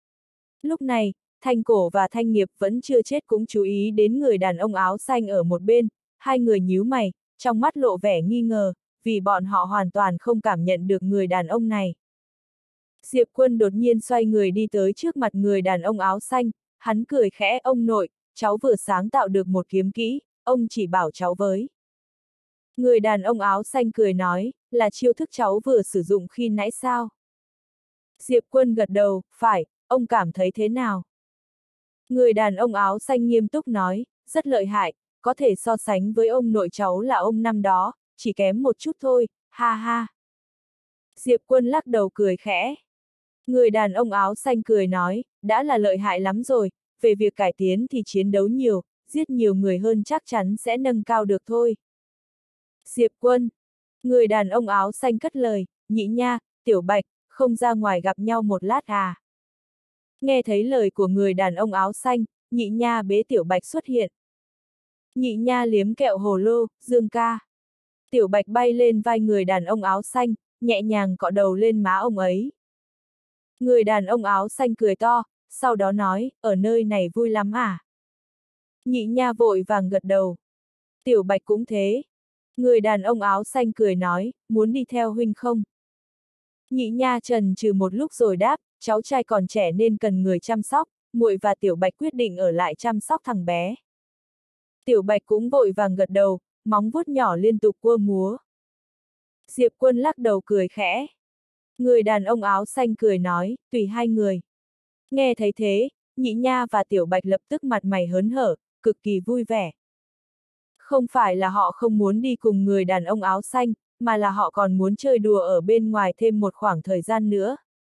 Speaker 1: Lúc này, Thanh Cổ và Thanh Nghiệp vẫn chưa chết cũng chú ý đến người đàn ông áo xanh ở một bên, hai người nhíu mày, trong mắt lộ vẻ nghi ngờ, vì bọn họ hoàn toàn không cảm nhận được người đàn ông này. Diệp Quân đột nhiên xoay người đi tới trước mặt người đàn ông áo xanh, hắn cười khẽ, ông nội, cháu vừa sáng tạo được một kiếm kỹ, ông chỉ bảo cháu với. Người đàn ông áo xanh cười nói, là chiêu thức cháu vừa sử dụng khi nãy sao? Diệp Quân gật đầu, phải, ông cảm thấy thế nào? Người đàn ông áo xanh nghiêm túc nói, rất lợi hại, có thể so sánh với ông nội cháu là ông năm đó, chỉ kém một chút thôi, ha ha. Diệp Quân lắc đầu cười khẽ. Người đàn ông áo xanh cười nói, đã là lợi hại lắm rồi, về việc cải tiến thì chiến đấu nhiều, giết nhiều người hơn chắc chắn sẽ nâng cao được thôi. Diệp Quân. Người đàn ông áo xanh cất lời, Nhị Nha, Tiểu Bạch, không ra ngoài gặp nhau một lát à. Nghe thấy lời của người đàn ông áo xanh, Nhị Nha bế Tiểu Bạch xuất hiện. Nhị Nha liếm kẹo hồ lô, Dương ca. Tiểu Bạch bay lên vai người đàn ông áo xanh, nhẹ nhàng cọ đầu lên má ông ấy. Người đàn ông áo xanh cười to, sau đó nói, ở nơi này vui lắm à? Nhị nha vội vàng gật đầu. Tiểu Bạch cũng thế. Người đàn ông áo xanh cười nói, muốn đi theo huynh không? Nhị nha trần trừ một lúc rồi đáp, cháu trai còn trẻ nên cần người chăm sóc, muội và Tiểu Bạch quyết định ở lại chăm sóc thằng bé. Tiểu Bạch cũng vội vàng gật đầu, móng vuốt nhỏ liên tục quơ múa. Diệp Quân lắc đầu cười khẽ. Người đàn ông áo xanh cười nói, tùy hai người. Nghe thấy thế, Nhị nha và Tiểu Bạch lập tức mặt mày hớn hở, cực kỳ vui vẻ. Không phải là họ không muốn đi cùng người đàn ông áo xanh, mà là họ còn muốn chơi đùa ở bên ngoài thêm một khoảng thời gian nữa.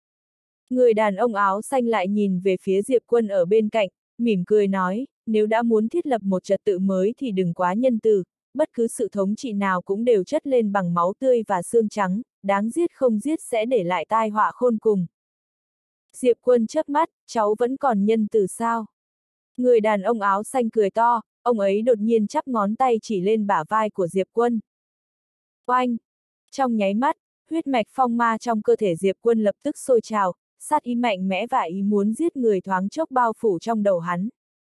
Speaker 1: Người đàn ông áo xanh lại nhìn về phía Diệp Quân ở bên cạnh, mỉm cười nói, nếu đã muốn thiết lập một trật tự mới thì đừng quá nhân từ, bất cứ sự thống trị nào cũng đều chất lên bằng máu tươi và xương trắng, đáng giết không giết sẽ để lại tai họa khôn cùng. Diệp Quân chớp mắt, cháu vẫn còn nhân từ sao? Người đàn ông áo xanh cười to, ông ấy đột nhiên chắp ngón tay chỉ lên bả vai của Diệp Quân. Oanh! Trong nháy mắt, huyết mạch phong ma trong cơ thể Diệp Quân lập tức sôi trào, sát ý mạnh mẽ và ý muốn giết người thoáng chốc bao phủ trong đầu hắn.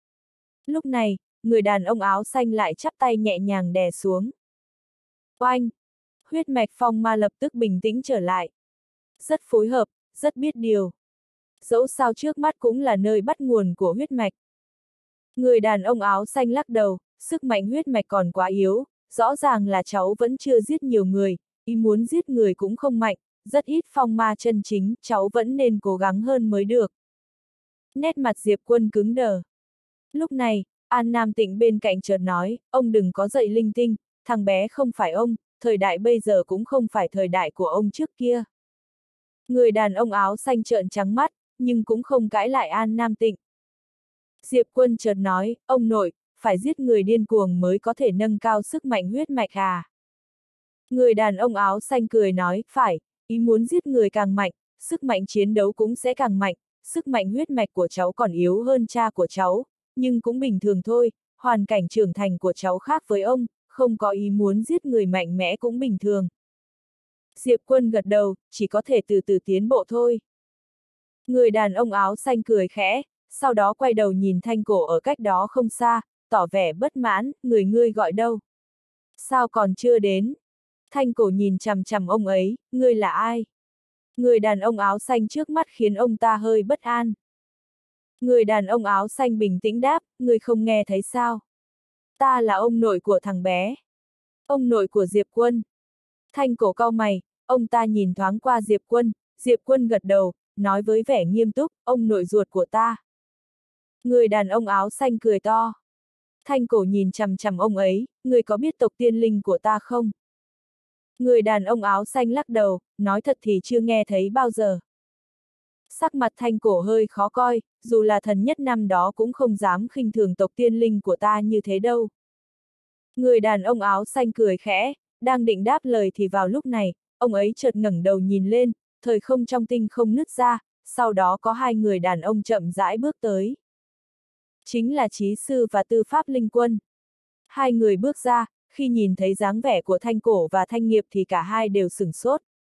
Speaker 1: Lúc này, người đàn ông áo xanh lại chắp tay nhẹ nhàng đè xuống. Oanh! Huyết mạch phong ma lập tức bình tĩnh trở lại. Rất phối hợp, rất biết điều. Dẫu sao trước mắt cũng là nơi bắt nguồn của huyết mạch. Người đàn ông áo xanh lắc đầu, sức mạnh huyết mạch còn quá yếu, rõ ràng là cháu vẫn chưa giết nhiều người, ý muốn giết người cũng không mạnh, rất ít phong ma chân chính, cháu vẫn nên cố gắng hơn mới được. Nét mặt Diệp Quân cứng đờ. Lúc này, An Nam Tịnh bên cạnh chợt nói, ông đừng có dậy linh tinh, thằng bé không phải ông, thời đại bây giờ cũng không phải thời đại của ông trước kia. Người đàn ông áo xanh trợn trắng mắt, nhưng cũng không cãi lại An Nam Tịnh. Diệp Quân chợt nói, ông nội, phải giết người điên cuồng mới có thể nâng cao sức mạnh huyết mạch à? Người đàn ông áo xanh cười nói, phải, ý muốn giết người càng mạnh, sức mạnh chiến đấu cũng sẽ càng mạnh, sức mạnh huyết mạch của cháu còn yếu hơn cha của cháu, nhưng cũng bình thường thôi, hoàn cảnh trưởng thành của cháu khác với ông, không có ý muốn giết người mạnh mẽ cũng bình thường. Diệp Quân gật đầu, chỉ có thể từ từ tiến bộ thôi. Người đàn ông áo xanh cười khẽ, sau đó quay đầu nhìn Thanh Cổ ở cách đó không xa, tỏ vẻ bất mãn, người ngươi gọi đâu? Sao còn chưa đến? Thanh Cổ nhìn chằm chằm ông ấy, ngươi là ai? Người đàn ông áo xanh trước mắt khiến ông ta hơi bất an. Người đàn ông áo xanh bình tĩnh đáp, ngươi không nghe thấy sao? Ta là ông nội của thằng bé. Ông nội của Diệp Quân. Thanh Cổ cau mày, ông ta nhìn thoáng qua Diệp Quân, Diệp Quân gật đầu, nói với vẻ nghiêm túc, ông nội ruột của ta. Người đàn ông áo xanh cười to. Thanh Cổ nhìn chằm chằm ông ấy, người có biết tộc tiên linh của ta không? Người đàn ông áo xanh lắc đầu, nói thật thì chưa nghe thấy bao giờ. Sắc mặt Thanh Cổ hơi khó coi, dù là thần nhất năm đó cũng không dám khinh thường tộc tiên linh của ta như thế đâu. Người đàn ông áo xanh cười khẽ, đang định đáp lời thì vào lúc này, ông ấy chợt ngẩng đầu nhìn lên, thời không trong tinh không nứt ra, sau đó có hai người đàn ông chậm rãi bước tới. Chính là Chí Sư và Tư Pháp Linh Quân. Hai người bước ra, khi nhìn thấy dáng vẻ của Thanh Cổ và Thanh Nghiệp thì cả hai đều sửng sốt.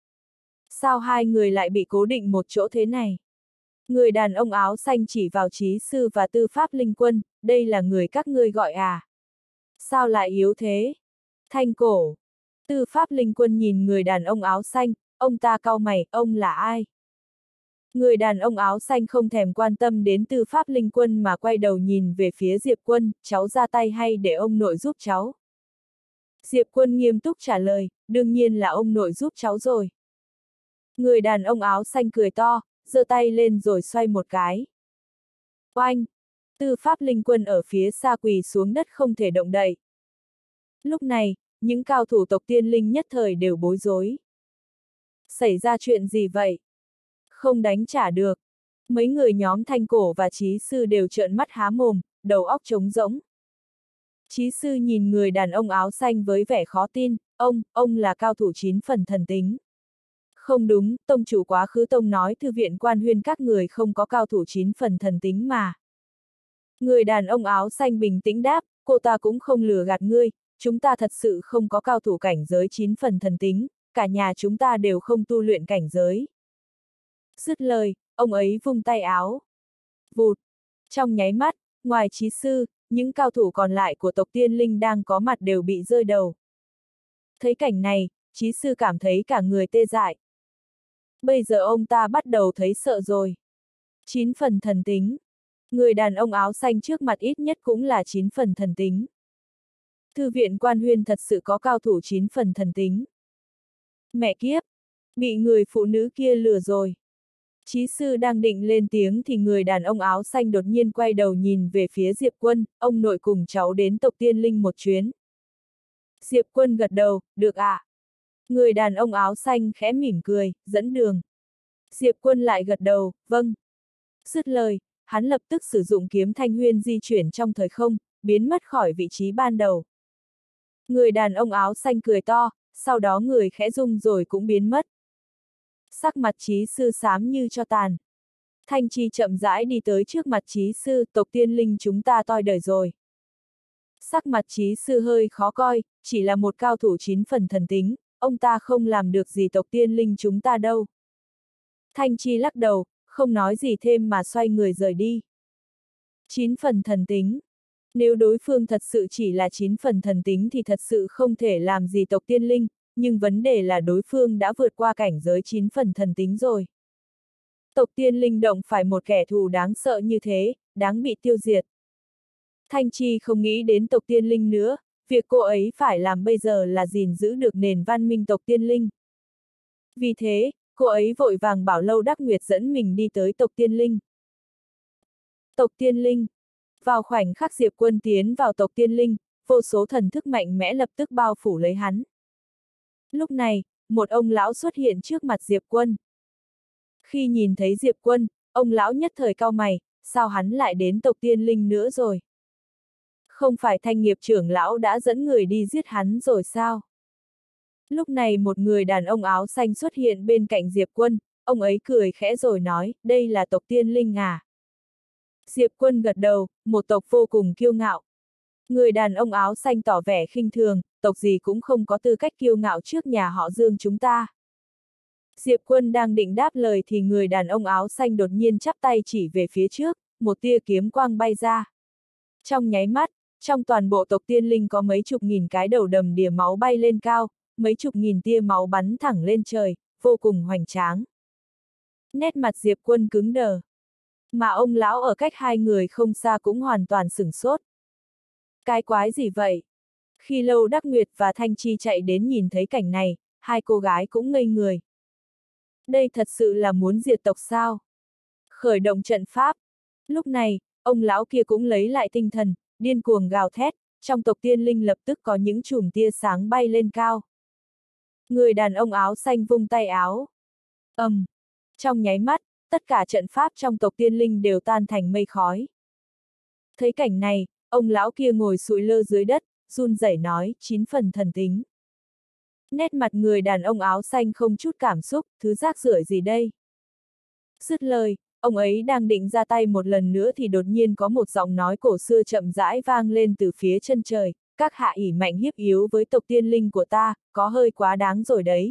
Speaker 1: Sao hai người lại bị cố định một chỗ thế này? Người đàn ông áo xanh chỉ vào Chí Sư và Tư Pháp Linh Quân, đây là người các ngươi gọi à? Sao lại yếu thế? Thanh Cổ. Tư Pháp Linh Quân nhìn người đàn ông áo xanh, ông ta cau mày, ông là ai? Người đàn ông áo xanh không thèm quan tâm đến Tư Pháp Linh Quân mà quay đầu nhìn về phía Diệp Quân, cháu ra tay hay để ông nội giúp cháu? Diệp Quân nghiêm túc trả lời, đương nhiên là ông nội giúp cháu rồi. Người đàn ông áo xanh cười to, giơ tay lên rồi xoay một cái. Oanh! Tư Pháp Linh Quân ở phía xa quỳ xuống đất không thể động đậy. Lúc này, những cao thủ tộc tiên linh nhất thời đều bối rối. Xảy ra chuyện gì vậy? Không đánh trả được. Mấy người nhóm Thanh Cổ và Chí Sư đều trợn mắt há mồm, đầu óc trống rỗng. Chí Sư nhìn người đàn ông áo xanh với vẻ khó tin, ông, ông là cao thủ chín phần thần tính. Không đúng, tông chủ quá khứ tông nói thư viện Quan Huyên các người không có cao thủ chín phần thần tính mà. Người đàn ông áo xanh bình tĩnh đáp, cô ta cũng không lừa gạt ngươi, chúng ta thật sự không có cao thủ cảnh giới chín phần thần tính, cả nhà chúng ta đều không tu luyện cảnh giới. Dứt lời, ông ấy vung tay áo. Vụt! Trong nháy mắt, ngoài Chí Sư, những cao thủ còn lại của tộc Tiên Linh đang có mặt đều bị rơi đầu. Thấy cảnh này, Chí Sư cảm thấy cả người tê dại. Bây giờ ông ta bắt đầu thấy sợ rồi. Chín phần thần tính. Người đàn ông áo xanh trước mặt ít nhất cũng là chín phần thần tính. Thư viện Quan Huyên thật sự có cao thủ chín phần thần tính. Mẹ kiếp! Bị người phụ nữ kia lừa rồi. Chí Sư đang định lên tiếng thì người đàn ông áo xanh đột nhiên quay đầu nhìn về phía Diệp Quân, ông nội cùng cháu đến tộc Tiên Linh một chuyến. Diệp Quân gật đầu, được ạ. À? Người đàn ông áo xanh khẽ mỉm cười, dẫn đường. Diệp Quân lại gật đầu, vâng. Dứt lời, hắn lập tức sử dụng kiếm Thanh Huyên di chuyển trong thời không, biến mất khỏi vị trí ban đầu. Người đàn ông áo xanh cười to, sau đó người khẽ rung rồi cũng biến mất. Sắc mặt Chí Sư xám như cho tàn. Thanh Chi chậm rãi đi tới trước mặt Chí Sư, tộc Tiên Linh chúng ta toi đời rồi. Sắc mặt Chí Sư hơi khó coi, chỉ là một cao thủ chín phần thần tính, ông ta không làm được gì tộc Tiên Linh chúng ta đâu. Thanh Chi lắc đầu, không nói gì thêm mà xoay người rời đi. Chín phần thần tính. Nếu đối phương thật sự chỉ là chín phần thần tính thì thật sự không thể làm gì tộc Tiên Linh, nhưng vấn đề là đối phương đã vượt qua cảnh giới chín phần thần tính rồi. Tộc Tiên Linh động phải một kẻ thù đáng sợ như thế, đáng bị tiêu diệt. Thanh Chi không nghĩ đến tộc Tiên Linh nữa, việc cô ấy phải làm bây giờ là gìn giữ được nền văn minh tộc Tiên Linh. Vì thế, cô ấy vội vàng bảo Lâu Đắc Nguyệt dẫn mình đi tới tộc Tiên Linh. Tộc Tiên Linh. Vào khoảnh khắc Diệp Quân tiến vào tộc Tiên Linh, vô số thần thức mạnh mẽ lập tức bao phủ lấy hắn. Lúc này, một ông lão xuất hiện trước mặt Diệp Quân. Khi nhìn thấy Diệp Quân, ông lão nhất thời cau mày, sao hắn lại đến tộc Tiên Linh nữa rồi? Không phải Thanh Nghiệp trưởng lão đã dẫn người đi giết hắn rồi sao? Lúc này một người đàn ông áo xanh xuất hiện bên cạnh Diệp Quân, ông ấy cười khẽ rồi nói, đây là tộc Tiên Linh à? Diệp Quân gật đầu, một tộc vô cùng kiêu ngạo. Người đàn ông áo xanh tỏ vẻ khinh thường, tộc gì cũng không có tư cách kiêu ngạo trước nhà họ Dương chúng ta. Diệp Quân đang định đáp lời thì người đàn ông áo xanh đột nhiên chắp tay chỉ về phía trước, một tia kiếm quang bay ra. Trong nháy mắt, trong toàn bộ tộc Tiên Linh có mấy chục nghìn cái đầu đầm đìa máu bay lên cao, mấy chục nghìn tia máu bắn thẳng lên trời, vô cùng hoành tráng. Nét mặt Diệp Quân cứng đờ. Mà ông lão ở cách hai người không xa cũng hoàn toàn sửng sốt. Cái quái gì vậy? Khi Lâu Đắc Nguyệt và Thanh Chi chạy đến nhìn thấy cảnh này, hai cô gái cũng ngây người. Đây thật sự là muốn diệt tộc sao? Khởi động trận pháp. Lúc này, ông lão kia cũng lấy lại tinh thần, điên cuồng gào thét, trong tộc Tiên Linh lập tức có những chùm tia sáng bay lên cao. Người đàn ông áo xanh vung tay áo. ầm, um, trong nháy mắt, tất cả trận pháp trong tộc Tiên Linh đều tan thành mây khói. Thấy cảnh này, ông lão kia ngồi sụi lơ dưới đất, run rẩy nói, chín phần thần tính. Nét mặt người đàn ông áo xanh không chút cảm xúc, thứ rác rưởi gì đây? Dứt lời, ông ấy đang định ra tay một lần nữa thì đột nhiên có một giọng nói cổ xưa chậm rãi vang lên từ phía chân trời, các hạ ỷ mạnh hiếp yếu với tộc Tiên Linh của ta, có hơi quá đáng rồi đấy.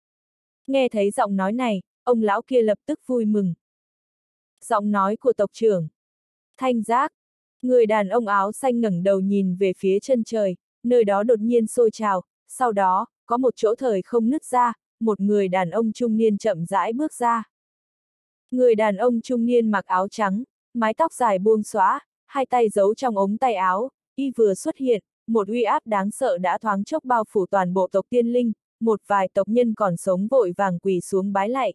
Speaker 1: Nghe thấy giọng nói này, ông lão kia lập tức vui mừng. Giọng nói của tộc trưởng. Thanh Giác. Người đàn ông áo xanh ngẩng đầu nhìn về phía chân trời, nơi đó đột nhiên sôi trào, sau đó, có một chỗ thời không nứt ra, một người đàn ông trung niên chậm rãi bước ra. Người đàn ông trung niên mặc áo trắng, mái tóc dài buông xõa, hai tay giấu trong ống tay áo, y vừa xuất hiện, một uy áp đáng sợ đã thoáng chốc bao phủ toàn bộ tộc Tiên Linh, một vài tộc nhân còn sống vội vàng quỳ xuống bái lạy.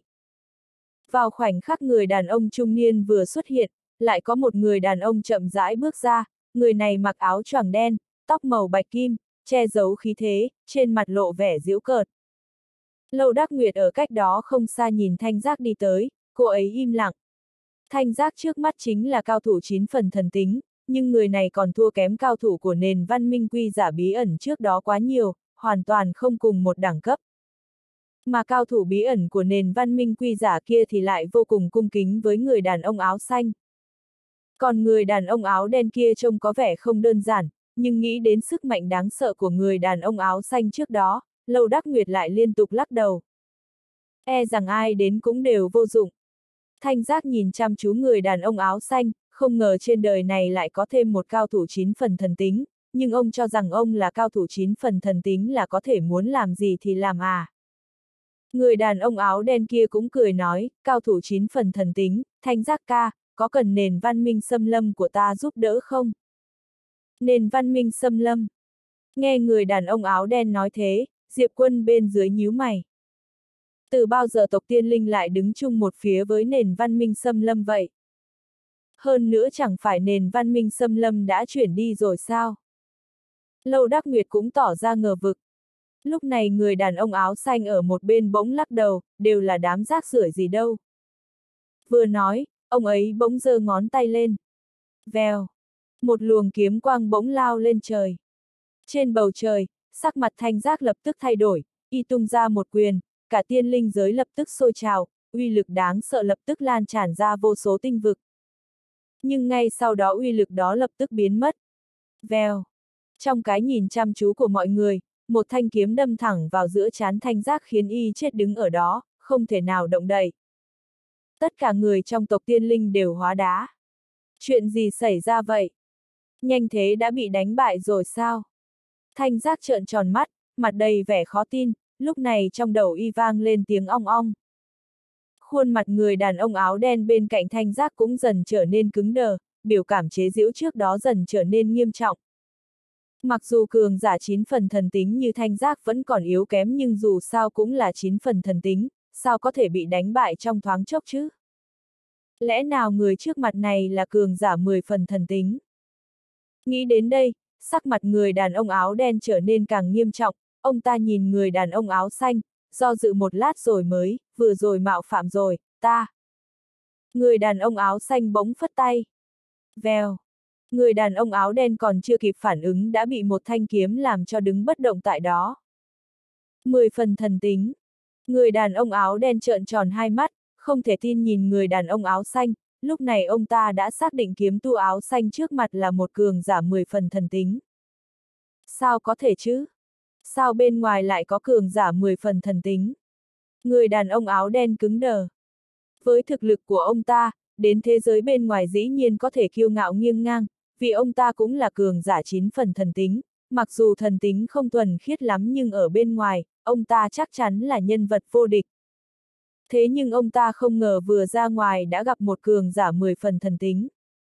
Speaker 1: Vào khoảnh khắc người đàn ông trung niên vừa xuất hiện, lại có một người đàn ông chậm rãi bước ra, người này mặc áo choàng đen, tóc màu bạch kim, che giấu khí thế, trên mặt lộ vẻ giễu cợt. Lâu Đắc Nguyệt ở cách đó không xa nhìn Thanh Giác đi tới, cô ấy im lặng. Thanh Giác trước mắt chính là cao thủ chín phần thần tính, nhưng người này còn thua kém cao thủ của nền văn minh quy giả bí ẩn trước đó quá nhiều, hoàn toàn không cùng một đẳng cấp. Mà cao thủ bí ẩn của nền văn minh quy giả kia thì lại vô cùng cung kính với người đàn ông áo xanh. Còn người đàn ông áo đen kia trông có vẻ không đơn giản, nhưng nghĩ đến sức mạnh đáng sợ của người đàn ông áo xanh trước đó, Lâu Đắc Nguyệt lại liên tục lắc đầu. E rằng ai đến cũng đều vô dụng. Thanh Giác nhìn chăm chú người đàn ông áo xanh, không ngờ trên đời này lại có thêm một cao thủ chín phần thần tính, nhưng ông cho rằng ông là cao thủ chín phần thần tính là có thể muốn làm gì thì làm à. Người đàn ông áo đen kia cũng cười nói, cao thủ chín phần thần tính, Thanh Giác ca, có cần nền văn minh xâm lâm của ta giúp đỡ không? Nền văn minh xâm lâm. Nghe người đàn ông áo đen nói thế, Diệp Quân bên dưới nhíu mày. Từ bao giờ tộc tiên linh lại đứng chung một phía với nền văn minh xâm lâm vậy? Hơn nữa chẳng phải nền văn minh xâm lâm đã chuyển đi rồi sao? Lâu Đắc Nguyệt cũng tỏ ra ngờ vực. Lúc này người đàn ông áo xanh ở một bên bỗng lắc đầu, đều là đám rác rưởi gì đâu. Vừa nói, ông ấy bỗng giơ ngón tay lên. Vèo. Một luồng kiếm quang bỗng lao lên trời. Trên bầu trời, sắc mặt Thanh Giác lập tức thay đổi, y tung ra một quyền, cả tiên linh giới lập tức sôi trào, uy lực đáng sợ lập tức lan tràn ra vô số tinh vực. Nhưng ngay sau đó uy lực đó lập tức biến mất. Vèo. Trong cái nhìn chăm chú của mọi người, một thanh kiếm đâm thẳng vào giữa trán Thanh Giác khiến y chết đứng ở đó, không thể nào động đậy. Tất cả người trong tộc tiên linh đều hóa đá. Chuyện gì xảy ra vậy? Nhanh thế đã bị đánh bại rồi sao? Thanh Giác trợn tròn mắt, mặt đầy vẻ khó tin, lúc này trong đầu y vang lên tiếng ong ong. Khuôn mặt người đàn ông áo đen bên cạnh Thanh Giác cũng dần trở nên cứng đờ, biểu cảm chế giễu trước đó dần trở nên nghiêm trọng. Mặc dù cường giả chín phần thần tính như Thanh Giác vẫn còn yếu kém nhưng dù sao cũng là chín phần thần tính, sao có thể bị đánh bại trong thoáng chốc chứ? Lẽ nào người trước mặt này là cường giả mười phần thần tính? Nghĩ đến đây, sắc mặt người đàn ông áo đen trở nên càng nghiêm trọng, ông ta nhìn người đàn ông áo xanh, do dự một lát rồi mới, vừa rồi mạo phạm rồi, ta. Người đàn ông áo xanh bỗng phất tay. Vèo. Người đàn ông áo đen còn chưa kịp phản ứng đã bị một thanh kiếm làm cho đứng bất động tại đó. Mười phần thần tính. Người đàn ông áo đen trợn tròn hai mắt, không thể tin nhìn người đàn ông áo xanh, lúc này ông ta đã xác định kiếm tu áo xanh trước mặt là một cường giả mười phần thần tính. Sao có thể chứ? Sao bên ngoài lại có cường giả mười phần thần tính? Người đàn ông áo đen cứng đờ. Với thực lực của ông ta, đến thế giới bên ngoài dĩ nhiên có thể kiêu ngạo nghiêng ngang, vì ông ta cũng là cường giả chín phần thần tính, mặc dù thần tính không thuần khiết lắm nhưng ở bên ngoài, ông ta chắc chắn là nhân vật vô địch. Thế nhưng ông ta không ngờ vừa ra ngoài đã gặp một cường giả mười phần thần tính.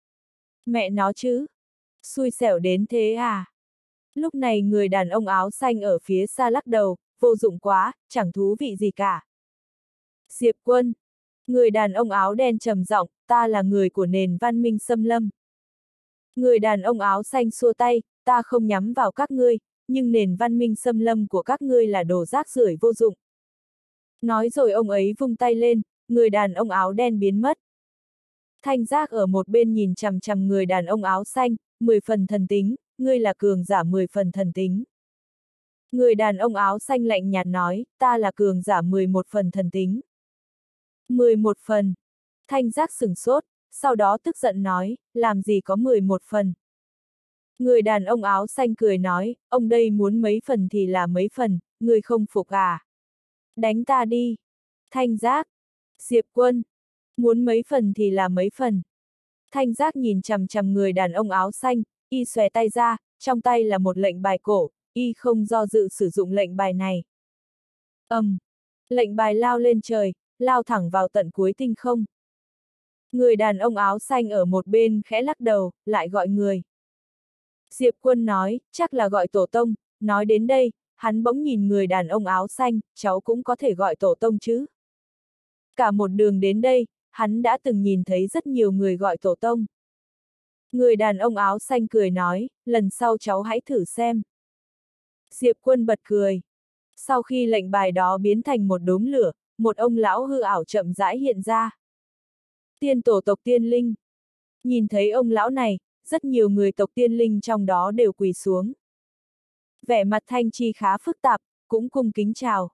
Speaker 1: Mẹ nó chứ! Xui xẻo đến thế à? Lúc này người đàn ông áo xanh ở phía xa lắc đầu, vô dụng quá, chẳng thú vị gì cả. Diệp Quân! Người đàn ông áo đen trầm giọng, ta là người của nền văn minh xâm lâm. Người đàn ông áo xanh xua tay, ta không nhắm vào các ngươi, nhưng nền văn minh xâm lâm của các ngươi là đồ rác rưởi vô dụng. Nói rồi ông ấy vung tay lên, người đàn ông áo đen biến mất. Thanh Giác ở một bên nhìn chằm chằm người đàn ông áo xanh, mười phần thần tính, ngươi là cường giả mười phần thần tính. Người đàn ông áo xanh lạnh nhạt nói, ta là cường giả mười một phần thần tính. mười một phần. Thanh Giác sửng sốt, sau đó tức giận nói, làm gì có mười một phần. Người đàn ông áo xanh cười nói, ông đây muốn mấy phần thì là mấy phần, người không phục à? Đánh ta đi. Thanh Giác. Diệp Quân. Muốn mấy phần thì là mấy phần. Thanh Giác nhìn chằm chằm người đàn ông áo xanh, y xòe tay ra, trong tay là một lệnh bài cổ, y không do dự sử dụng lệnh bài này. ầm, um, lệnh bài lao lên trời, lao thẳng vào tận cuối tinh không. Người đàn ông áo xanh ở một bên khẽ lắc đầu, lại gọi người. Diệp Quân nói, chắc là gọi tổ tông, nói đến đây, hắn bỗng nhìn người đàn ông áo xanh, cháu cũng có thể gọi tổ tông chứ. Cả một đường đến đây, hắn đã từng nhìn thấy rất nhiều người gọi tổ tông. Người đàn ông áo xanh cười nói, lần sau cháu hãy thử xem. Diệp Quân bật cười. Sau khi lệnh bài đó biến thành một đốm lửa, một ông lão hư ảo chậm rãi hiện ra. Tiên tổ tộc tiên linh. Nhìn thấy ông lão này, rất nhiều người tộc tiên linh trong đó đều quỳ xuống. Vẻ mặt Thanh Chi khá phức tạp, cũng cung kính chào.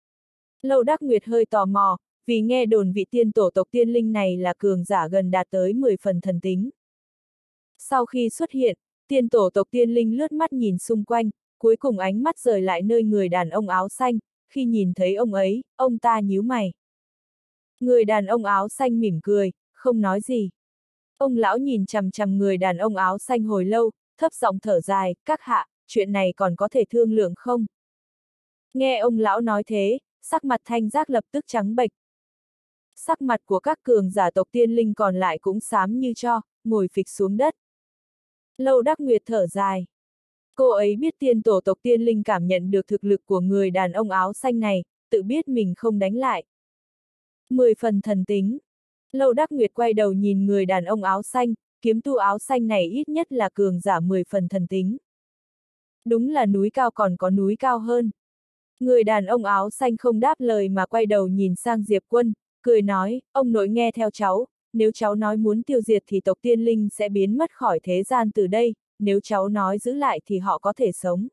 Speaker 1: Lâu Đắc Nguyệt hơi tò mò, vì nghe đồn vị tiên tổ tộc tiên linh này là cường giả gần đạt tới mười phần thần tính. Sau khi xuất hiện, Tiên tổ tộc tiên linh lướt mắt nhìn xung quanh, cuối cùng ánh mắt rời lại nơi người đàn ông áo xanh, khi nhìn thấy ông ấy, ông ta nhíu mày. Người đàn ông áo xanh mỉm cười, không nói gì. Ông lão nhìn chằm chằm người đàn ông áo xanh hồi lâu, thấp giọng thở dài, các hạ, chuyện này còn có thể thương lượng không? Nghe ông lão nói thế, sắc mặt Thanh Giác lập tức trắng bệch. Sắc mặt của các cường giả tộc tiên linh còn lại cũng xám như tro, ngồi phịch xuống đất. Lâu Đắc Nguyệt thở dài. Cô ấy biết tiên tổ tộc tiên linh cảm nhận được thực lực của người đàn ông áo xanh này, tự biết mình không đánh lại. Mười phần thần tính. Lâu Đắc Nguyệt quay đầu nhìn người đàn ông áo xanh, kiếm tu áo xanh này ít nhất là cường giả mười phần thần tính. Đúng là núi cao còn có núi cao hơn. Người đàn ông áo xanh không đáp lời mà quay đầu nhìn sang Diệp Quân, cười nói, ông nội nghe theo cháu, nếu cháu nói muốn tiêu diệt thì tộc tiên linh sẽ biến mất khỏi thế gian từ đây, nếu cháu nói giữ lại thì họ có thể sống.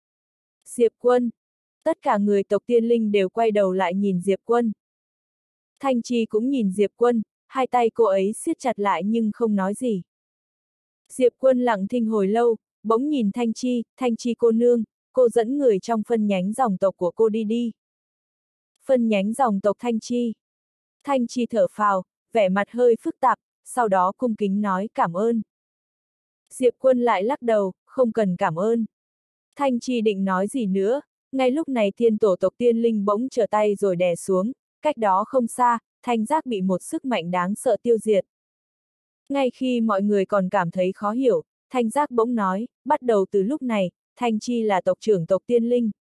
Speaker 1: Diệp Quân. Tất cả người tộc tiên linh đều quay đầu lại nhìn Diệp Quân. Thanh Chi cũng nhìn Diệp Quân, hai tay cô ấy siết chặt lại nhưng không nói gì. Diệp Quân lặng thinh hồi lâu, bỗng nhìn Thanh Chi, Thanh Chi cô nương, cô dẫn người trong phân nhánh dòng tộc của cô đi đi. Phân nhánh dòng tộc Thanh Chi. Thanh Chi thở phào, vẻ mặt hơi phức tạp, sau đó cung kính nói cảm ơn. Diệp Quân lại lắc đầu, không cần cảm ơn. Thanh Chi định nói gì nữa, ngay lúc này tiên tổ tộc tiên linh bỗng trở tay rồi đè xuống, cách đó không xa, Thanh Giác bị một sức mạnh đáng sợ tiêu diệt. Ngay khi mọi người còn cảm thấy khó hiểu, Thanh Giác bỗng nói, bắt đầu từ lúc này, Thanh Chi là tộc trưởng tộc tiên linh.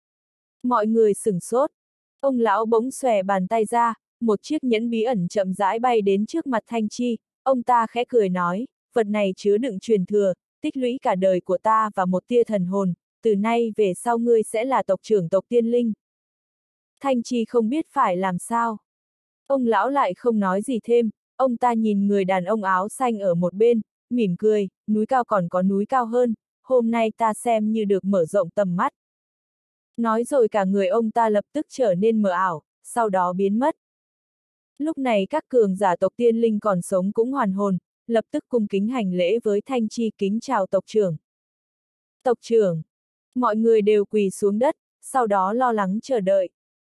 Speaker 1: Mọi người sửng sốt. Ông lão bỗng xòe bàn tay ra, một chiếc nhẫn bí ẩn chậm rãi bay đến trước mặt Thanh Chi, ông ta khẽ cười nói, vật này chứa đựng truyền thừa, tích lũy cả đời của ta và một tia thần hồn, từ nay về sau ngươi sẽ là tộc trưởng tộc tiên linh. Thanh Chi không biết phải làm sao. Ông lão lại không nói gì thêm, ông ta nhìn người đàn ông áo xanh ở một bên, mỉm cười, núi cao còn có núi cao hơn, hôm nay ta xem như được mở rộng tầm mắt. Nói rồi cả người ông ta lập tức trở nên mờ ảo, sau đó biến mất. Lúc này các cường giả tộc tiên linh còn sống cũng hoàn hồn, lập tức cung kính hành lễ với Thanh Chi kính chào tộc trưởng. Tộc trưởng. Mọi người đều quỳ xuống đất, sau đó lo lắng chờ đợi.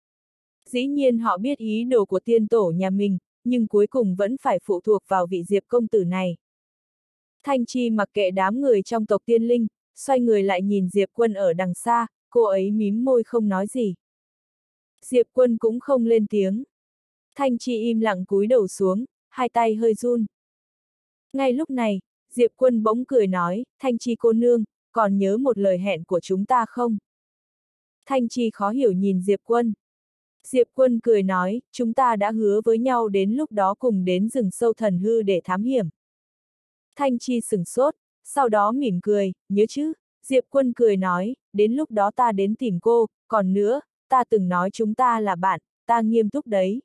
Speaker 1: Dĩ nhiên họ biết ý đồ của tiên tổ nhà mình, nhưng cuối cùng vẫn phải phụ thuộc vào vị Diệp công tử này. Thanh Chi mặc kệ đám người trong tộc tiên linh, xoay người lại nhìn Diệp Quân ở đằng xa, cô ấy mím môi không nói gì. Diệp Quân cũng không lên tiếng. Thanh Chi im lặng cúi đầu xuống, hai tay hơi run. Ngay lúc này, Diệp Quân bỗng cười nói, Thanh Chi cô nương, còn nhớ một lời hẹn của chúng ta không? Thanh Chi khó hiểu nhìn Diệp Quân. Diệp Quân cười nói, chúng ta đã hứa với nhau đến lúc đó cùng đến rừng sâu thần hư để thám hiểm. Thanh Chi sửng sốt, sau đó mỉm cười, nhớ chứ? Diệp Quân cười nói, đến lúc đó ta đến tìm cô, còn nữa, ta từng nói chúng ta là bạn, ta nghiêm túc đấy.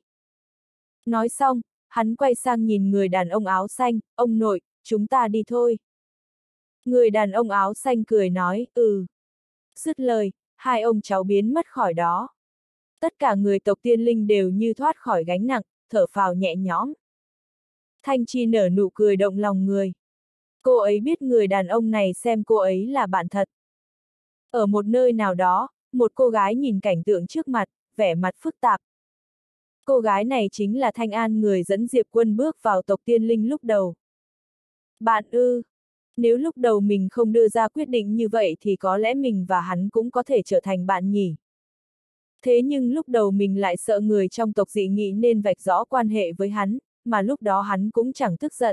Speaker 1: Nói xong, hắn quay sang nhìn người đàn ông áo xanh, ông nội, chúng ta đi thôi. Người đàn ông áo xanh cười nói, ừ. Dứt lời, hai ông cháu biến mất khỏi đó. Tất cả người tộc tiên linh đều như thoát khỏi gánh nặng, thở phào nhẹ nhõm. Thanh Chi nở nụ cười động lòng người. Cô ấy biết người đàn ông này xem cô ấy là bạn thật. Ở một nơi nào đó, một cô gái nhìn cảnh tượng trước mặt, vẻ mặt phức tạp. Cô gái này chính là Thanh An, người dẫn Diệp Quân bước vào tộc tiên linh lúc đầu. Bạn ư, nếu lúc đầu mình không đưa ra quyết định như vậy thì có lẽ mình và hắn cũng có thể trở thành bạn nhỉ. Thế nhưng lúc đầu mình lại sợ người trong tộc dị nghị nên vạch rõ quan hệ với hắn, mà lúc đó hắn cũng chẳng tức giận.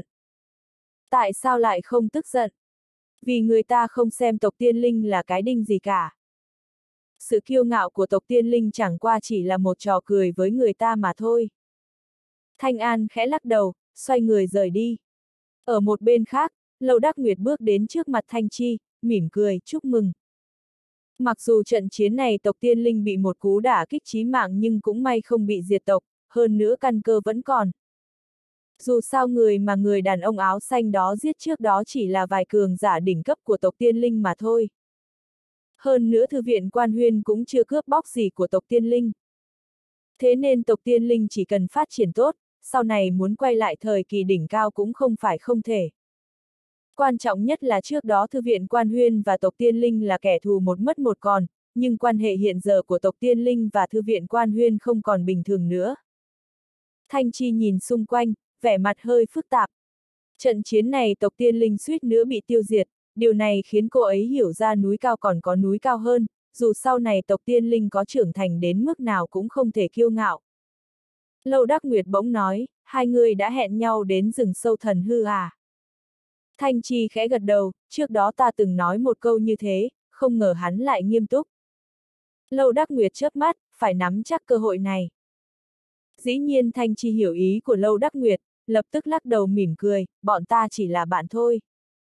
Speaker 1: Tại sao lại không tức giận? Vì người ta không xem tộc tiên linh là cái đinh gì cả. Sự kiêu ngạo của tộc tiên linh chẳng qua chỉ là một trò cười với người ta mà thôi. Thanh An khẽ lắc đầu, xoay người rời đi. Ở một bên khác, Lâu Đắc Nguyệt bước đến trước mặt Thanh Chi, mỉm cười, chúc mừng. Mặc dù trận chiến này tộc tiên linh bị một cú đả kích chí mạng nhưng cũng may không bị diệt tộc, hơn nữa căn cơ vẫn còn. Dù sao người mà người đàn ông áo xanh đó giết trước đó chỉ là vài cường giả đỉnh cấp của tộc tiên linh mà thôi. Hơn nữa thư viện Quan Huyên cũng chưa cướp bóc gì của tộc tiên linh. Thế nên tộc tiên linh chỉ cần phát triển tốt, sau này muốn quay lại thời kỳ đỉnh cao cũng không phải không thể. Quan trọng nhất là trước đó Thư viện Quan Huyên và tộc Tiên Linh là kẻ thù một mất một còn, nhưng quan hệ hiện giờ của tộc Tiên Linh và Thư viện Quan Huyên không còn bình thường nữa. Thanh Chi nhìn xung quanh, vẻ mặt hơi phức tạp. Trận chiến này tộc Tiên Linh suýt nữa bị tiêu diệt, điều này khiến cô ấy hiểu ra núi cao còn có núi cao hơn, dù sau này tộc Tiên Linh có trưởng thành đến mức nào cũng không thể kiêu ngạo. Lâu Đắc Nguyệt bỗng nói, hai người đã hẹn nhau đến rừng sâu thần hư à? Thanh Chi khẽ gật đầu, trước đó ta từng nói một câu như thế, không ngờ hắn lại nghiêm túc. Lâu Đắc Nguyệt chớp mắt, phải nắm chắc cơ hội này. Dĩ nhiên Thanh Chi hiểu ý của Lâu Đắc Nguyệt, lập tức lắc đầu mỉm cười, bọn ta chỉ là bạn thôi.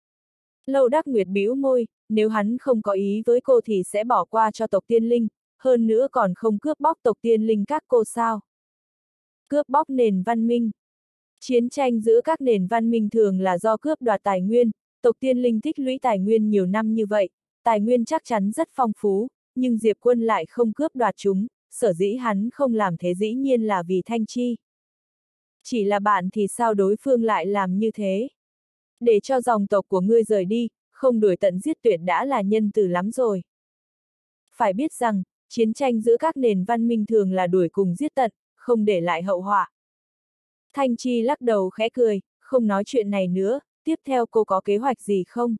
Speaker 1: Lâu Đắc Nguyệt bĩu môi, nếu hắn không có ý với cô thì sẽ bỏ qua cho tộc Tiên Linh, hơn nữa còn không cướp bóc tộc Tiên Linh các cô sao. Cướp bóc nền văn minh. Chiến tranh giữa các nền văn minh thường là do cướp đoạt tài nguyên, tộc Tiên Linh tích lũy tài nguyên nhiều năm như vậy, tài nguyên chắc chắn rất phong phú, nhưng Diệp Quân lại không cướp đoạt chúng, sở dĩ hắn không làm thế dĩ nhiên là vì Thanh Chi. Chỉ là bạn thì sao đối phương lại làm như thế? Để cho dòng tộc của ngươi rời đi, không đuổi tận giết tuyệt đã là nhân từ lắm rồi. Phải biết rằng, chiến tranh giữa các nền văn minh thường là đuổi cùng giết tận, không để lại hậu họa. Thanh Chi lắc đầu khẽ cười, không nói chuyện này nữa, tiếp theo cô có kế hoạch gì không?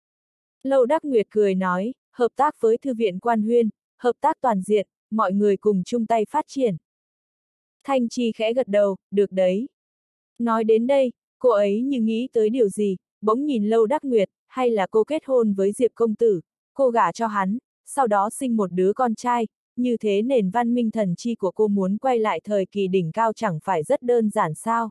Speaker 1: Lâu Đắc Nguyệt cười nói, hợp tác với Thư viện Quan Huyên, hợp tác toàn diện, mọi người cùng chung tay phát triển. Thanh Chi khẽ gật đầu, được đấy. Nói đến đây, cô ấy như nghĩ tới điều gì, bỗng nhìn Lâu Đắc Nguyệt, hay là cô kết hôn với Diệp công tử, cô gả cho hắn, sau đó sinh một đứa con trai, như thế nền văn minh thần chi của cô muốn quay lại thời kỳ đỉnh cao chẳng phải rất đơn giản sao?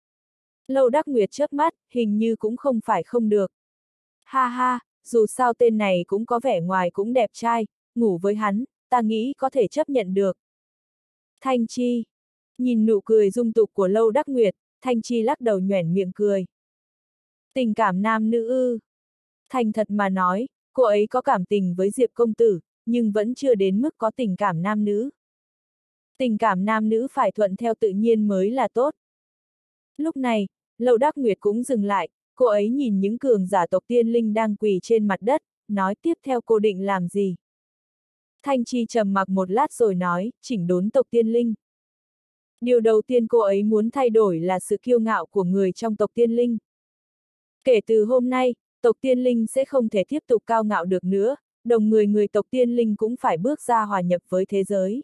Speaker 1: Lâu Đắc Nguyệt chớp mắt, hình như cũng không phải không được. Ha ha, dù sao tên này cũng có vẻ ngoài cũng đẹp trai, ngủ với hắn, ta nghĩ có thể chấp nhận được. Thanh Chi. Nhìn nụ cười dung tục của Lâu Đắc Nguyệt, Thanh Chi lắc đầu nhoẻn miệng cười. Tình cảm nam nữ ư. Thành thật mà nói, cô ấy có cảm tình với Diệp công tử, nhưng vẫn chưa đến mức có tình cảm nam nữ. Tình cảm nam nữ phải thuận theo tự nhiên mới là tốt. Lúc này, Lâu Đắc Nguyệt cũng dừng lại, cô ấy nhìn những cường giả tộc Tiên Linh đang quỳ trên mặt đất, nói tiếp theo cô định làm gì. Thanh Chi trầm mặc một lát rồi nói, chỉnh đốn tộc Tiên Linh. Điều đầu tiên cô ấy muốn thay đổi là sự kiêu ngạo của người trong tộc Tiên Linh. Kể từ hôm nay, tộc Tiên Linh sẽ không thể tiếp tục cao ngạo được nữa, đồng người người tộc Tiên Linh cũng phải bước ra hòa nhập với thế giới.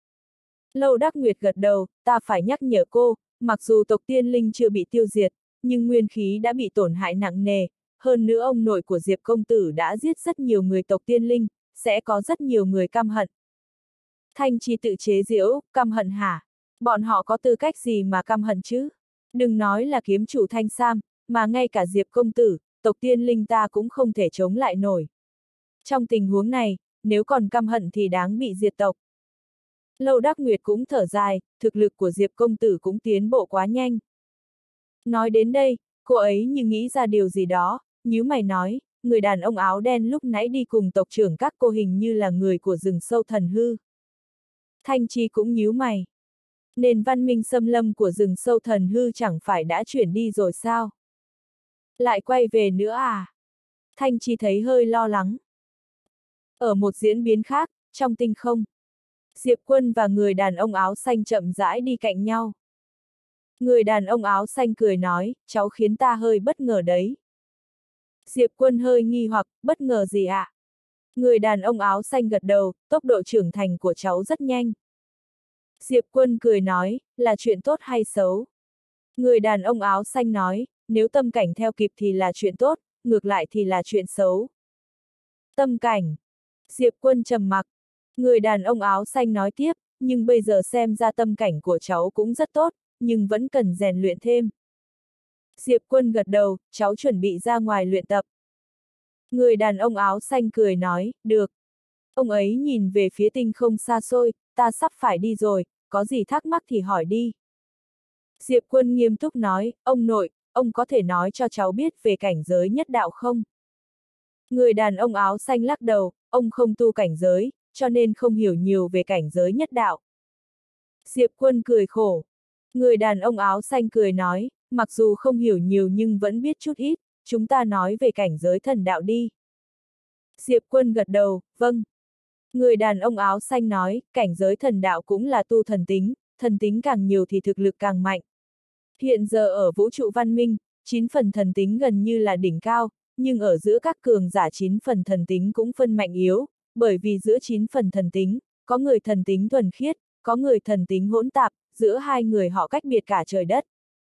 Speaker 1: Lâu Đắc Nguyệt gật đầu, ta phải nhắc nhở cô, mặc dù tộc Tiên Linh chưa bị tiêu diệt, nhưng nguyên khí đã bị tổn hại nặng nề, hơn nữa ông nội của Diệp công tử đã giết rất nhiều người tộc Tiên Linh, sẽ có rất nhiều người căm hận. Thanh Chi tự chế giễu, căm hận hả? Bọn họ có tư cách gì mà căm hận chứ? Đừng nói là kiếm chủ Thanh Sam, mà ngay cả Diệp công tử, tộc Tiên Linh ta cũng không thể chống lại nổi. Trong tình huống này, nếu còn căm hận thì đáng bị diệt tộc. Lâu Đắc Nguyệt cũng thở dài, thực lực của Diệp công tử cũng tiến bộ quá nhanh. Nói đến đây, cô ấy như nghĩ ra điều gì đó, nhíu mày nói, người đàn ông áo đen lúc nãy đi cùng tộc trưởng các cô hình như là người của rừng sâu thần hư. Thanh Chi cũng nhíu mày. Nền văn minh xâm lâm của rừng sâu thần hư chẳng phải đã chuyển đi rồi sao? Lại quay về nữa à? Thanh Chi thấy hơi lo lắng. Ở một diễn biến khác, trong tinh không, Diệp Quân và người đàn ông áo xanh chậm rãi đi cạnh nhau. Người đàn ông áo xanh cười nói, cháu khiến ta hơi bất ngờ đấy. Diệp Quân hơi nghi hoặc, bất ngờ gì ạ? À? Người đàn ông áo xanh gật đầu, tốc độ trưởng thành của cháu rất nhanh. Diệp Quân cười nói, là chuyện tốt hay xấu? Người đàn ông áo xanh nói, nếu tâm cảnh theo kịp thì là chuyện tốt, ngược lại thì là chuyện xấu. Tâm cảnh. Diệp Quân trầm mặc. Người đàn ông áo xanh nói tiếp, nhưng bây giờ xem ra tâm cảnh của cháu cũng rất tốt, nhưng vẫn cần rèn luyện thêm. Diệp Quân gật đầu, cháu chuẩn bị ra ngoài luyện tập. Người đàn ông áo xanh cười nói, được. Ông ấy nhìn về phía tinh không xa xôi, ta sắp phải đi rồi, có gì thắc mắc thì hỏi đi. Diệp Quân nghiêm túc nói, ông nội, ông có thể nói cho cháu biết về cảnh giới nhất đạo không? Người đàn ông áo xanh lắc đầu, ông không tu cảnh giới, cho nên không hiểu nhiều về cảnh giới nhất đạo. Diệp Quân cười khổ. Người đàn ông áo xanh cười nói, mặc dù không hiểu nhiều nhưng vẫn biết chút ít, chúng ta nói về cảnh giới thần đạo đi. Diệp Quân gật đầu, vâng. Người đàn ông áo xanh nói, cảnh giới thần đạo cũng là tu thần tính, thần tính càng nhiều thì thực lực càng mạnh. Hiện giờ ở vũ trụ văn minh, chín phần thần tính gần như là đỉnh cao, nhưng ở giữa các cường giả chín phần thần tính cũng phân mạnh yếu, bởi vì giữa chín phần thần tính, có người thần tính thuần khiết, có người thần tính hỗn tạp, giữa hai người họ cách biệt cả trời đất.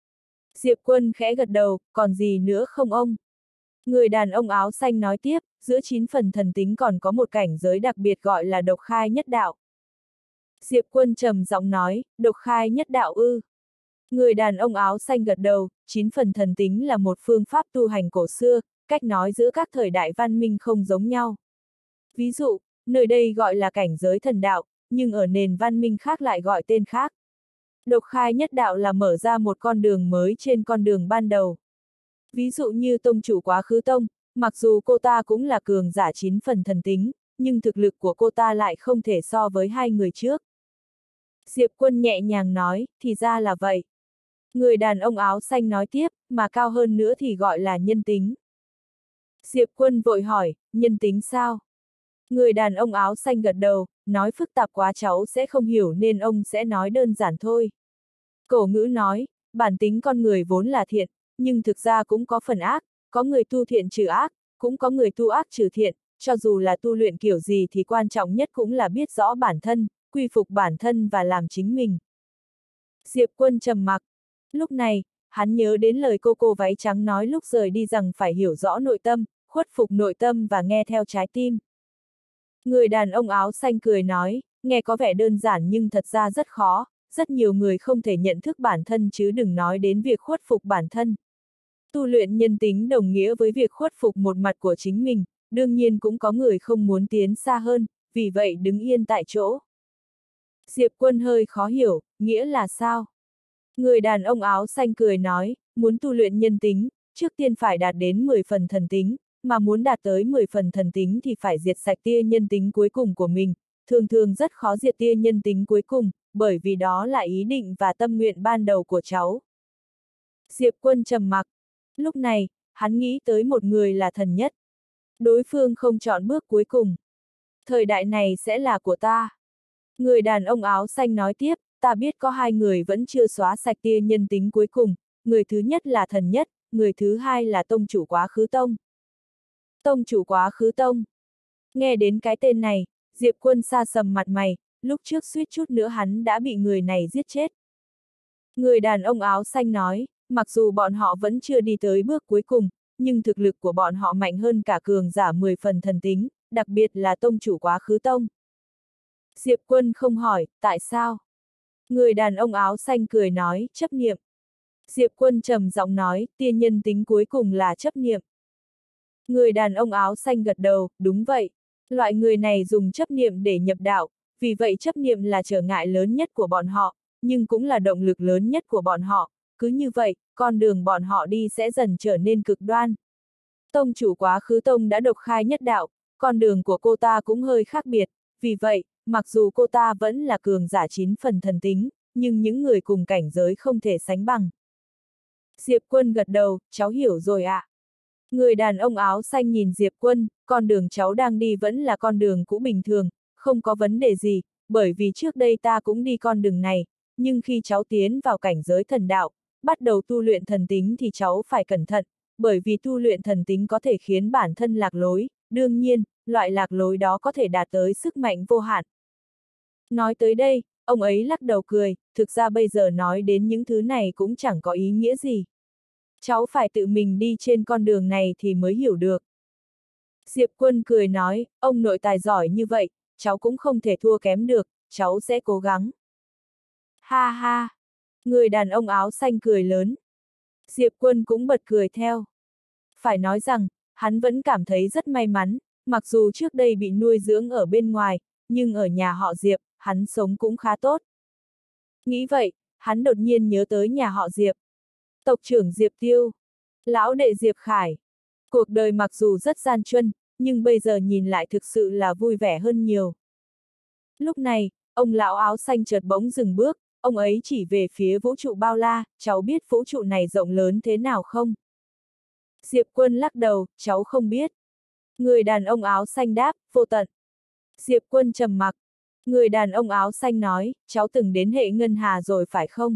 Speaker 1: Diệp Quân khẽ gật đầu, còn gì nữa không ông? Người đàn ông áo xanh nói tiếp, giữa chín phần thần tính còn có một cảnh giới đặc biệt gọi là độc khai nhất đạo. Diệp Quân trầm giọng nói, độc khai nhất đạo ư. Người đàn ông áo xanh gật đầu, chín phần thần tính là một phương pháp tu hành cổ xưa, cách nói giữa các thời đại văn minh không giống nhau. Ví dụ, nơi đây gọi là cảnh giới thần đạo, nhưng ở nền văn minh khác lại gọi tên khác. Độc khai nhất đạo là mở ra một con đường mới trên con đường ban đầu. Ví dụ như tông chủ Quá Khứ Tông, mặc dù cô ta cũng là cường giả chín phần thần tính, nhưng thực lực của cô ta lại không thể so với hai người trước. Diệp Quân nhẹ nhàng nói, thì ra là vậy. Người đàn ông áo xanh nói tiếp, mà cao hơn nữa thì gọi là nhân tính. Diệp Quân vội hỏi, nhân tính sao? Người đàn ông áo xanh gật đầu, nói phức tạp quá cháu sẽ không hiểu nên ông sẽ nói đơn giản thôi. Cổ ngữ nói, bản tính con người vốn là thiện, nhưng thực ra cũng có phần ác, có người tu thiện trừ ác, cũng có người tu ác trừ thiện, cho dù là tu luyện kiểu gì thì quan trọng nhất cũng là biết rõ bản thân, quy phục bản thân và làm chính mình. Diệp Quân trầm mặc. Lúc này, hắn nhớ đến lời cô cô váy trắng nói lúc rời đi rằng phải hiểu rõ nội tâm, khuất phục nội tâm và nghe theo trái tim. Người đàn ông áo xanh cười nói, nghe có vẻ đơn giản nhưng thật ra rất khó, rất nhiều người không thể nhận thức bản thân chứ đừng nói đến việc khuất phục bản thân. Tu luyện nhân tính đồng nghĩa với việc khuất phục một mặt của chính mình, đương nhiên cũng có người không muốn tiến xa hơn, vì vậy đứng yên tại chỗ. Diệp Quân hơi khó hiểu, nghĩa là sao? Người đàn ông áo xanh cười nói, muốn tu luyện nhân tính, trước tiên phải đạt đến mười phần thần tính, mà muốn đạt tới mười phần thần tính thì phải diệt sạch tia nhân tính cuối cùng của mình, thường thường rất khó diệt tia nhân tính cuối cùng, bởi vì đó là ý định và tâm nguyện ban đầu của cháu. Diệp Quân trầm mặc. Lúc này, hắn nghĩ tới một người là thần nhất. Đối phương không chọn bước cuối cùng. Thời đại này sẽ là của ta. Người đàn ông áo xanh nói tiếp, ta biết có hai người vẫn chưa xóa sạch tia nhân tính cuối cùng, người thứ nhất là thần nhất, người thứ hai là tông chủ Quá Khứ Tông. Tông chủ Quá Khứ Tông. Nghe đến cái tên này, Diệp Quân sa sầm mặt mày, lúc trước suýt chút nữa hắn đã bị người này giết chết. Người đàn ông áo xanh nói, mặc dù bọn họ vẫn chưa đi tới bước cuối cùng, nhưng thực lực của bọn họ mạnh hơn cả cường giả mười phần thần tính, đặc biệt là tông chủ Quá Khứ Tông. Diệp Quân không hỏi, tại sao? Người đàn ông áo xanh cười nói, chấp niệm. Diệp Quân trầm giọng nói, tia nhân tính cuối cùng là chấp niệm. Người đàn ông áo xanh gật đầu, đúng vậy. Loại người này dùng chấp niệm để nhập đạo, vì vậy chấp niệm là trở ngại lớn nhất của bọn họ, nhưng cũng là động lực lớn nhất của bọn họ. Cứ như vậy, con đường bọn họ đi sẽ dần trở nên cực đoan. Tông chủ Quá Khứ Tông đã độc khai nhất đạo, con đường của cô ta cũng hơi khác biệt, vì vậy, mặc dù cô ta vẫn là cường giả chín phần thần tính, nhưng những người cùng cảnh giới không thể sánh bằng. Diệp Quân gật đầu, cháu hiểu rồi ạ. À. Người đàn ông áo xanh nhìn Diệp Quân, con đường cháu đang đi vẫn là con đường cũ bình thường, không có vấn đề gì, bởi vì trước đây ta cũng đi con đường này, nhưng khi cháu tiến vào cảnh giới thần đạo, bắt đầu tu luyện thần tính thì cháu phải cẩn thận, bởi vì tu luyện thần tính có thể khiến bản thân lạc lối, đương nhiên, loại lạc lối đó có thể đạt tới sức mạnh vô hạn. Nói tới đây, ông ấy lắc đầu cười, thực ra bây giờ nói đến những thứ này cũng chẳng có ý nghĩa gì. Cháu phải tự mình đi trên con đường này thì mới hiểu được. Diệp Quân cười nói, ông nội tài giỏi như vậy, cháu cũng không thể thua kém được, cháu sẽ cố gắng. Ha ha! Người đàn ông áo xanh cười lớn. Diệp Quân cũng bật cười theo. Phải nói rằng, hắn vẫn cảm thấy rất may mắn, mặc dù trước đây bị nuôi dưỡng ở bên ngoài, nhưng ở nhà họ Diệp, hắn sống cũng khá tốt. Nghĩ vậy, hắn đột nhiên nhớ tới nhà họ Diệp. Tộc trưởng Diệp Tiêu, lão đệ Diệp Khải. Cuộc đời mặc dù rất gian truân, nhưng bây giờ nhìn lại thực sự là vui vẻ hơn nhiều. Lúc này, ông lão áo xanh chợt bỗng dừng bước, ông ấy chỉ về phía vũ trụ bao la, cháu biết vũ trụ này rộng lớn thế nào không? Diệp Quân lắc đầu, cháu không biết. Người đàn ông áo xanh đáp, vô tận. Diệp Quân trầm mặc. Người đàn ông áo xanh nói, cháu từng đến hệ ngân hà rồi phải không?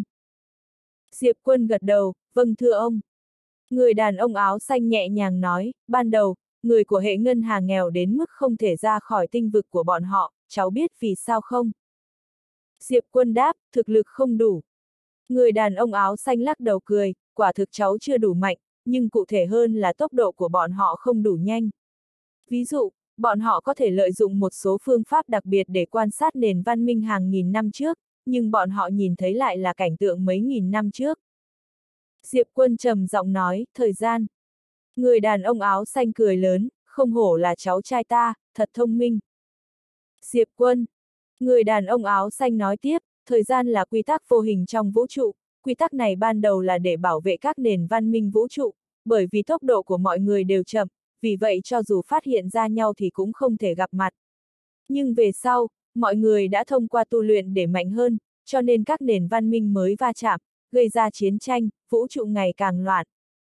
Speaker 1: Diệp Quân gật đầu, vâng thưa ông. Người đàn ông áo xanh nhẹ nhàng nói, ban đầu, người của hệ ngân hà nghèo đến mức không thể ra khỏi tinh vực của bọn họ, cháu biết vì sao không? Diệp Quân đáp, thực lực không đủ. Người đàn ông áo xanh lắc đầu cười, quả thực cháu chưa đủ mạnh, nhưng cụ thể hơn là tốc độ của bọn họ không đủ nhanh. Ví dụ, bọn họ có thể lợi dụng một số phương pháp đặc biệt để quan sát nền văn minh hàng nghìn năm trước, nhưng bọn họ nhìn thấy lại là cảnh tượng mấy nghìn năm trước. Diệp Quân trầm giọng nói, thời gian. Người đàn ông áo xanh cười lớn, không hổ là cháu trai ta, thật thông minh. Diệp Quân. Người đàn ông áo xanh nói tiếp, thời gian là quy tắc vô hình trong vũ trụ, quy tắc này ban đầu là để bảo vệ các nền văn minh vũ trụ, bởi vì tốc độ của mọi người đều chậm, vì vậy cho dù phát hiện ra nhau thì cũng không thể gặp mặt. Nhưng về sau, mọi người đã thông qua tu luyện để mạnh hơn, cho nên các nền văn minh mới va chạm, gây ra chiến tranh, vũ trụ ngày càng loạn.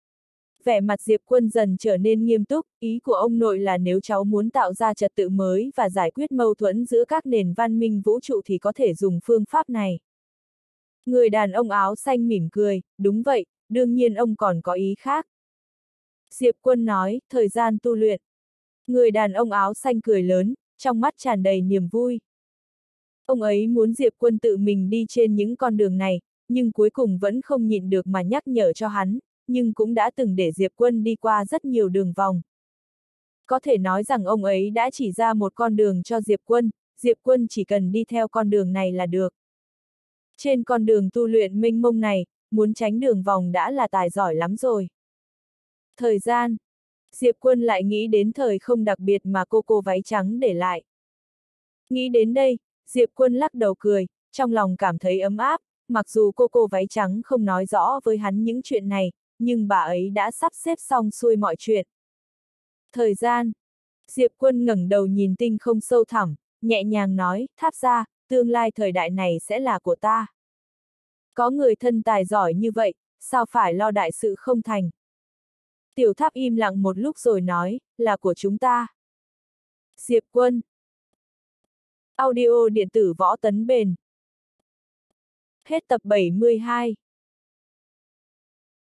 Speaker 1: Vẻ mặt Diệp Quân dần trở nên nghiêm túc, ý của ông nội là nếu cháu muốn tạo ra trật tự mới và giải quyết mâu thuẫn giữa các nền văn minh vũ trụ thì có thể dùng phương pháp này. Người đàn ông áo xanh mỉm cười, đúng vậy, đương nhiên ông còn có ý khác. Diệp Quân nói, thời gian tu luyện. Người đàn ông áo xanh cười lớn, trong mắt tràn đầy niềm vui. Ông ấy muốn Diệp Quân tự mình đi trên những con đường này, nhưng cuối cùng vẫn không nhịn được mà nhắc nhở cho hắn, nhưng cũng đã từng để Diệp Quân đi qua rất nhiều đường vòng. Có thể nói rằng ông ấy đã chỉ ra một con đường cho Diệp Quân, Diệp Quân chỉ cần đi theo con đường này là được. Trên con đường tu luyện mênh mông này, muốn tránh đường vòng đã là tài giỏi lắm rồi. Thời gian. Diệp Quân lại nghĩ đến thời không đặc biệt mà cô cô váy trắng để lại. Nghĩ đến đây, Diệp Quân lắc đầu cười, trong lòng cảm thấy ấm áp, mặc dù cô cô váy trắng không nói rõ với hắn những chuyện này, nhưng bà ấy đã sắp xếp xong xuôi mọi chuyện. Thời gian. Diệp Quân ngẩng đầu nhìn tinh không sâu thẳm, nhẹ nhàng nói, Tháp ra, tương lai thời đại này sẽ là của ta. Có người thân tài giỏi như vậy, sao phải lo đại sự không thành? Tiểu Tháp im lặng một lúc rồi nói, là của chúng ta. Diệp Quân. Audio điện tử võ tấn bền. Hết tập bảy mươi hai.